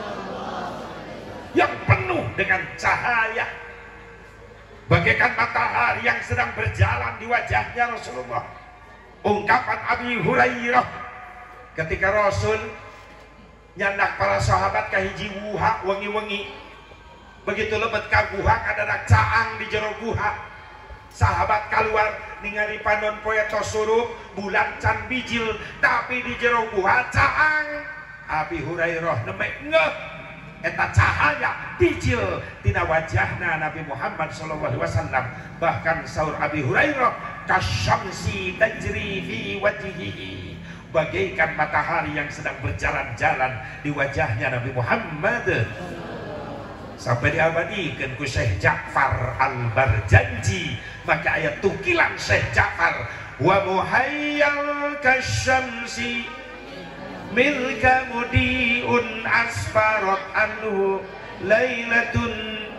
yang penuh dengan cahaya, bagaikan matahari yang sedang berjalan di wajahnya Rasulullah. Ungkapan Abi Hurairah ketika Rasul nyandak para sahabat ka hiji guha wengi-wengi, begitu lebet ka guha kadadak caang di jero guha. Sahabat keluar ningali panon poe tos surup bulan can bijil, tapi di jero guha caang. Abi Hurairah nemek ngeuh eta cahaya bijil tina wajahna Nabi Muhammad sallallahu alaihi wasallam. Bahkan saur Abi Hurairah kasyamsi tajri fi wajhihi, bagaikan matahari yang sedang berjalan-jalan di wajahnya Nabi Muhammad. Sampai diabadikan ku Syekh Ja'far Al-Barjanji, maka ayat tukilan Syekh Ja'far, wa muhayyal kasyamsi milka mudiun asfarat anhu lailatun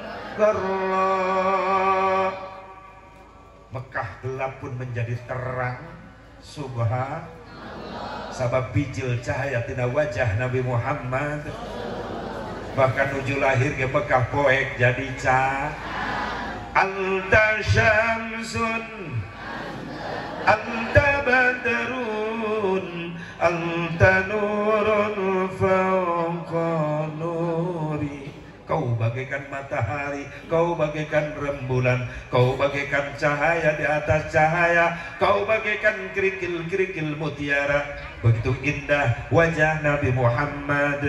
qarra. Mekah gelap pun menjadi terang, subhanallah, sabab bijil cahaya tina wajah Nabi Muhammad. Bahkan nuju lahir ke Mekah poek jadi cah. Anta syamsun anta badrun anta nurun fawqa nuri. Kau bagaikan matahari, kau bagaikan rembulan, kau bagaikan cahaya di atas cahaya, kau bagaikan kerikil-kerikil mutiara. Begitu indah wajah Nabi Muhammad.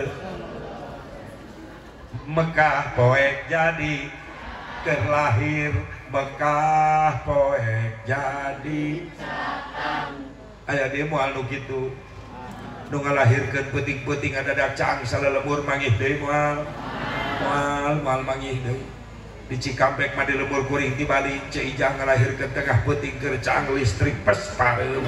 Mekah poek jadi kerlahir, Mekah poek jadi aya dia moal nu kitu nu ngalahirkeun peuting-peuting ada dacang salelembur mangih deui moal moal moal mangih deui di Cikampek mah di lembur kuring ti Bali Ceijang ngalahirkeun tengah peuting keur cang listrik pes pareum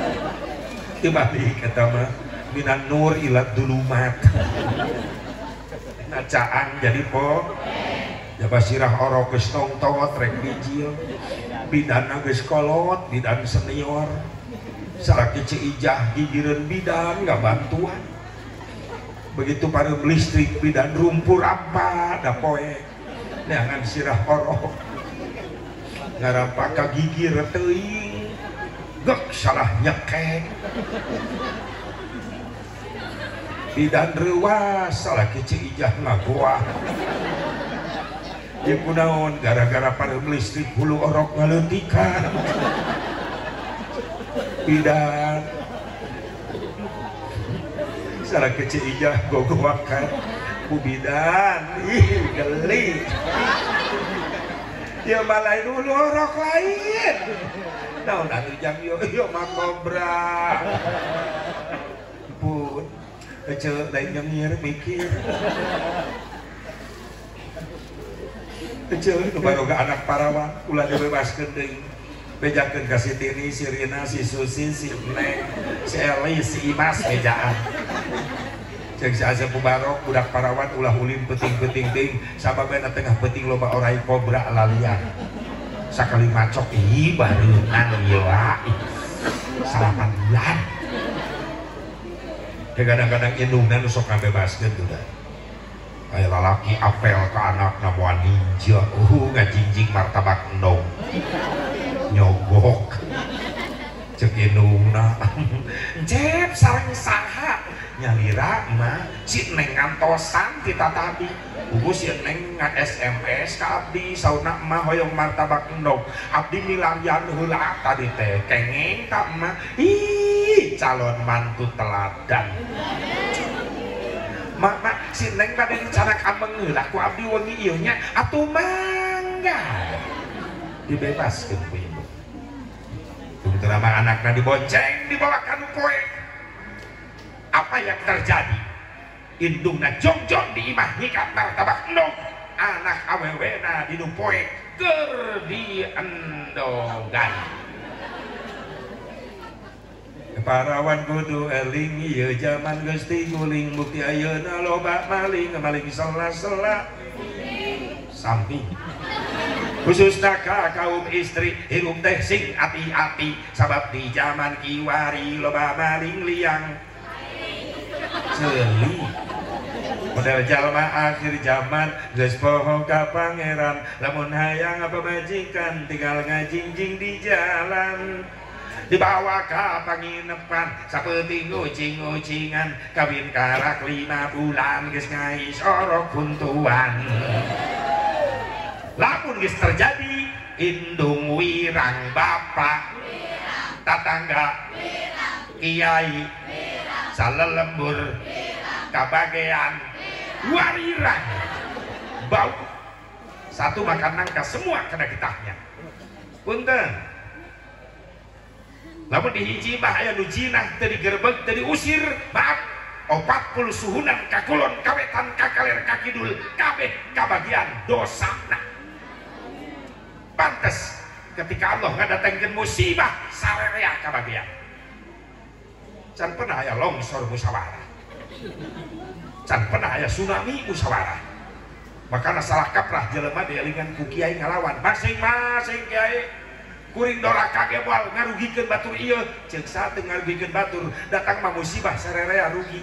ti Bali eta mah minan nur ilat dulumat. ngacaan jadi po jaba sirah orok geus tong-tongot rek bijil bidana geus kolot bidan senior saraki Ciijah gigireun bidan nggak bantuan begitu pada listrik bidan rumpur apa da poe neangan sirah orok ngarapa ka gigir teuing gek salah nyekek bidan reuas salah Ciijah ngagoah ya kunaon gara-gara pada listrik hulu orok ngaleutikan bidan salah Ciijah gogoakan ku bidan ih geli ya malai dulu orok lain naon anu jam yo yo mah kobra pun ece lain nyengir mikir ece nu baroga anak parawan ulah dibebaskeun deui bejakeun ka si Tini, si Rina, si Susi, si Neng, si Eli, si Imas bejaan cek si Azab Mubarok budak parawan ulah ulin peting-peting ting sababena tengah peting loba orai kobra lalian sakali macok ih barengan ieu salapan bulan ya kadang-kadang indungna nu sok ngabebaskeun tuh da kayak lalaki apel ke anak namuan ninja uh ngajingjing martabak endong nyogok cek indungna cep sareng saha nyalira mah si Neng ngantosan kita tadi buku si Neng ngan S M S ka abdi sauna mah hoyong martabak endog abdi milarian heula tadi teh kengeng ka mah ih calon mantu teladan mak mak si Neng bade cara kameng heula ku abdi wengi ieu nya atuh mangga dibebaskeun ku ibu begitu nama anakna dibonceng dibawakan poe apa yang terjadi indungna jongjong di imah nyikat martabak endog anak awewena di nupoe keur diendogan parawan kudu eling ieu jaman geus tiguling bukti ayeuna loba maling maling sela-sela samping khususna ka kaum istri hirup teh sing ati-ati sabab di zaman kiwari loba maling liang celi model jalma akhir zaman geus poho ka pangeran lamun hayang apa majikan tinggal ngajingjing di jalan dibawa ka panginepan sapeting ucing-ucingan kawin karak lima bulan geus ngais orok kuntuan lamun geus terjadi indung wirang bapak tatangga kiai salelembur kabagean warirang bau satu makan nangka semua kena getahnya punten lamun dihiji mah aya nu jinah teu digerebeg teu diusir maaf opat puluh suhunan kakulon kawetan kakaler kakidul kabeh kabagian dosana pantes ketika Allah ngadatengkeun musibah sarerea kabagian can pernah aya longsor musyawarah can pernah aya tsunami musyawarah makana salah kaprah jelema dielingan ku kiai ngalawan masing-masing kiai kuring doraka ge moal ngarugikeun batur ieu ceuk sateu ngarugikeun batur datang mah musibah sarerea rugi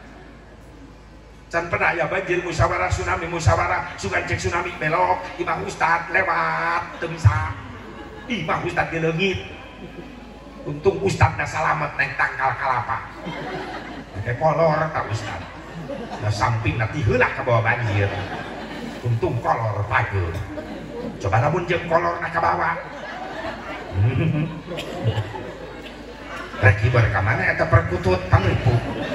can pernah aya banjir musyawarah tsunami musyawarah sugan cek tsunami belok imah ustad lewat teu bisa imah ustad di leungit untung ustadna salamet neng tangkal kalapa pakai kolor tak ustad nah samping nanti heula ke bawah banjir untung kolor pageur coba lamun jeung kolor na ke bawah lagi berkamana eta perkutut pangripu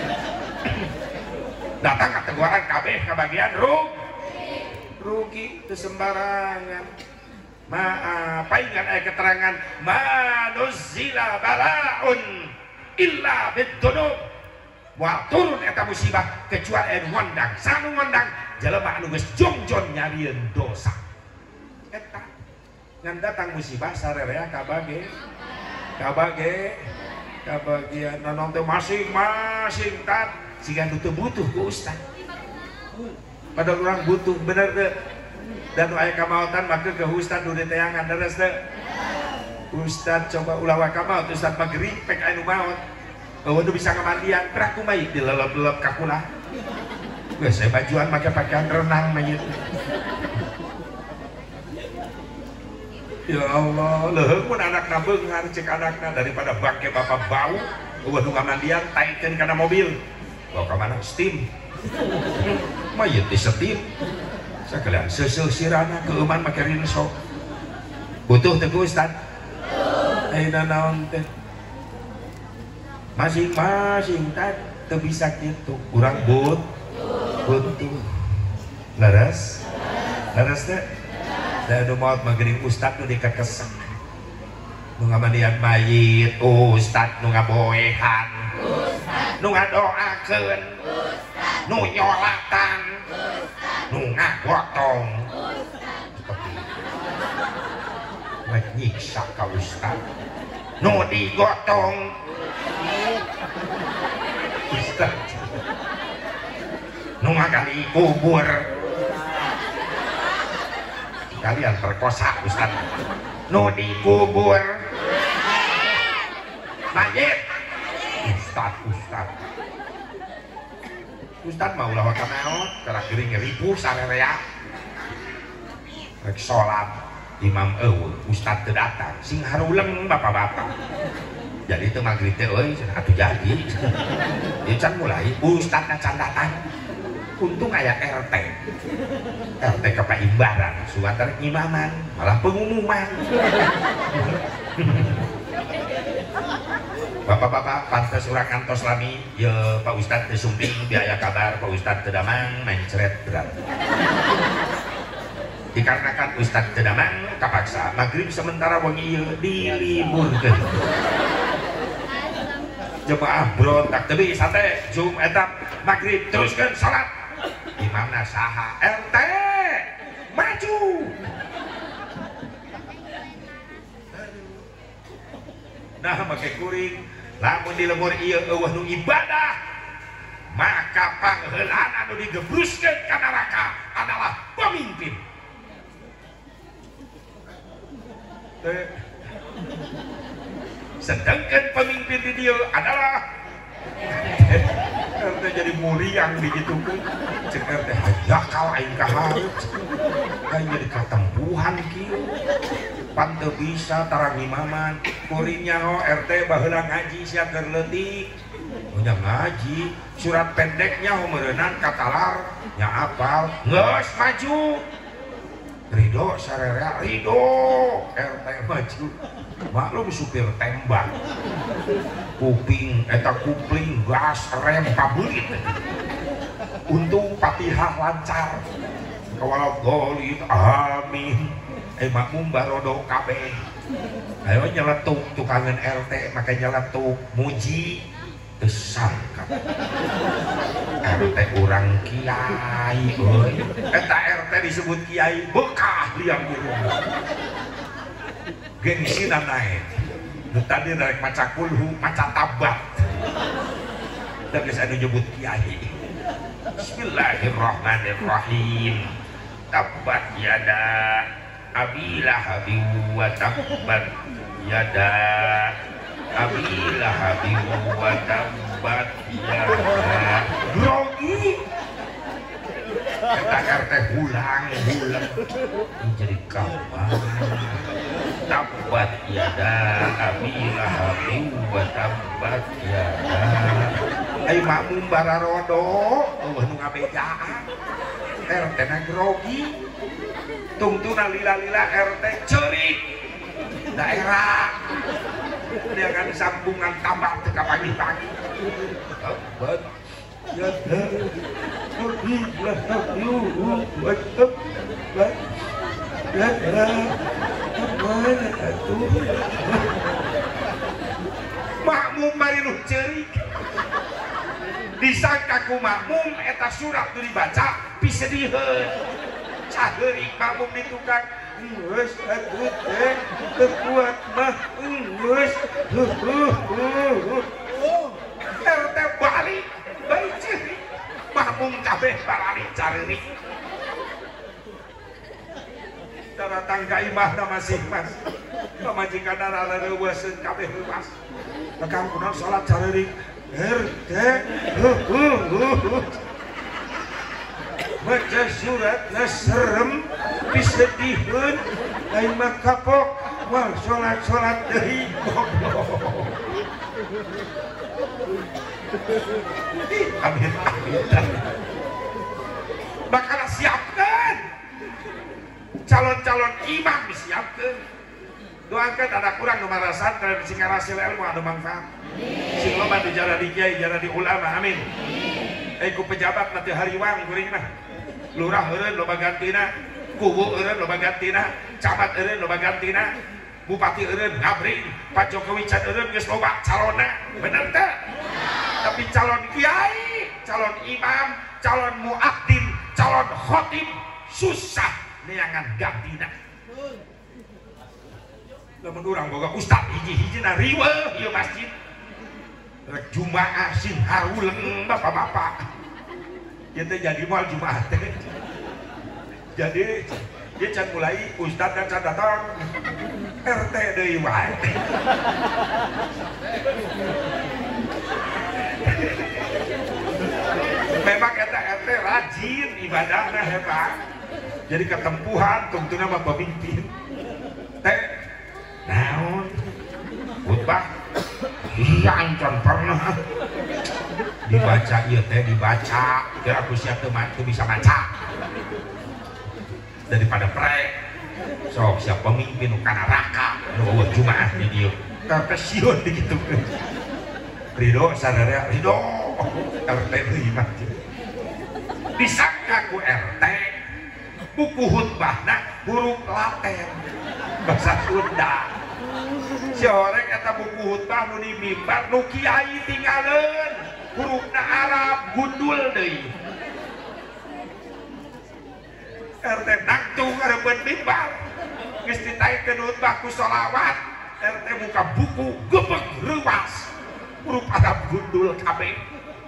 datang ke teguran kabeh kebagian rugi rugi itu sembarangan maaf paingan aya keterangan manuzila balaun illa bidzunub moal turun eta musibah kecuali anu ngondang sanu ngondang jelema anu geus jongjon nyarieun dosa eta ngan datang musibah sarerea kabage kabage kabagian nonton masing-masing tat siga nu teu butuh ku ustad padahal orang butuh bener deh dan aya kamautan maka ke ustad udah tayangan deres deh ustad coba ulah wa kamaut ustad magrib pek anu maut bahwa tuh bisa kemandian gerak ku mayit dilelep-lelep kakulah gue saya bajuan make pakaian renang mayit ya Allah leuheung mun anakna beunghar cek anakna daripada bangke bapak bau eueuh nu ngamandian taikeun kana mobil bawa ka mana steam mayit disetim sakalian seuseuh sirana keuman make rinso butuh teh ku ustad ayeuna naon teh masing-masing teh teu bisa kitu urang but butuh laras laras teh da anu maot magrib ustad nu dikekesak nu ngamandian mayit ustad nu ngaboehan ustad nu ngadoakeun ustad nu nyolatan ustad nu ngagotong seperti rek nyiksa ka ustad nu digotong ustad nu ngagali kubur kalian perkosa ustad nu dikubur mayit ustad ustad ustad mau ulah kanaon kara geuring ripuh sarerea rek salat imam eueuh ustad teu datang sing haruleng bapak-bapak jadi itu magrib teh euy atuh jadi ieu can mulai ustadna can datang untung aya R T R T kepaimbaran suantar imaman malah pengumuman bapak-bapak pantes urang kantos lami ya Pak Ustad teu sumping biaya kabar Pak Ustad teu damang main ceret berat dikarenakan Ustad teu damang kapaksa magrib sementara wengi ieu diliburkeun jemaah berontak tapi sate jum etap magrib teruskan salat imamna saha R T maju nah make kuring lamun di lemur ieu eueuh nu ibadah maka pangheulaan anu digebruskeun ka neraka adalah pemimpin teh sedangkan pemimpin di dia adalah R T jadi muriang digitukeun cek R T hajakal aing kahareut aing jadi katempuhan kieu pan teu bisa tarang imaman kuringnya ho R T baheula ngaji sia keur leutik nya ngaji surat pendeknya ho meureunnan katalar nya apal geus maju ridho sarerea ridho R T maju maklum supir tembak kuping eta kupling gas rem pabeulit untung Fatihah lancar kawalau golid amin eh makmum barodo kabeh ayo nyeletuk tukangan R T make nyeletuk muji teu sangka R T urang kiai euy eta R T disebut kiai bekah liang burung gengsina naik nu tadi rek maca kulhu maca tabat dan geus anu nyebut kiai bismillahirrahmanirrahim tabat yada abi lahabin wa tabat yada abi lahabin wa tabat yada grogi kita R T hulang hulang menjadi kawan tabat yada abi lahabin wa tabat yada ai makmum bararodo eueuh nu ngabejaan R T na grogi tungtuna lila-lila R T ceurik daerah dia kan sambungan tambah teka pagi-pagi tabat yada abi lahabin wa tabat yada mana atuh makmum bari nu ceurik disangka ku makmum eta surat nu dibaca pisedieun cageurik makmum di tukang geus atuh teh teu kuat mah geus R T balik bari ceurik makmum kampung kabeh barani careurik datang ka imahna masing-mas pamajikan rareuweuskeun kabeh leuwas Kang kunaon salat careurik R T huh huh huh baca surat serem disedihkeun lain mah kapok wah salat-salat deui amin amin bakal siapkan calon-calon imam disiapkan doakan ada kurang nomor rasan dan singarasil ilmu ada manfaat sing loba di jalan di kiai jalan di ulama amin eh ku pejabat nanti hariwang kuring mah lurah eureun loba gantina kubu eureun loba gantina camat eureun loba gantina bupati eureun ngabring Pak Jokowi can eureun geus loba calonna bener teh tapi calon kiai calon imam calon muadzin calon khotib susah neangan gantina lamun urang boga ustad hiji-hiji na riweuh ieu masjid rek jumaah sing haruleng bapak-bapak ieu teh jadi moal jumaah teh jadi dia can mulai ustad dan can datang R T deui wae memang eta R T rajin ibadahna hebat jadi ketempuhan tungtuna mah pemimpin teh naon khutbah iya ancan pernah dibaca ieu teh dibaca kira ku sia teu bisa baca daripada prek sok siap pemimpin kana raka nu jumaah di dieu ka siun digitukeun ridho sadaya ridho R T deui mah disangka ku R T buku khutbahna huruf Latin bahasa Sunda si orang eta buku khutbah nu di mimbar nu kiai tinggalin hurufna Arab gundul deui R T nangtung ngarebeun mimbar geus ditaikeun khutbah ku sholawat R T buka buku gebeg reuwas huruf Arab gundul kabeh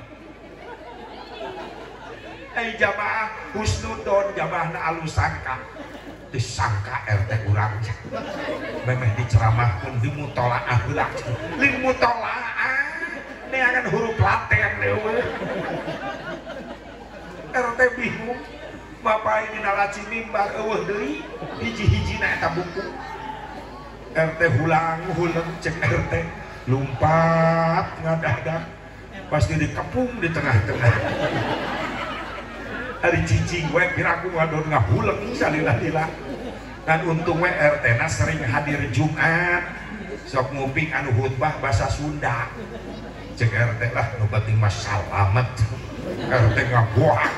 ai jamaah husnudon jamaahna alusangka disangka R T urang memeh diceramahkeun di mutolaah heula lin mutolaah neangan huruf Latin deui R T bingung bapak ini nalaci mimbar eueuh deui hiji-hijina eta buku R T hulang hulang cek R T lumpat ngadadak pasti dikepung di tengah-tengah hari cicing we kira aku ngadon ngahuleng salila-lila kan untung we R T na sering hadir Jumat sok nguping anu khutbah bahasa Sunda cek R T lah nu penting mah salamet R T ngabuak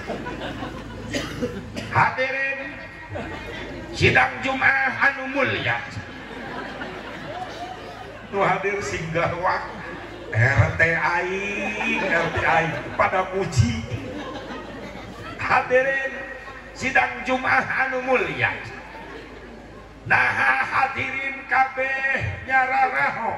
hadirin sidang Jumat anu mulia nu hadir singgarwa R T aing R T aing pada puji hadirin sidang Jumat anu mulia nah hadirin kabeh nyararaho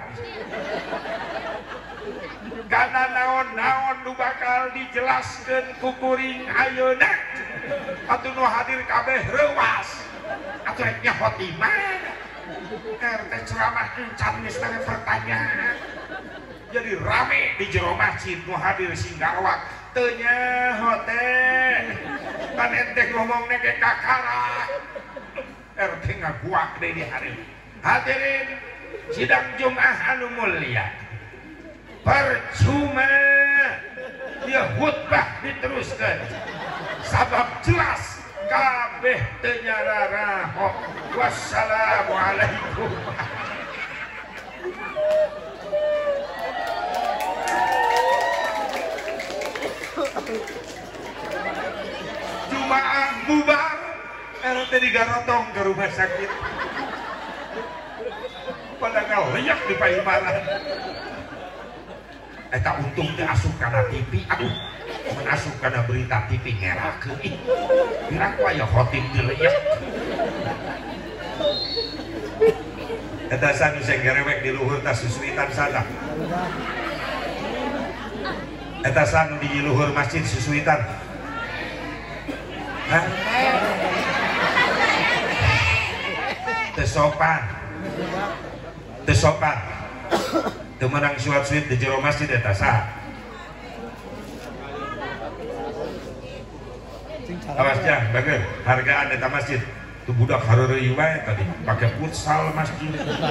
karena naon-naon nu bakal dijelaskeun ku kuring ayeuna atuh nu hadir kabeh reuwas atuh rek nyaho di mana R T ceramah encan geus teu pertanyaan jadi rame di jero masjid nu hadir singgarwa teu nyaho teh kan ente ngomong nege kakara R T ngaguak deui di hari hadirin sidang Jumat anu mulia percuma dia khutbah diteruskan sabab jelas kabeh teu nyararaho wassalamualaikum Jumaah bubar R T digarotong ke rumah sakit pada ngaliak di paimaran eta untung teh asup kana T V aduh mun asup kana berita T V ngerakeun ih kira ku aya khotib dileyak eta sanu sing gerewek di luhur tas susuitan sana eta sanu di luhur masjid susuitan. Hah? Teu sopan. Teu sopan. Teu menang suat-suit di jero masjid eta saha? Awas jang, bager, hargaan eta masjid. Tuh budak hareureuy wae tadi pakai futsal masjid.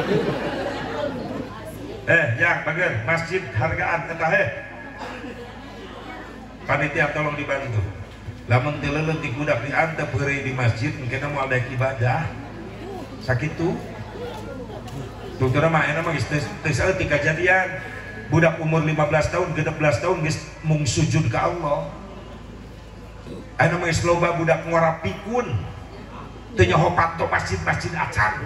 Eh, jang, bager, masjid hargaan eta heh. Panitia tolong dibantu. Lamun teu leuleuk budak diantep heureuy di masjid, engkena moal daek ibadah. Sakitu. Tuturna mah eta mah geus teu saeutik kajadian. Budak umur lima belas tahun, genep belas tahun geus mung sujud ka Allah. Anu mah geus loba budak ngora pikun. Teu nyoho panto masjid-masjid acan.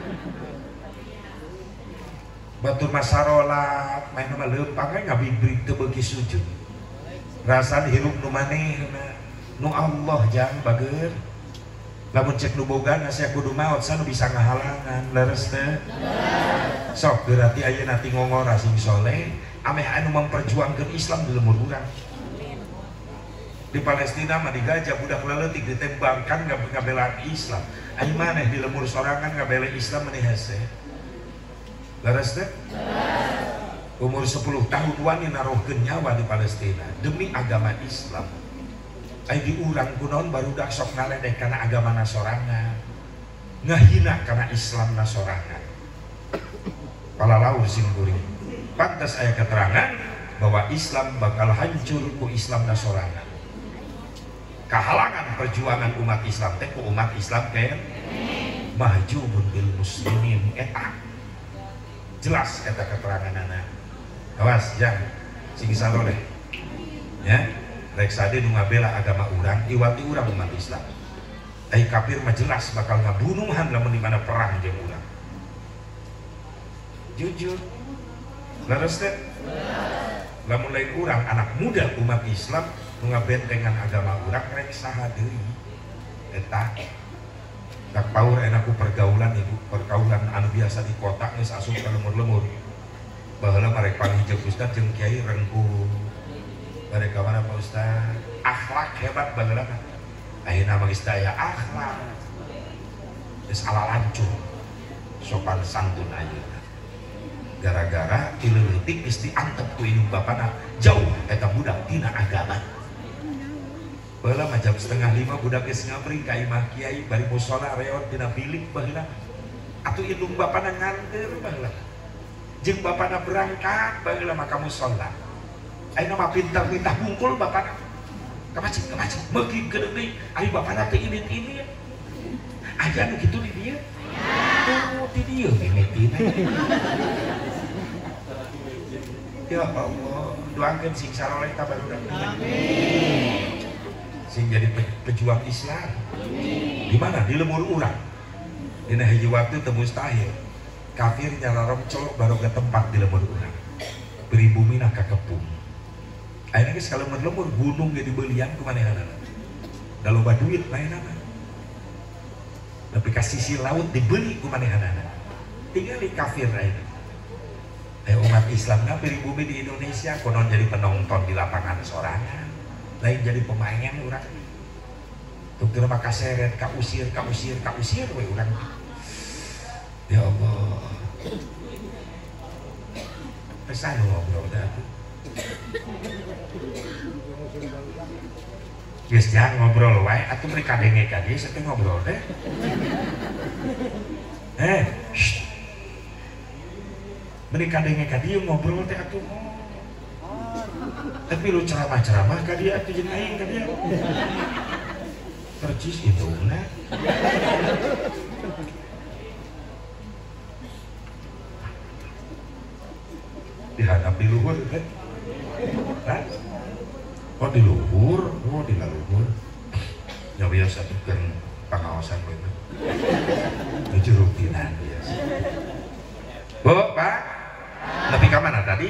Batur masarolat, main mah leumpang we ngabibrig teu beuki sujud. Rasa hirup nu manehna, nu Allah jang bager. Lamun cek nu boga asa kudu maot sanu bisa ngahalangan, leres teh. Sok berarti ayeuna ti ngongora sing soleh, ameh anu memperjuangkeun Islam di lemur urang. Di Palestina mah digajah budak leutik ditembangkan ngabelaan Islam. Aya maneh di lemur sorangan ngabela Islam maneh hese. Leres teh? Umur sepuluh tahun wani narohkeun nyawa di Palestina demi agama Islam. Aya di urang kunaon barudak sok ngaledeh kana agama sorangan. Ngahina kana Islam sorangan. Palalaur sing kuring. Pantas aya keterangan bahwa Islam bakal hancur ku Islam sorangan. Kehalangan perjuangan umat Islam teh ku umat Islam kan maju bil muslimin eta jelas eta keteranganana. Awas jang sing saloleh ya rek sade nu ngabela agama urang iwati urang umat Islam. Ai kafir mah jelas bakal ngabunuhan lamun di mana perang jeung urang. Jujur leres teh lamun lain urang anak muda umat Islam ngabentengan agama urang rek saha deui eta tak paur enaku pergaulan ibu pergaulan anu biasa di kota geus asup ka lemur-lemur baheula marek panghijau ustad jeung kiai rengku barek ka mana Pak Ustad akhlak hebat baheula ayeuna mah geus aya akhlak geus ala lancur sopan santun ayeuna gara-gara ileutik geus diantep ku indung bapana jauh eta budak tina agama. Baheula mah jam setengah lima budak geus ngabring ka imah kiai bari mushola reot dina bilik baheula. Atuh indung bapana nganteur baheula. Jeung bapana berangkat baheula mah ka mushola. Ayeuna mah pintar-pintar bungkul bapana. Ka masjid ka masjid meuki geudeung deui ari bapana teh init-init. Aya nu kitu di dieu. Oh, di dieu mimitina. Ya Allah, doakeun sing saroleh ka barudak. Amin. Sing jadi pejuang Islam. Di mana? Di lemur urang. Dina hiji waktu teu mustahil. Kafir nyalarom colok baru ke tempat di lemur urang. Pribumina kakepung. Ayeuna geus ka lemur-lemur gunung ge dibeulian ku manehanana. Da loba duit lainna mah. Tapi ka sisi laut dibeli ku manehanana. Tinggal di kafir ayeuna. Eh umat Islamna pribumi di Indonesia konon jadi penonton di lapangan sorangan. Lain jadi pemain urang tuktur mah kaseret kausir kausir kausir we urang ya Allah pesan ngobrol dah geus jangan ngobrol wae atuh beri kadenge ka dieu sateu ngobrol deh eh beri kadenge ka dieu ngobrol teh atuh tapi lu ceramah-ceramah ka dia atuh jeung aing ka dia percis itu nah dihadap di luhur kan hah? Oh di luhur oh di luhur ya biasa tuh kan pengawasan bener itu rutinan biasa Bu Pak lebih ke mana tadi?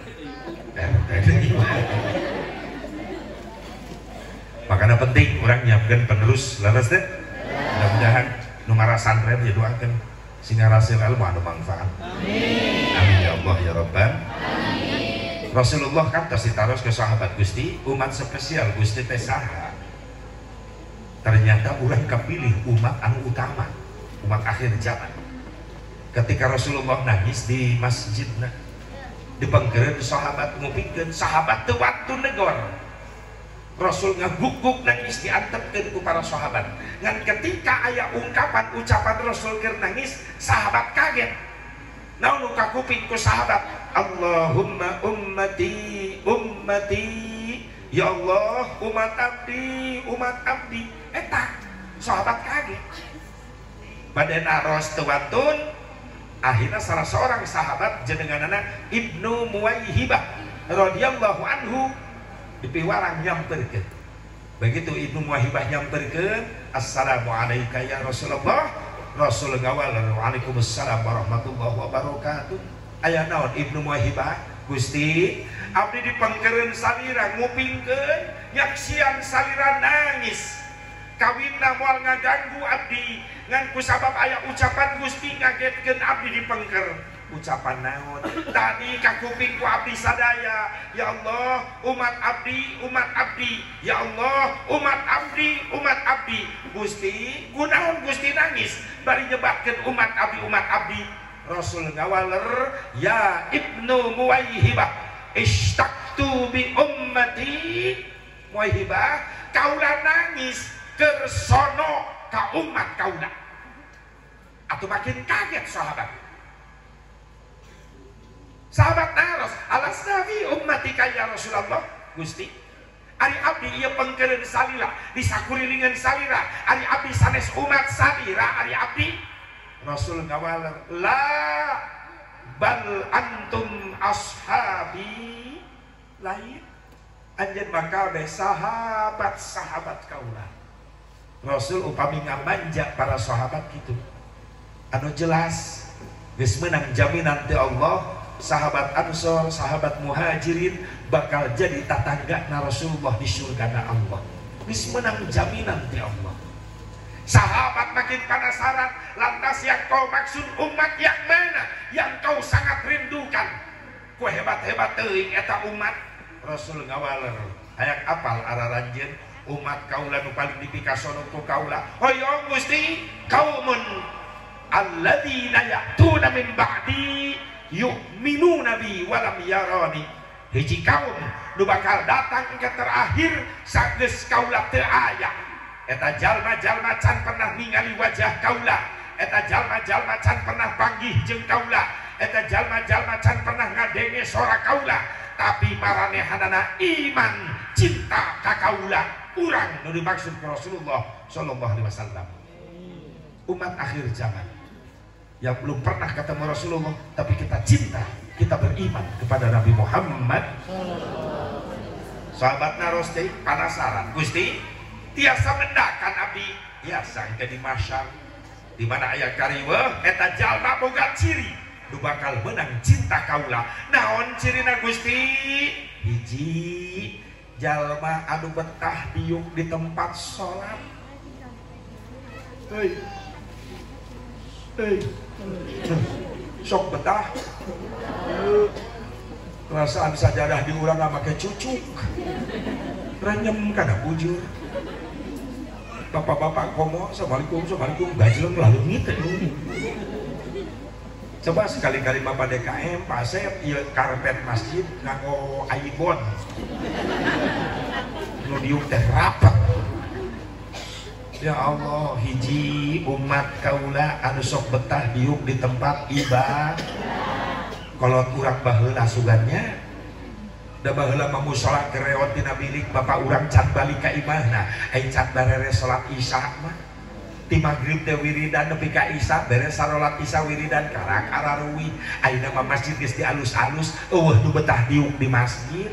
Makanya penting orang nyiapkan penerus laras deh mudah-mudahan numara santren ya doakan sehingga hasil ilmu anu manfaat amin amin ya Allah ya Rabbal amin Rasulullah kan tos ditaros ke sahabat Gusti, umat spesial Gusti teh saha. Ternyata urang kepilih umat anu utama, umat akhir zaman. Ketika Rasulullah nangis di masjidna, dipengkereun sahabat ngupikeun, sahabat teu waktu negor. Rasul ngaguguk nangis diantepkeun ku para sahabat. Ngan ketika aya ungkapan ucapan Rasul keur nangis, sahabat kaget. Naon nu kakuping ku sahabat, Allahumma ummati ummati, ya Allah umat abdi umat abdi. Eta sahabat kaget. Bade naros teu wantun, akhirna salah seorang sahabat jenenganana Ibnu Muwaihibah radhiyallahu anhu dipiwarang nyamperkeun. Begitu Ibnu Muwaihibah nyamperkeun, assalamualaikum ya Rasulullah. Rasul ngawal, waalaikumsalam warahmatullahi wabarakatuh. Aya naon Ibnu Muwaihibah? Gusti, abdi dipengkereun salira ngupingkeun, nyaksian salira nangis. Kawinna moal ngaganggu abdi, ngan kusabab aya ucapan Gusti ngagetkeun abdi dipengker. Ucapan naon? Tadi kakuping ku abdi sadaya, ya Allah umat abdi umat abdi, ya Allah umat abdi umat abdi. Gusti kunaon Gusti nangis bari nyebabkeun umat abdi umat abdi. Rasul ngawaler, ya Ibnu Muwaihibah ishtaqtu bi ummati. Muwaihibah kaula nangis keur sono ka umat kaula. Atuh makin kaget sahabat. Sahabat naros, alasna fi ummatika ya Rasulullah. Gusti, ari abdi ieu pengkereun salira, disakurilingan salira, ari abdi sanes umat salira, ari abdi. Rasul ngawaler, la bal antum ashabi, lain anjeun bakal be sahabat-sahabat kaula. Rasul upami ngamanja para sahabat gitu. Anu jelas geus meunang jaminan ti Allah. Sahabat Ansor, sahabat Muhajirin bakal jadi tatanggana Rasulullah di surgana Allah. Geus meunang jaminan ti Allah. Sahabat makin penasaran, lantas yang kau maksud umat yang mana yang kau sangat rindukan? Ku hebat-hebat teuing eta umat. Rasul ngawaler, hayang apal araranjeun umat kaula nu paling dipikasono ku kaula. Hoyong Gusti, kaumun alladzina ya'tuna min ba'di yu'minu nabi walam yarani. Hiji kaum nu bakal datang ke terakhir sageus kaula teu aya. Eta jalma-jalma can pernah ningali wajah kaula, eta jalma-jalma can pernah panggih jeung kaula, eta jalma-jalma can pernah ngadenge sora kaula, tapi maranehanana iman cinta ka kaula. Urang nu dimaksud Rasulullah sallallahu alaihi wasallam umat akhir zaman yang belum pernah ketemu Rasulullah, tapi kita cinta, kita beriman kepada Nabi Muhammad. Sahabat naros teh penasaran, Gusti tiasa mendakan abdi tiasa ke di masyar di mana aya kariweuh eta jalma boga ciri nu bakal menang cinta kaula. Naon cirina Gusti? Hiji, jalma anu betah diuk di tempat sholat. Hei Hei sok betah perasaan sajadah di urang make cucuk renyem kana bujur. Bapak-bapak komo, assalamualaikum, assalamualaikum, gajleng lalu ngite. Coba sekali-kali bapak D K M, Pak Asep, iya karpet masjid nganggo aibon nu diuk teh rapat. Ya Allah, hiji umat kaula anu sok betah diuk di tempat ibadah. Kalau urang baheula sugannya da baheula mah mushola kereot dina bilik bapak urang can balik ka imahna, ai can barere salat isya mah ti magrib teh wiridan nepi ka isya, beres salat isya wiridan karak araruwi. Ayeuna mah masjid geus dialus-alus, eueuh nu betah diuk di masjid.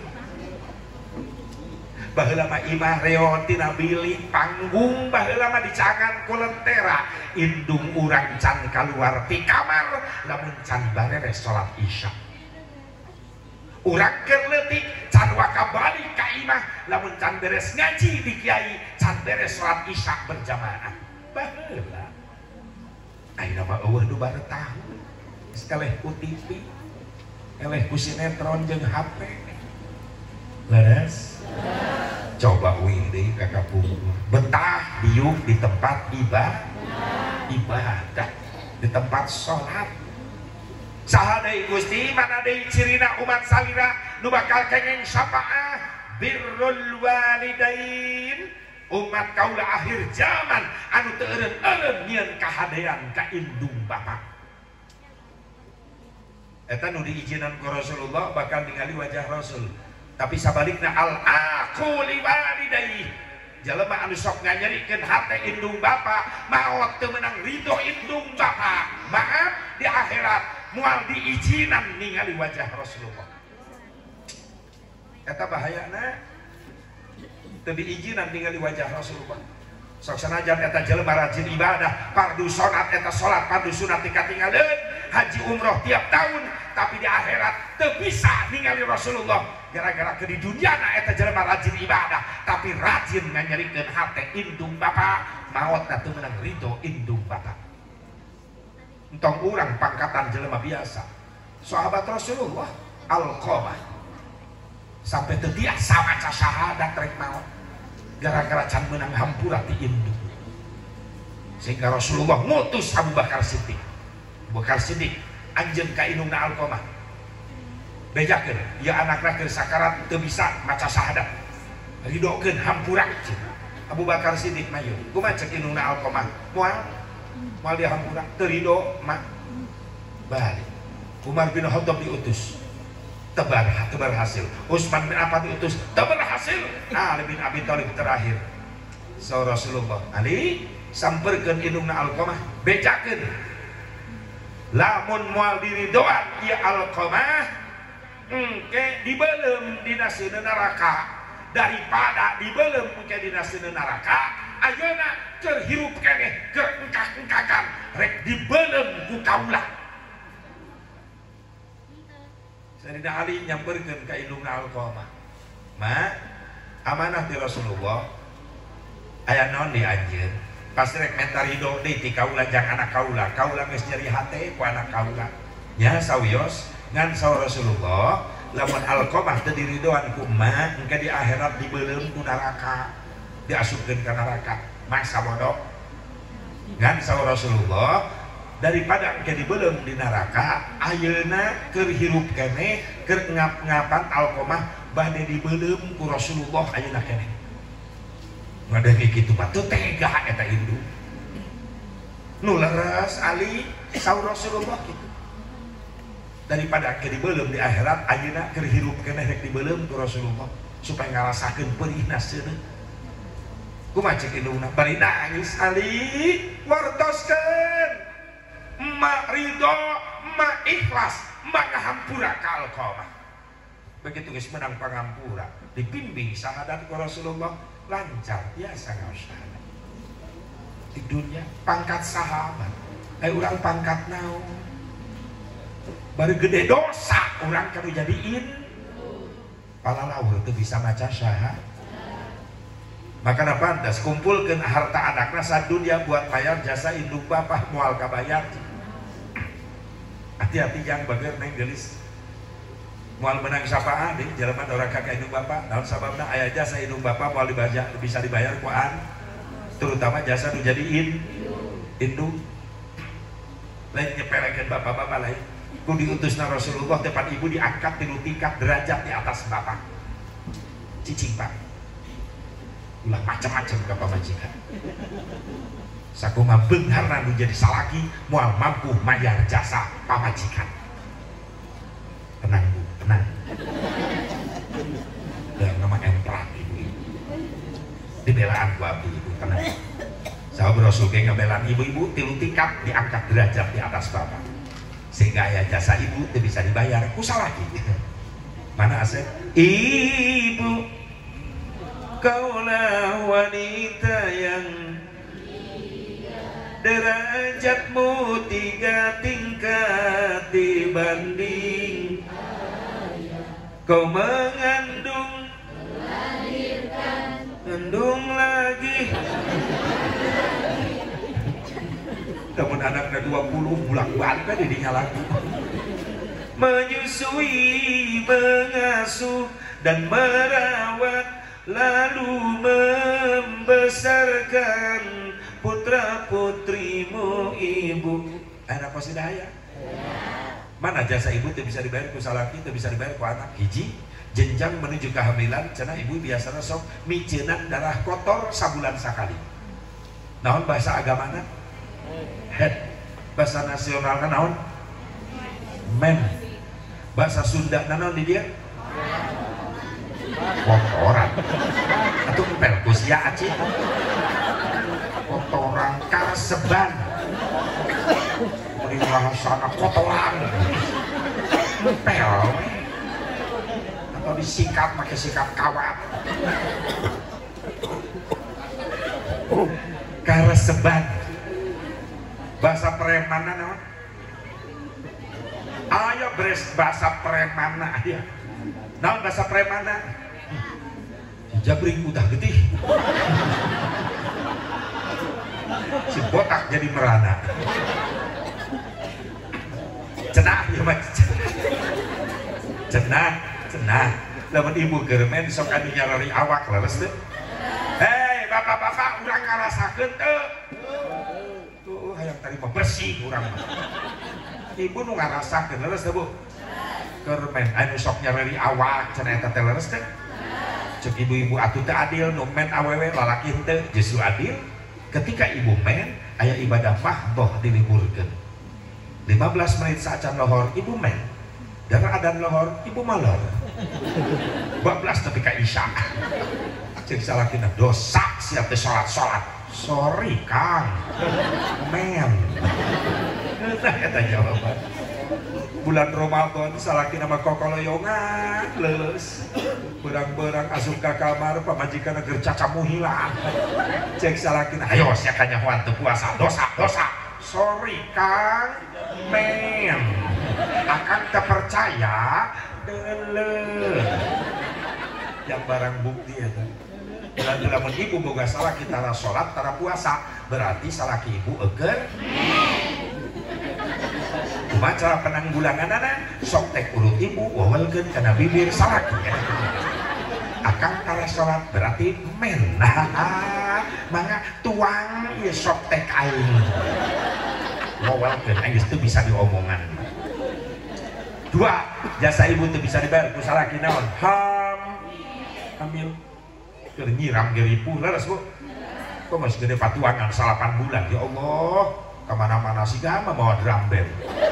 Baheula mah imah reot tina bilik panggung, baheula mah dicangan ku lentera, indung urang can kaluar ti kamar lamun can barere salat isya. Urang keur leutik can waka balik ka imah lamun can beres ngaji di kiai, can beres salat isya berjamaah. Baheula ayeuna mah eueuh nu baretah geus eleh ku T V, eleh ku sinetron jeung H P. leres coba wiri kakak punggur betah diuk di tempat ibadah ibadah di tempat sholat sahadai Gusti mana deui cirina umat salira nu bakal kengeng syafaah birrul walidain umat kaula akhir zaman anu teu eureun-eureun nyieun kahadean ka indung bapa eta nu diizinan ku Rasulullah bakal ningali wajah Rasul tapi sabalikna al aqu li walidayhi jelema anu sok nganyerikeun hate indung bapa maot teu meunang ridho indung bapa maaf di akhirat moal diizinan ningali wajah Rasulullah eta bahayana teu diizinan ningali wajah Rasulullah sok sanajan eta jelema rajin ibadah fardu salat eta salat fardu sunat dikatingaleun haji umroh tiap tahun tapi di akhirat teu bisa ningali Rasulullah gara-gara ke di dunia na eta jelema rajin ibadah tapi rajin nganyerikeun hate indung bapa maot teu meunang ridho indung bapa entong urang pangkatan jelema biasa sahabat Rasulullah Alqamah sampai teu tiasa maca syahadat rek maot gara-gara can menang hampura ti indung sehingga Rasulullah ngutus Abu Bakar Siddiq Abu Bakar Siddiq anjeun ka indungna Alqamah bejakeun ya anakna keur sakarat teu bisa maca syahadat ridokeun hampura Abu Bakar Siddiq mayu kumaha cek indungna Alqamah moal moal dia hampura teu ridho mah balik Umar bin Khattab diutus tebar tebar hasil Utsman bin Affan diutus tebar hasil Ali bin Abi Thalib terakhir so Rasulullah Ali samperkeun indungna Alqamah bejakeun lamun moal diridoan ieu Alqamah engke dibeleum dina seuneun neraka daripada dibeleum engke dina seuneun neraka ayeuna keur hirup keneh keur engkak-engkakan rek dibeleum ku kaula Sayyidina Ali nyamperkeun ka indungna Alqamah ma amanah ti Rasulullah aya naon di anjeun pasti rek menta ridho deui ti kaula jang anak kaula kaula geus nyeri hate ku anak kaula nya sawios ngan saw Rasulullah lamun Alqamah teu diridoan ku emak engke di akhirat dibeuleum ku neraka diasupkeun ka neraka masa bodoh ngan saw Rasulullah daripada engke dibeuleum di neraka ayeuna keur hirup keneh keur ngap-ngapan Alqamah bade dibeuleum ku Rasulullah ayeuna keneh ngadenge kitu mah teu tega eta indung nu leres Ali saw Rasulullah kitu daripada ke dibeuleum di akhirat ayeuna keur hirup keneh rek dibeuleum ku Rasulullah supaya ngarasakeun perihna seuneut kumaha cek indungna bari nangis Ali wartoskeun emak ridho emak ikhlas emak ngahampura ka Alqamah begitu geus menang pangampura dibimbing syahadat ku Rasulullah lancar biasa ngaos syahadat di dunia pangkat sahabat aya urang pangkat naon baru gede dosa orang kanu jadiin palalawur itu bisa maca syahadat maka pantas kumpulkan harta anakna sadunya buat bayar jasa indung bapak moal kabayar hati-hati yang bager neng gelis moal menang syafaat deh jelema orang kakak indung bapak naon sababna aya jasa indung bapak moal dibayar bisa dibayar kuan terutama jasa nu jadiin indung lain nyepelekeun bapak-bapak lain ku diutusna Rasulullah tempat ibu diangkat tilu tingkat derajat di atas bapak cicing pak ulah macam-macam ke pamajikan sakumaha beungharna nu jadi salaki moal mampu mayar jasa pamajikan tenang bu tenang dan nama emprat ibu ibu dibelaan ku abdi ibu tenang sahabat Rasul ge ngabelaan ibu-ibu tilu tingkat diangkat derajat di atas bapak sehingga ya jasa ibu itu bisa dibayar kusalaki mana Asep ibu kaulah wanita yang derajatmu tiga tingkat dibanding kau mengandung melahirkan mengandung lagi namun anaknya dua puluh bulan balik tadi dinya lagi menyusui mengasuh dan merawat lalu membesarkan putra putrimu ibu. Ada kosidaya? Mana jasa ibu itu bisa dibayar ku salaki, itu bisa dibayar ku anak. Hiji, jenjang menuju kehamilan, cenah ibu biasanya sok micenan darah kotor sabulan sakali. Naon bahasa agamana? Head. Bahasa nasional kan naon? Men. Bahasa Sunda naon di dia? Kotoran. Atau pelkus ya aci. Kotoran kaseban. Mending sana kotoran. Pel. Atau disikat pakai sikat kawat. Kareseban. Bahasa premana naon? Ayo beres bahasa premana ya. Naon bahasa premana? Jabring udah gede. Si botak jadi merana. Cenah ya mas. Cenah, cenah. Lamun ibu germen sok anu nyarari awak leres teh. Hei bapak-bapak urang ngarasakeun teu? Tuh hayang tadi mah bersih urang mah. Ibu nu ngarasakeun leres teh Bu? Germen anu sok nyarari awak cenah eta teh leres teh. Cek ibu-ibu atuh teh adil nu men awewe lalaki henteu justru adil. Ketika ibu men aya ibadah mahdoh diliburkeun. lima belas menit saacan lohor ibu men. Darah adan lohor ibu malor. dua belas tapi ka isya. Cek salakina dosa siap teh salat-salat. Sorry Kang. Men. Eta eta jawaban. Bulan Ramadan salakina mah kokoloyongan leus. Berang-berang asup ka kamar pamajikan keur cacamu hilang. Cek salakina ayo sia kanyahoan teu puasa dosa dosa. Sorry Kang. Men. Akang teu percaya deuleuh. Yang barang bukti eta. Berarti lamun ibu boga salah kita tara salat tara puasa berarti salaki ibu eukeun. Kumaha cara penanggulanganana sok tek urut ibu wawelkeun kana bibir salaki. Akang tara salat berarti men. Nah, mangga tuang ieu sok tek aing. Wawelkeun geus teu bisa diomongan. Dua, jasa ibu teu bisa dibayar ku salaki naon? Ham. Hamil. Keur nyiram ge ripuh leres Bu. Kok masih gede patuangan salapan bulan ya Allah. Kemana-mana sih gama bawa drum band.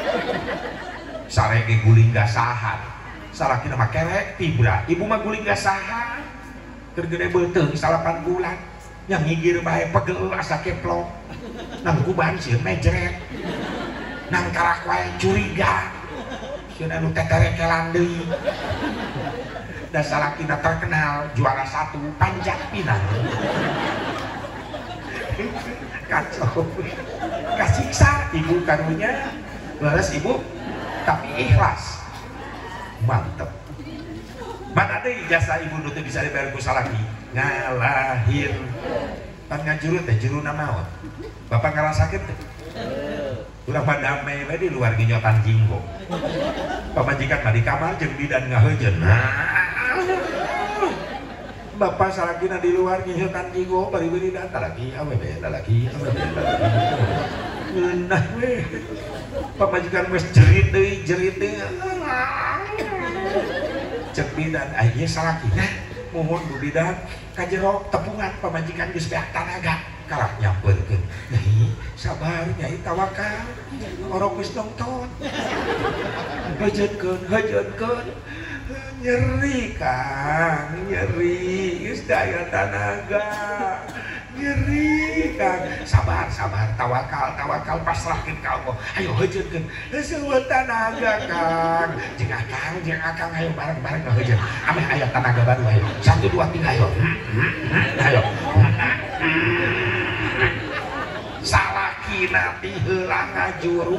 Sarege guling gasahan. Salaki nama kerek tibra. Ibu mah guling gasahan. Keur gede beuteung salapan bulan. Yang ngigir bae pegel asa keplok. Nang kuban sieun mejret. Nang karak wae curiga. Sieun anu teterekelan deui. Dan salakina terkenal juara satu panjat pinang. Kacau. Kasiksa ibu karunya leres ibu tapi ikhlas. Mantep. Mana deui jasa ibu nu teu bisa dibayar ku salaki? Ngalahir. Pan ngajuru teh juruna naon? Bapak ngarasakeun teh? Urang mah damai we di luar ginyotan jinggo. Pamajikan mah di kamar jeung bidan ngaheujeun. Bapak salakina di luar ginyotan jinggo bari beureun da lagi awewe da lagi awewe da lagi. Ngeunah we. Pamajikan geus jerit deui jerit deui. Cek bidan aya salakina mohon Bu bidan ka jero tepungan pamajikan geus beak tanaga. Karak nyampeurkeun. Nyai, sabar nyai tawakal. Orok geus nongton. Heujeunkeun, heujeunkeun. Nyeri Kang, nyeri. Geus daya tanaga. Nyeri Kang. Sabar, sabar, tawakal, tawakal pasrahkeun ka Allah. Ayo heujeunkeun. Seueur tanaga Kang. Jeung Akang, jeung Akang ayo bareng-bareng ngaheujeun. Ameh aya tanaga baru ayo. Satu dua tiga ayo. Ayo. Salakina ti heula ngajuru.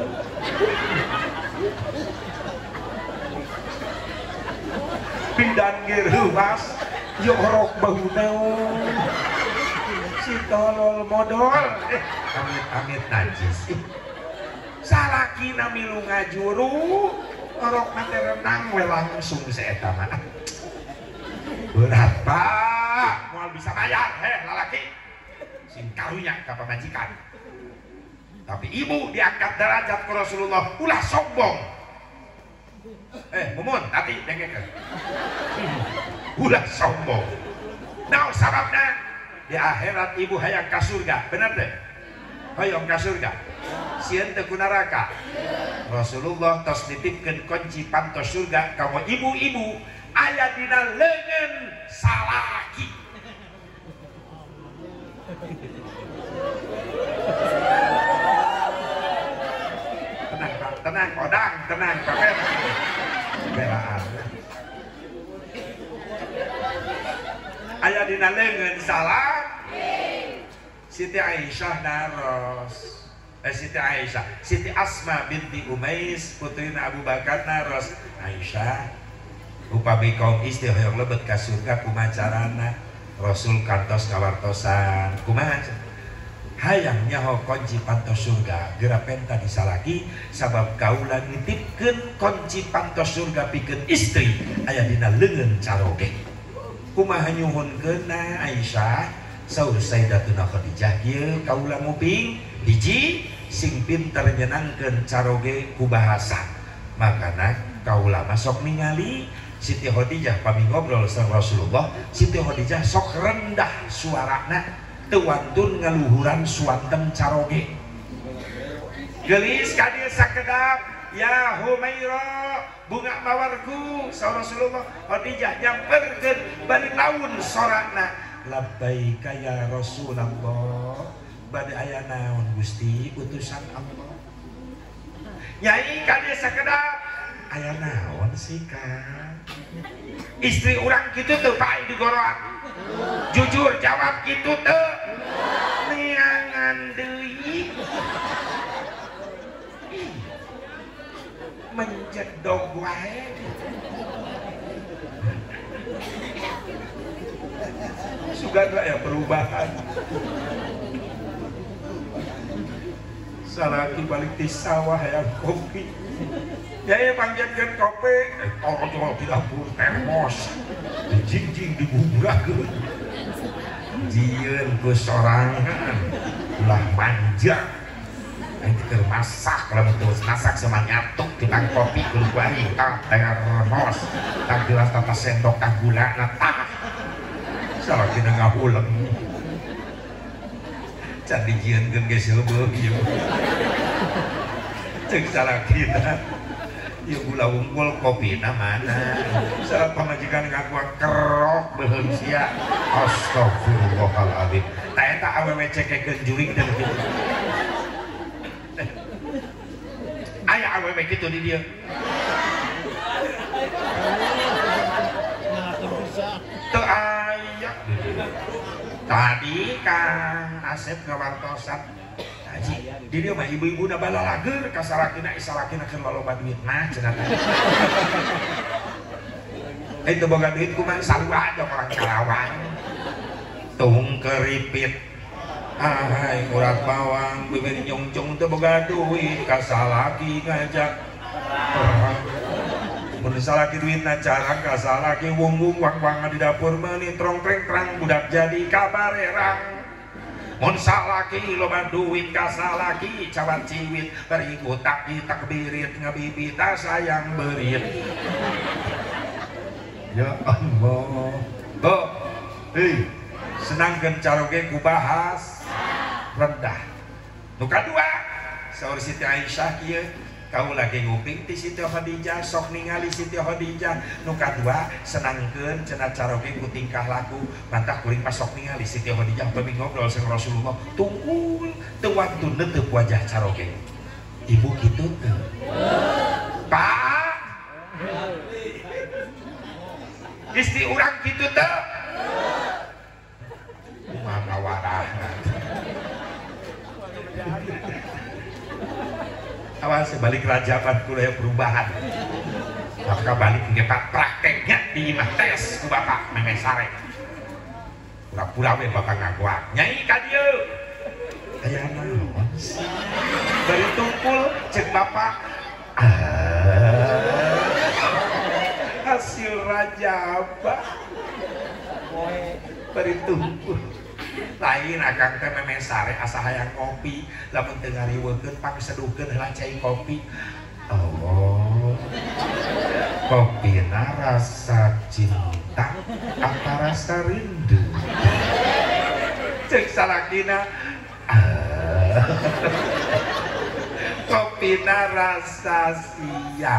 Bidan ge reuwas, yo orok bau naon. Si tolol modal, eh, amit-amit najis. Salakina milu ngajuru, orok nate renang we langsung saeta mah. berat Pak mau bisa bayar heh lalaki sing karunya ke pemajikan tapi ibu diangkat derajat ke Rasulullah ulah sombong eh mumun hati dengekeun ulah sombong nah sababna di akhirat ibu hayang ka surga bener deh hayang ka surga sieun teu ku neraka Rasulullah tos nitipkeun kunci pantos surga ka ibu-ibu aya dina leungeun salaki tenang Pak tenang kodang tenang kapan belaan aya dina leungeun salaki Siti Aisyah naros eh Siti Aisyah Siti Asma binti Umais putrina Abu Bakar naros Aisyah upami kaum istri hoyong lebet ka surga kumacarana Rasul kantos kawartosan kumaha hayang nyaho kunci pantos surga geura penta disalaki sabab kaula nitipkeun kunci pantos surga pikeun istri aya dina leungeun caroge kumaha nyuhunkeunna Aisyah saur Sayyidatuna Khadijah ieu kaula nguping hiji sing pinter nyenangkeun caroge ku bahasa makana kaula masok ningali Siti Khadijah pami ngobrol sareng Rasulullah Siti Khadijah sok rendah suarana teu wantun ngaluhuran suanteng caroge geulis ka dieu sakedap ya Humaira bunga mawarku sa Rasulullah Khadijah nyamperkeun bari laun sorana labbaika ya Rasulullah bade aya naon Gusti utusan Allah nyai ka dieu sakedap aya naon sih Kang istri orang gitu tuh Pak digoroan jujur jawab gitu tuh neangan deui menjedog wae sugan ya perubahan salaki balik di sawah yang kopi ya panjatkeun kopi orang jual di dapur termos dijingjing dibuburakeun jieun ku sorangan ulah manja itu keur masak lamun teu masak sama nyatuk ditang kopi ku bari tah termos tang gelas tata sendok tang gulana tah salaki ngahuleng can dijieunkeun ge seubeuh ieu cek salakina ya gula unggul kopina mana saat pamajikan ngaku kerok beheum sia astagfirullahaladzim tak eta awewe cekekeun jurig dan gitu aya awewe gitu di dia teu aya tadi Kang Asep ngawartosan di dia mah ibu-ibu na balalager ka salakina salakina keur loloba duit mah cenah itu boga duit kumaha sarua aja orang Karawang tung keripit ahai urat bawang bibir nyongcong teu boga duit ka salaki ngajak mun salaki duitna jarang ka salaki wung-wung wang-wang di dapur meuni trong-treng-trang budak jadi kabarerang mun salaki loba duit ka salaki cawan ciwit bari utak ditakbirit ngabibita sayang berit ya Allah oh hei senangkeun caroge ku bahas rendah nu kadua saur Siti Aisyah kieu kau lagi nguping ti Siti Khadijah sok ningali Siti Khadijah nu kadua senangkeun cenah caroge ku tingkah laku mantah kuring pas sok ningali Siti Khadijah pami ngobrol sareng Rasulullah tungkul teu wantun neuteup wajah caroge ibu kitu teu Pak istri urang kitu teu kumaha warahna awas balik rajaban kuliah perubahan maka balik ke prakteknya di imah tes ku bapak memesare pura-pura we bapak ngaguak nyai ka dieu aya naon bari tungkul cek bapak ah, hasil rajabah bari tunggu lain akang teh memesare asa hayang ngopi lamun teu ngariweukeun pangseduhkeun heula cai kopi. Oh, kopina rasa cinta apa rasa rindu cek salakina ah. Kopina rasa sia.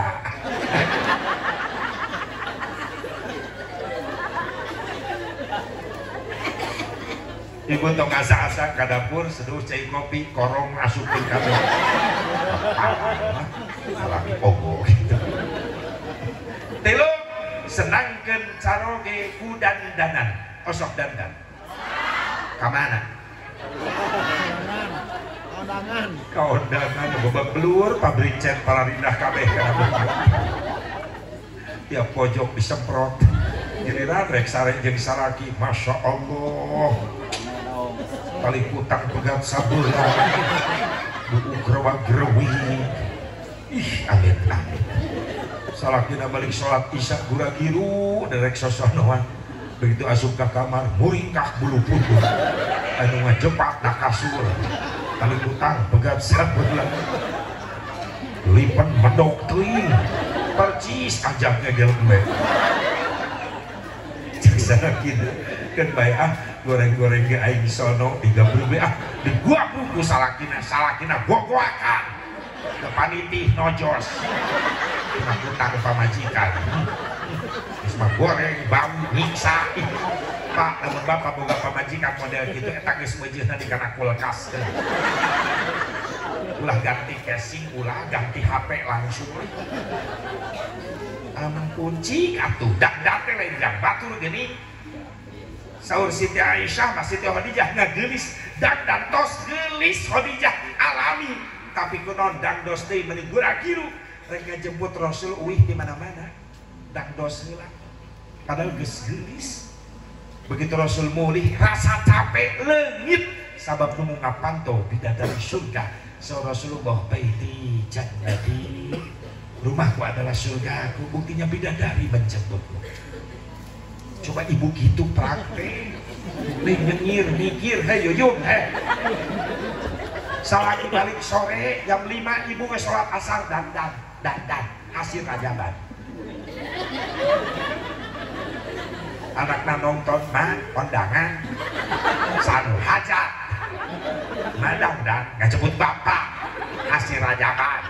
Ibu tong asa-asa ka dapur seduh cai kopi korong asupkeun ka dapur. Salami ogo gitu. Tilu senangkeun caroge ku dandanan. Osok dandan. Ka mana? Kondangan. Ka undangan babak belur pabrik cat pararindah kabeh ka dapur. Tiap pojok disemprot. Giliran rek sare jeung salaki, masya Allah. Kali kutang pegat sabeula buku gerewak-gerewi ih amin amin salakina balik sholat isya gura-giru derek sosonoan begitu asup ke kamar muringkah bulu putih anu ngajepak na kasur kali kutang pegat sabeula lipan medok teuing percis ajaknya gelem cek salakina kan bae ah goreng-goreng ge aing sono tiga puluh ah di gua buku salakina salakina gua guakan ke panitih nojos kena hutang pamajikan geus mah goreng bau nyiksa Pak lamun bapak boga pamajikan model gitu eta geus meujeuhna di kana kulkas ulah ganti casing ulah ganti H P langsung ampun cik atuh dak-dak teh lain jang batur geuning Saur Siti Aisyah, Mas Siti Khadijah ngagelis dan dantos gelis Khadijah alami tapi kunon dangdos deui meuni gura-giru rek ngajemput Rasul uih di mana-mana dangdos heula padahal geus gelis begitu Rasul mulih rasa capek leungit sabab nu ngapanto bidadari surga saur Rasulullah baiti jannati rumahku adalah surgaku buktinya bidadari menjemputku. Coba ibu gitu praktek nih nyengir mikir hei yuyun hei salaki balik sore jam lima ibu ke sholat asar dandan dandan hasil ajaban anaknya nonton mah kondangan sanu hajat mah dandan gak sebut bapak hasil ajaban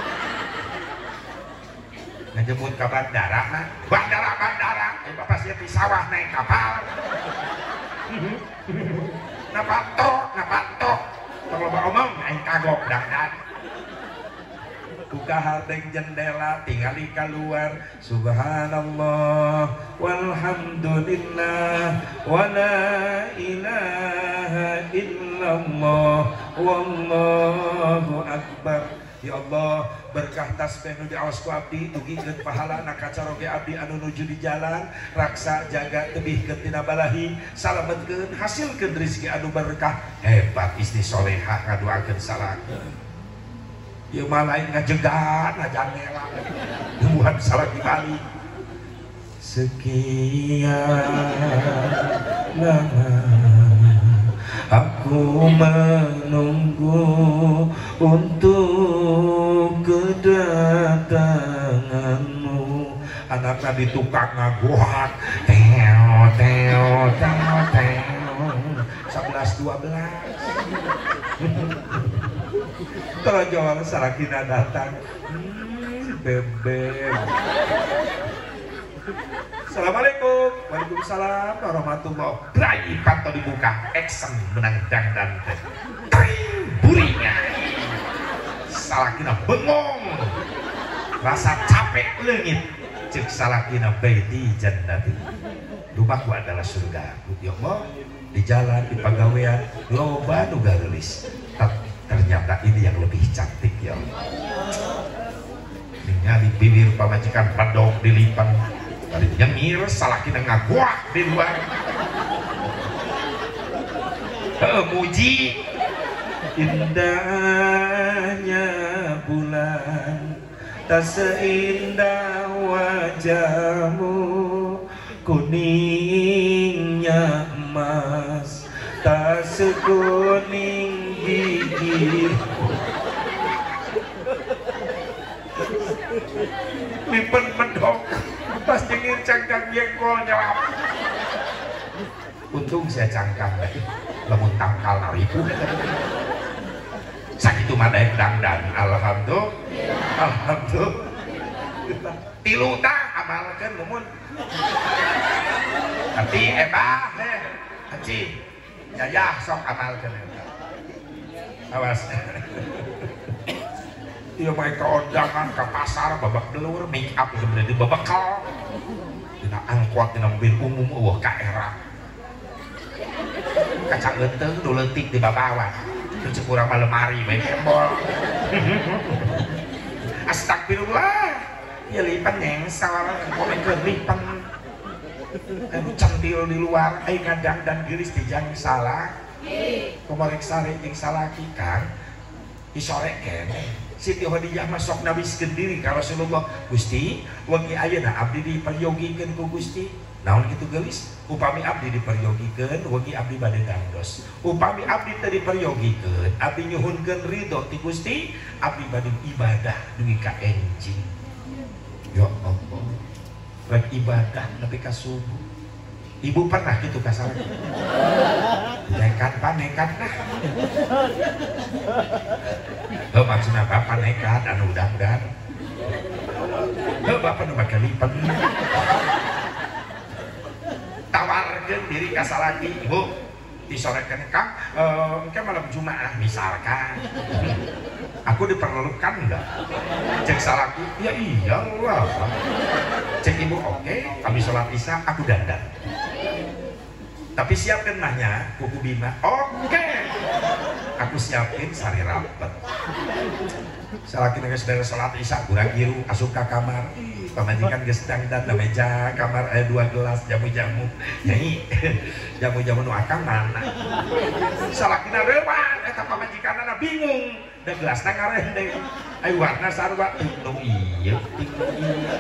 ngejemput ke bandara mah bandara bandara eh bapak siap di sawah naik kapal napatok napatok kalau bapak omong aing kagok dandan buka hardeng jendela tingali keluar subhanallah walhamdulillah wa la ilaha illallah wallahu akbar. Ya Allah berkah tasbih nu diaos ku abdi dugikeun pahalana ka caroge abdi anu nuju di jalan raksa jaga tebihkeun tina balahi salametkeun hasilkeun rezeki anu berkah hebat istri solehah ngaduakeun salaki ieu mah lain ngajegan ngajangela nubuhan salaki balik sekian lama aku menunggu untuk kedatanganmu anaknya di tukang ngaguak teo teo teo teo sebelas dua belas terjawab salakina datang hmm, bebek Assalamualaikum Waalaikumsalam warahmatullahi wabarakatuh panto dibuka action menang dangdan buringa salakina bengong rasa capek leungit cek salakina baiti jannati rumahku adalah surga ya Allah di jalan di pagawean loba nu gaeulis ternyata ini yang lebih cantik ya Allah ningali bibir pamajikan padok dilipan dari nyengir salakina ngaguak di luar muji indahnya bulan tak seindah wajahmu kuningnya tas kuning gigi lipen mendok pas jengir cangkang jengkol nyelap. Untung saya cangkang lamun tangkal naripu sakitu mah daek dangdan. Alhamdulillah alhamdulillah tilu tah amalkeun mumun tapi ebah heh haji jajah sok amalkeun awas. Iya mereka undangan ke pasar babak belur make up sebenarnya babakal dina angkot dina mobil umum eueuh ka era kacang leuteung nu leutik di babawan terus kurang mah lemari bae kembol. Astagfirullah ya lipan nyengsal komenkeun lipan anu centil di luar ai kadang dan giris di jang salah kumarek sare jeung salaki Kang disore keneh Siti Khadijah masuk nabiskeun diri ka Rasulullah. Gusti wengi ayeuna abdi diperyogikeun ku Gusti naon kitu geulis upami abdi diperyogikeun wengi abdi bade dangdos upami abdi teu diperyogikeun abdi nyuhunkeun ridho ti Gusti abdi bade ibadah dugi ka enjing. Ya Allah rek ibadah nepi ka subuh. Ibu pernah gitu kasar nekat pak nekat nah oh maksudnya bapak nekat anu dangdan oh bapak nu bakal lipen tawarkeun diri kasalaki ibu disorekeun Kang engke malam Jumat misalkan aku diperlukan enggak cek salaki ya iya Allah cek ibu oke kami sholat isya aku dandan tapi siapkan mahnya kuku Bima oke okay. Aku siapin sari rapet salaki nangis dari sholat isya kurang giru asup ke kamar pamajikan geus dangdan na meja kamar aya dua gelas jamu-jamu nyai jamu-jamu nu akang mana salakina reuman eta pamajikanna bingung da gelasna ngarendeng ai warna sarua nu ieu ting ieu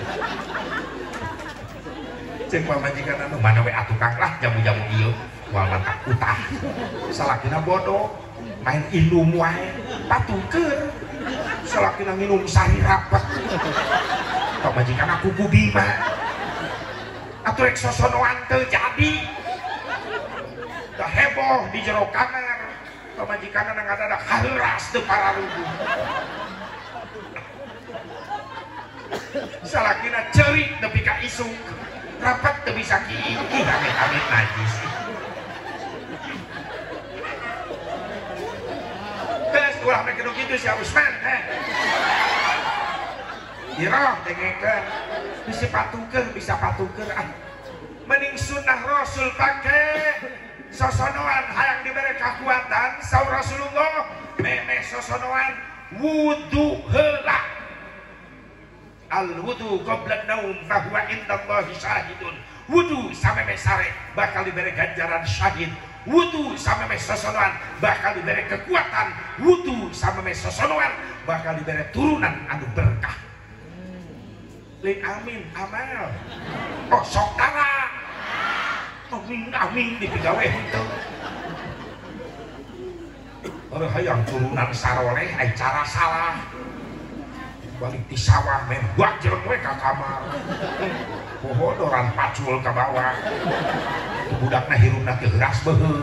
cek pamajikan anu mana we atukang lah jamu-jamu ieu wal mantap utah salakina bodoh main indum wae patukeun salakina minum sari rapet pamajikan aku ku Bima atuh rek sosonoan teu jadi da heboh di jero kamar pamajikan anu ngadadak haeuras teu pararugu salakina ceurik nepi ka isuk rapat teu bisa kieu amit-amit najis geus ulah make nu kitu si Usman heh iroh dengekeun bisa patukeun bisa patukeun ah mending sunnah Rasul pake sosonoan hayang dibere kekuatan saur Rasulullah memeh sosonoan wudu heula al wudu qabla naum fahuwa indallahi syahidun wudu sameme sare bakal diberi ganjaran syahid wudu sameme sosonoan bakal diberi kekuatan wudu sameme sosonoan bakal diberi turunan anu berkah lin amin amal oh sok tara amin amin dipigawe henteu orang hayang turunan saroleh ai cara salah balik di sawah men buat jelek we ka kamar pohodoran pacul ke bawah budakna hirupna teu heuras beheul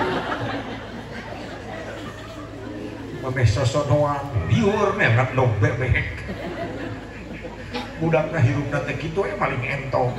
memeh sosonoan liur memang no bebek budakna hirupna teh kitu ya maling entong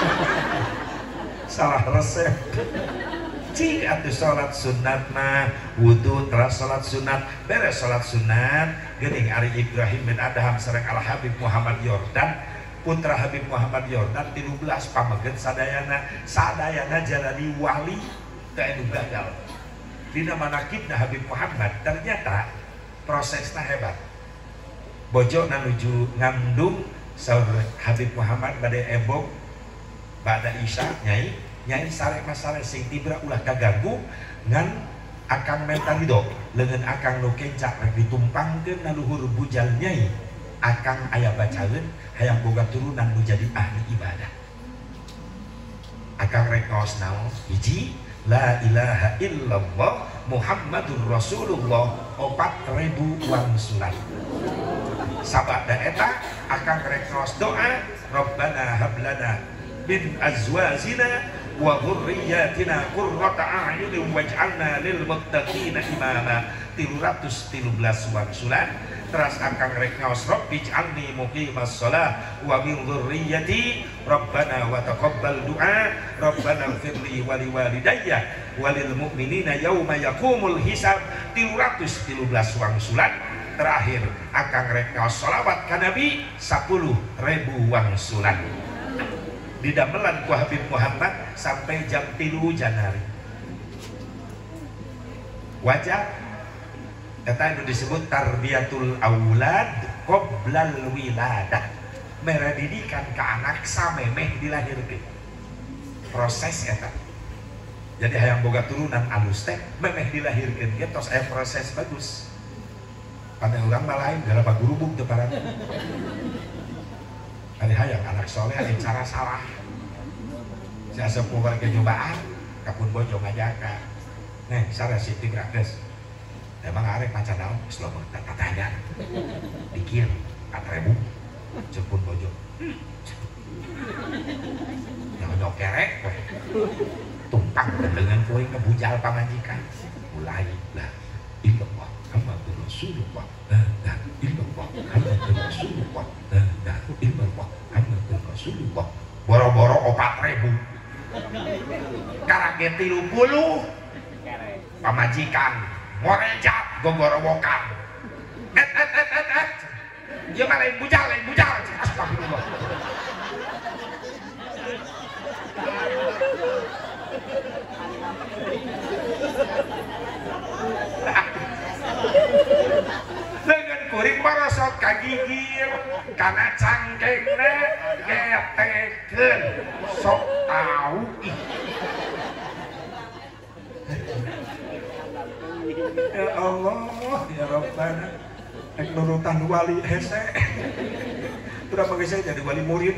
salah resep cing atuh salat sunatna wudu teras salat sunat beres salat sunat geuning Ari Ibrahim bin Adham sareng Al Habib Muhammad Yordan putra Habib Muhammad Yordan tilu belas pamegeun sadayana sadayana jalani wali teu anu gagal dina manakibna Habib Muhammad ternyata prosesna hebat bojona nuju ngandung saur Habib Muhammad bade ebok bada Isya nyai nyai sare masare sing tibra ulah kaganggu ngan akang mental hidup leungeun akang nu kencak rek ditumpangkeun na luhur bujal nyai akang aya bacaeun hayang boga turunan nu jadi ahli ibadah akang rek ngaos naon hiji la ilaha illallah Muhammadur Rasulullah opat ribu wangsulan. Sabada eta akan rekros doa Rabbana hablana min azwajina wa dhurriyyatina qurrata a'yunin waj'alna lil muttaqina imama. Tilu ratus tilu belas wangsulan. Teras akan rekros Rabbi ij'alni muqimas shalah wa min dhurriyyati Rabbana wa taqabbal du'a Rabbana ighfirli wa liwalidayya walil mu'minina yauma yaqumul hisab. Tilu ratus tilu belas wangsulan. Terakhir akan rekros sholawat ka Nabi sepuluh ribu wangsulan. Didamelan ku Habib Muhammad sampai jam tilu Janari. Wajah kata itu disebut tarbiyatul aulad qoblal wiladah. Meredidikan ke anak samemeh dilahirkan. Proses eta. Jadi hayang boga turunan alus teh memeh dilahirkan ge tos aya proses bagus. Pada orang lain gara guru buk teu parana. Ari hayang anak soleh ada cara salah. Si asap keluar ke nyobaan kapun bojo ngajaga. Nih sare siti gratis. Emang arek macan naon selama tatanya dikir empat ribu jepun bojo yang nyokerek tumpang dengan kowe ngebujal pamajikan mulai lah illallah Muhammadur Rasulullah la illallah Muhammadur Rasulullah la illallah Muhammadur Rasulullah boro-boro opat ribu karage tilu puluh pamajikan ngorejat gogorowokan et et et et et dia mah lain bujal lain bujal astagfirullah. Dengan kuring marosot kagigir karena cangkengna ngetekeun sok tau ih. Ya Allah, ya Rabbana, ek nurutan wali hese. Terus bagi saya jadi wali murid.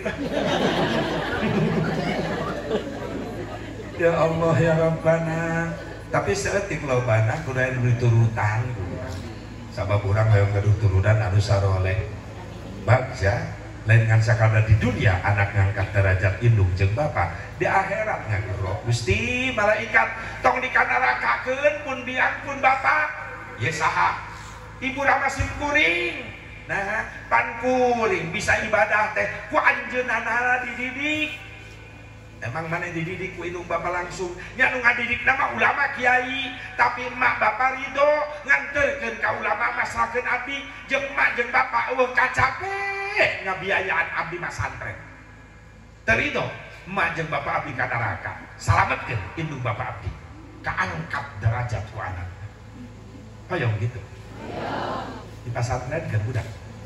Ya Allah, ya Rabbana. Tapi seetik lobana kudu diturutan. Sabab urang hayang gaduh turunan anu saroleh. Bagja lain ngan sakada di dunia anak ngangkat derajat indung jeung bapa, di akhirat ngagero Gusti malaikat tong dikanarakakeun pun biang pun bapa ye saha ibu ramasim kuring nah pan kuring bisa ibadah teh ku anjeunana dididik. Emang mana dididik ku indung bapa langsung nya nu ngadidik nama ulama kiai tapi emak bapa ridho nganterkeun ka ulama maslakeun abdi jeung emak jeung bapa eueuh kacape ngabiayaan abdi mah santren. Terido emak jeung bapa abdi ka neraka. Salametkeun indung bapa abdi. Kaangkat derajat ku anak. Hoyong gitu. Di pasantren kan budak.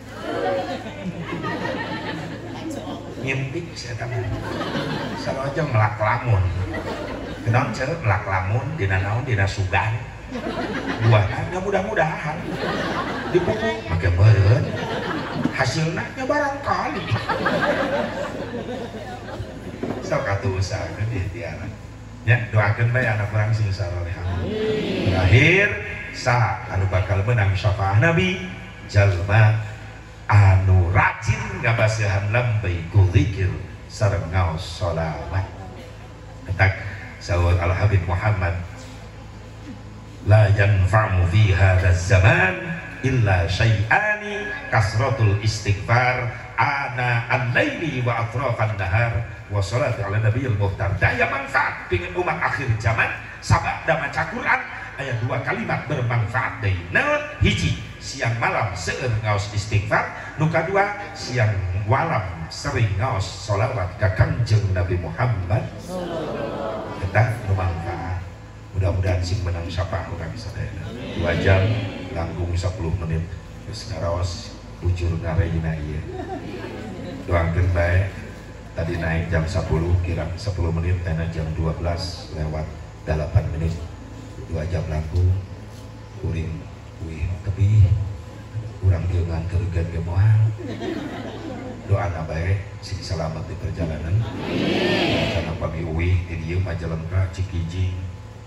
Ngimpi saya tahu. Sarojo melak lamun. Kenaon cer melak lamun dina naon dina sugan. Buahnya mudah-mudahan dipupuk make meureun. Hasilnya barangkali sok atuh usahakeun di ikhtiaran nya doakeun bae anak urang sing saleh. Terakhir saha anu bakal menang syafaat Nabi jalma anu rajin ngabaseuhan lembei ku zikir sareng ngaos sholawat. Ketak saur Al Habib Muhammad la yanfa'u fi hadzal zaman illa syai'ani kasratul istighfar ana al-laili wa atrafan nahar wa salatu ala nabiyil muhtar. Daya manfaat pingin umat akhir zaman sabada maca Quran aya dua kalimat bermanfaat deui. Naon hiji siang malam seueur ngaos istighfar, nu kadua siang malam sering ngaos sholawat ka Kangjeng Nabi Muhammad eta nu manfaat. Mudah-mudahan sing menang syafaat urang sadaya dua jam langkung sepuluh menit terus ngaraos bujur ngareina ieu. Doakeun bae tadi naik jam sepuluh kira sepuluh menit tena jam dua belas lewat delapan menit dua jam langkung kuring kuih tapi kurang dia nganterkeun ge moal. Doana bae sing selamat di perjalanan. Karena pagi uih di dieu Majalengka Cikijing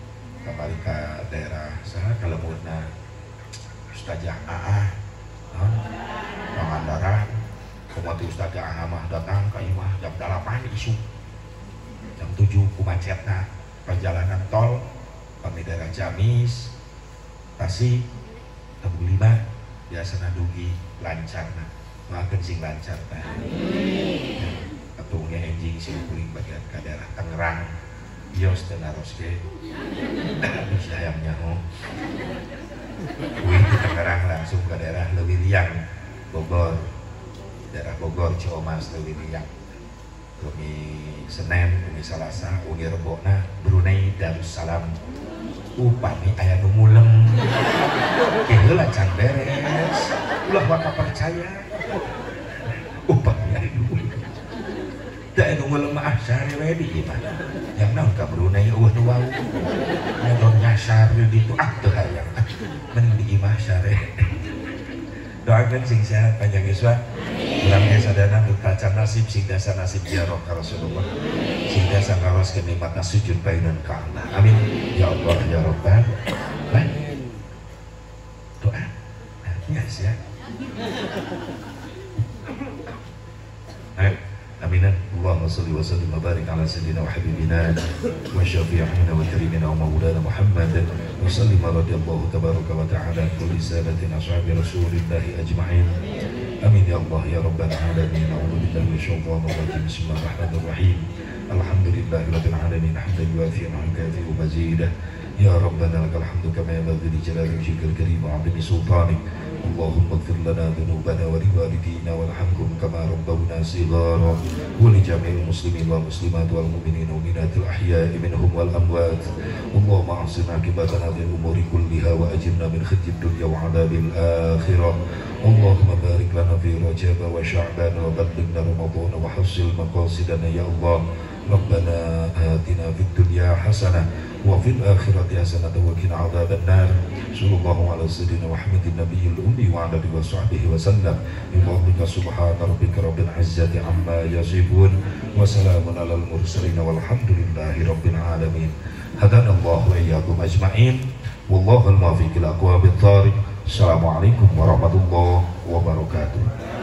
kembali ke daerah sana kalau murna Ustazah Aah Pangandaran kemudian Ustazah Aah mah datang ke imah jam delapan isu jam tujuh kumacetna perjalanan tol kami daerah Ciamis Tasik jam lima biasanya dugi lancar nah makan sing lancar nah ketungnya enjing sing kuring bagian ke daerah Tangerang Yos dan Aros ke bisa ayam nyaho kuing ke Tangerang langsung ke daerah Lewiliang Bogor daerah Bogor Ciomas Lewiliang kami Senin, kami Selasa, kami Rebona Brunei Darussalam upami aya nu mulem keheula can beres ulah waka percaya upami aya nu da anu mulem mah sare we di imah yang naon ka Brunei eueuh nu wau ngadon nyasar di ditu ah teu hayang mending di imah sare doakeun sing sehat panjang yuswa ulang desa dana berkaca nasib sing dasa nasib ziarah ka Rasulullah sing dasa ngaros kenikmatna sujud bainan ka Allah amin ya Allah ya Rabbal alamin doa yes ya ayo aminan Allahumma salli wa sallim wa barik ala sayyidina wa habibina wa syafi'ina wa karimina wa maulana Muhammad wa sallim radiyallahu tabaraka wa ta'ala kulli sadatin ashabi rasulillahi ajma'in amin ya Allah ya Rabbal alamin a'udzu billahi minasyaitonir rajim bismillahirrahmanirrahim alhamdulillahi rabbil alamin hamdan yuwafi wa yukafi mazidah ya Rabbana lakal hamdu kama yanbaghi li jalali wajhikal karim wa 'azimi sultanik Allahumma ighfir lana dhunubana wa liwalidina warhamhum kama rabbawna shighara wa li jami'il muslimin wal muslimat wal mu'minin wal mu'minatil ahya'i minhum wal amwat Allahumma ahsin akibatana fil umuri kulliha wa ajirna min khizyid dunya wa 'adzabil akhirah Allahumma barik lana fi Rajab wa Sya'ban wa ballighna Ramadan wa hassil maqasidana ya Allah Rabbana atina fid dunya hasanah wa fil akhirati hasanah wa qina adzabannar sallallahu ala sayyidina Muhammadin nabiyil ummi wa ala alihi wa sahbihi wa sallam billahi subhana rabbika rabbil izzati amma yasifun wa salamun alal mursalin walhamdulillahi rabbil alamin hadanallahu wa iyyakum ajma'in wallahu al-muwaffiq ila aqwamit thariq assalamualaikum warahmatullahi wabarakatuh.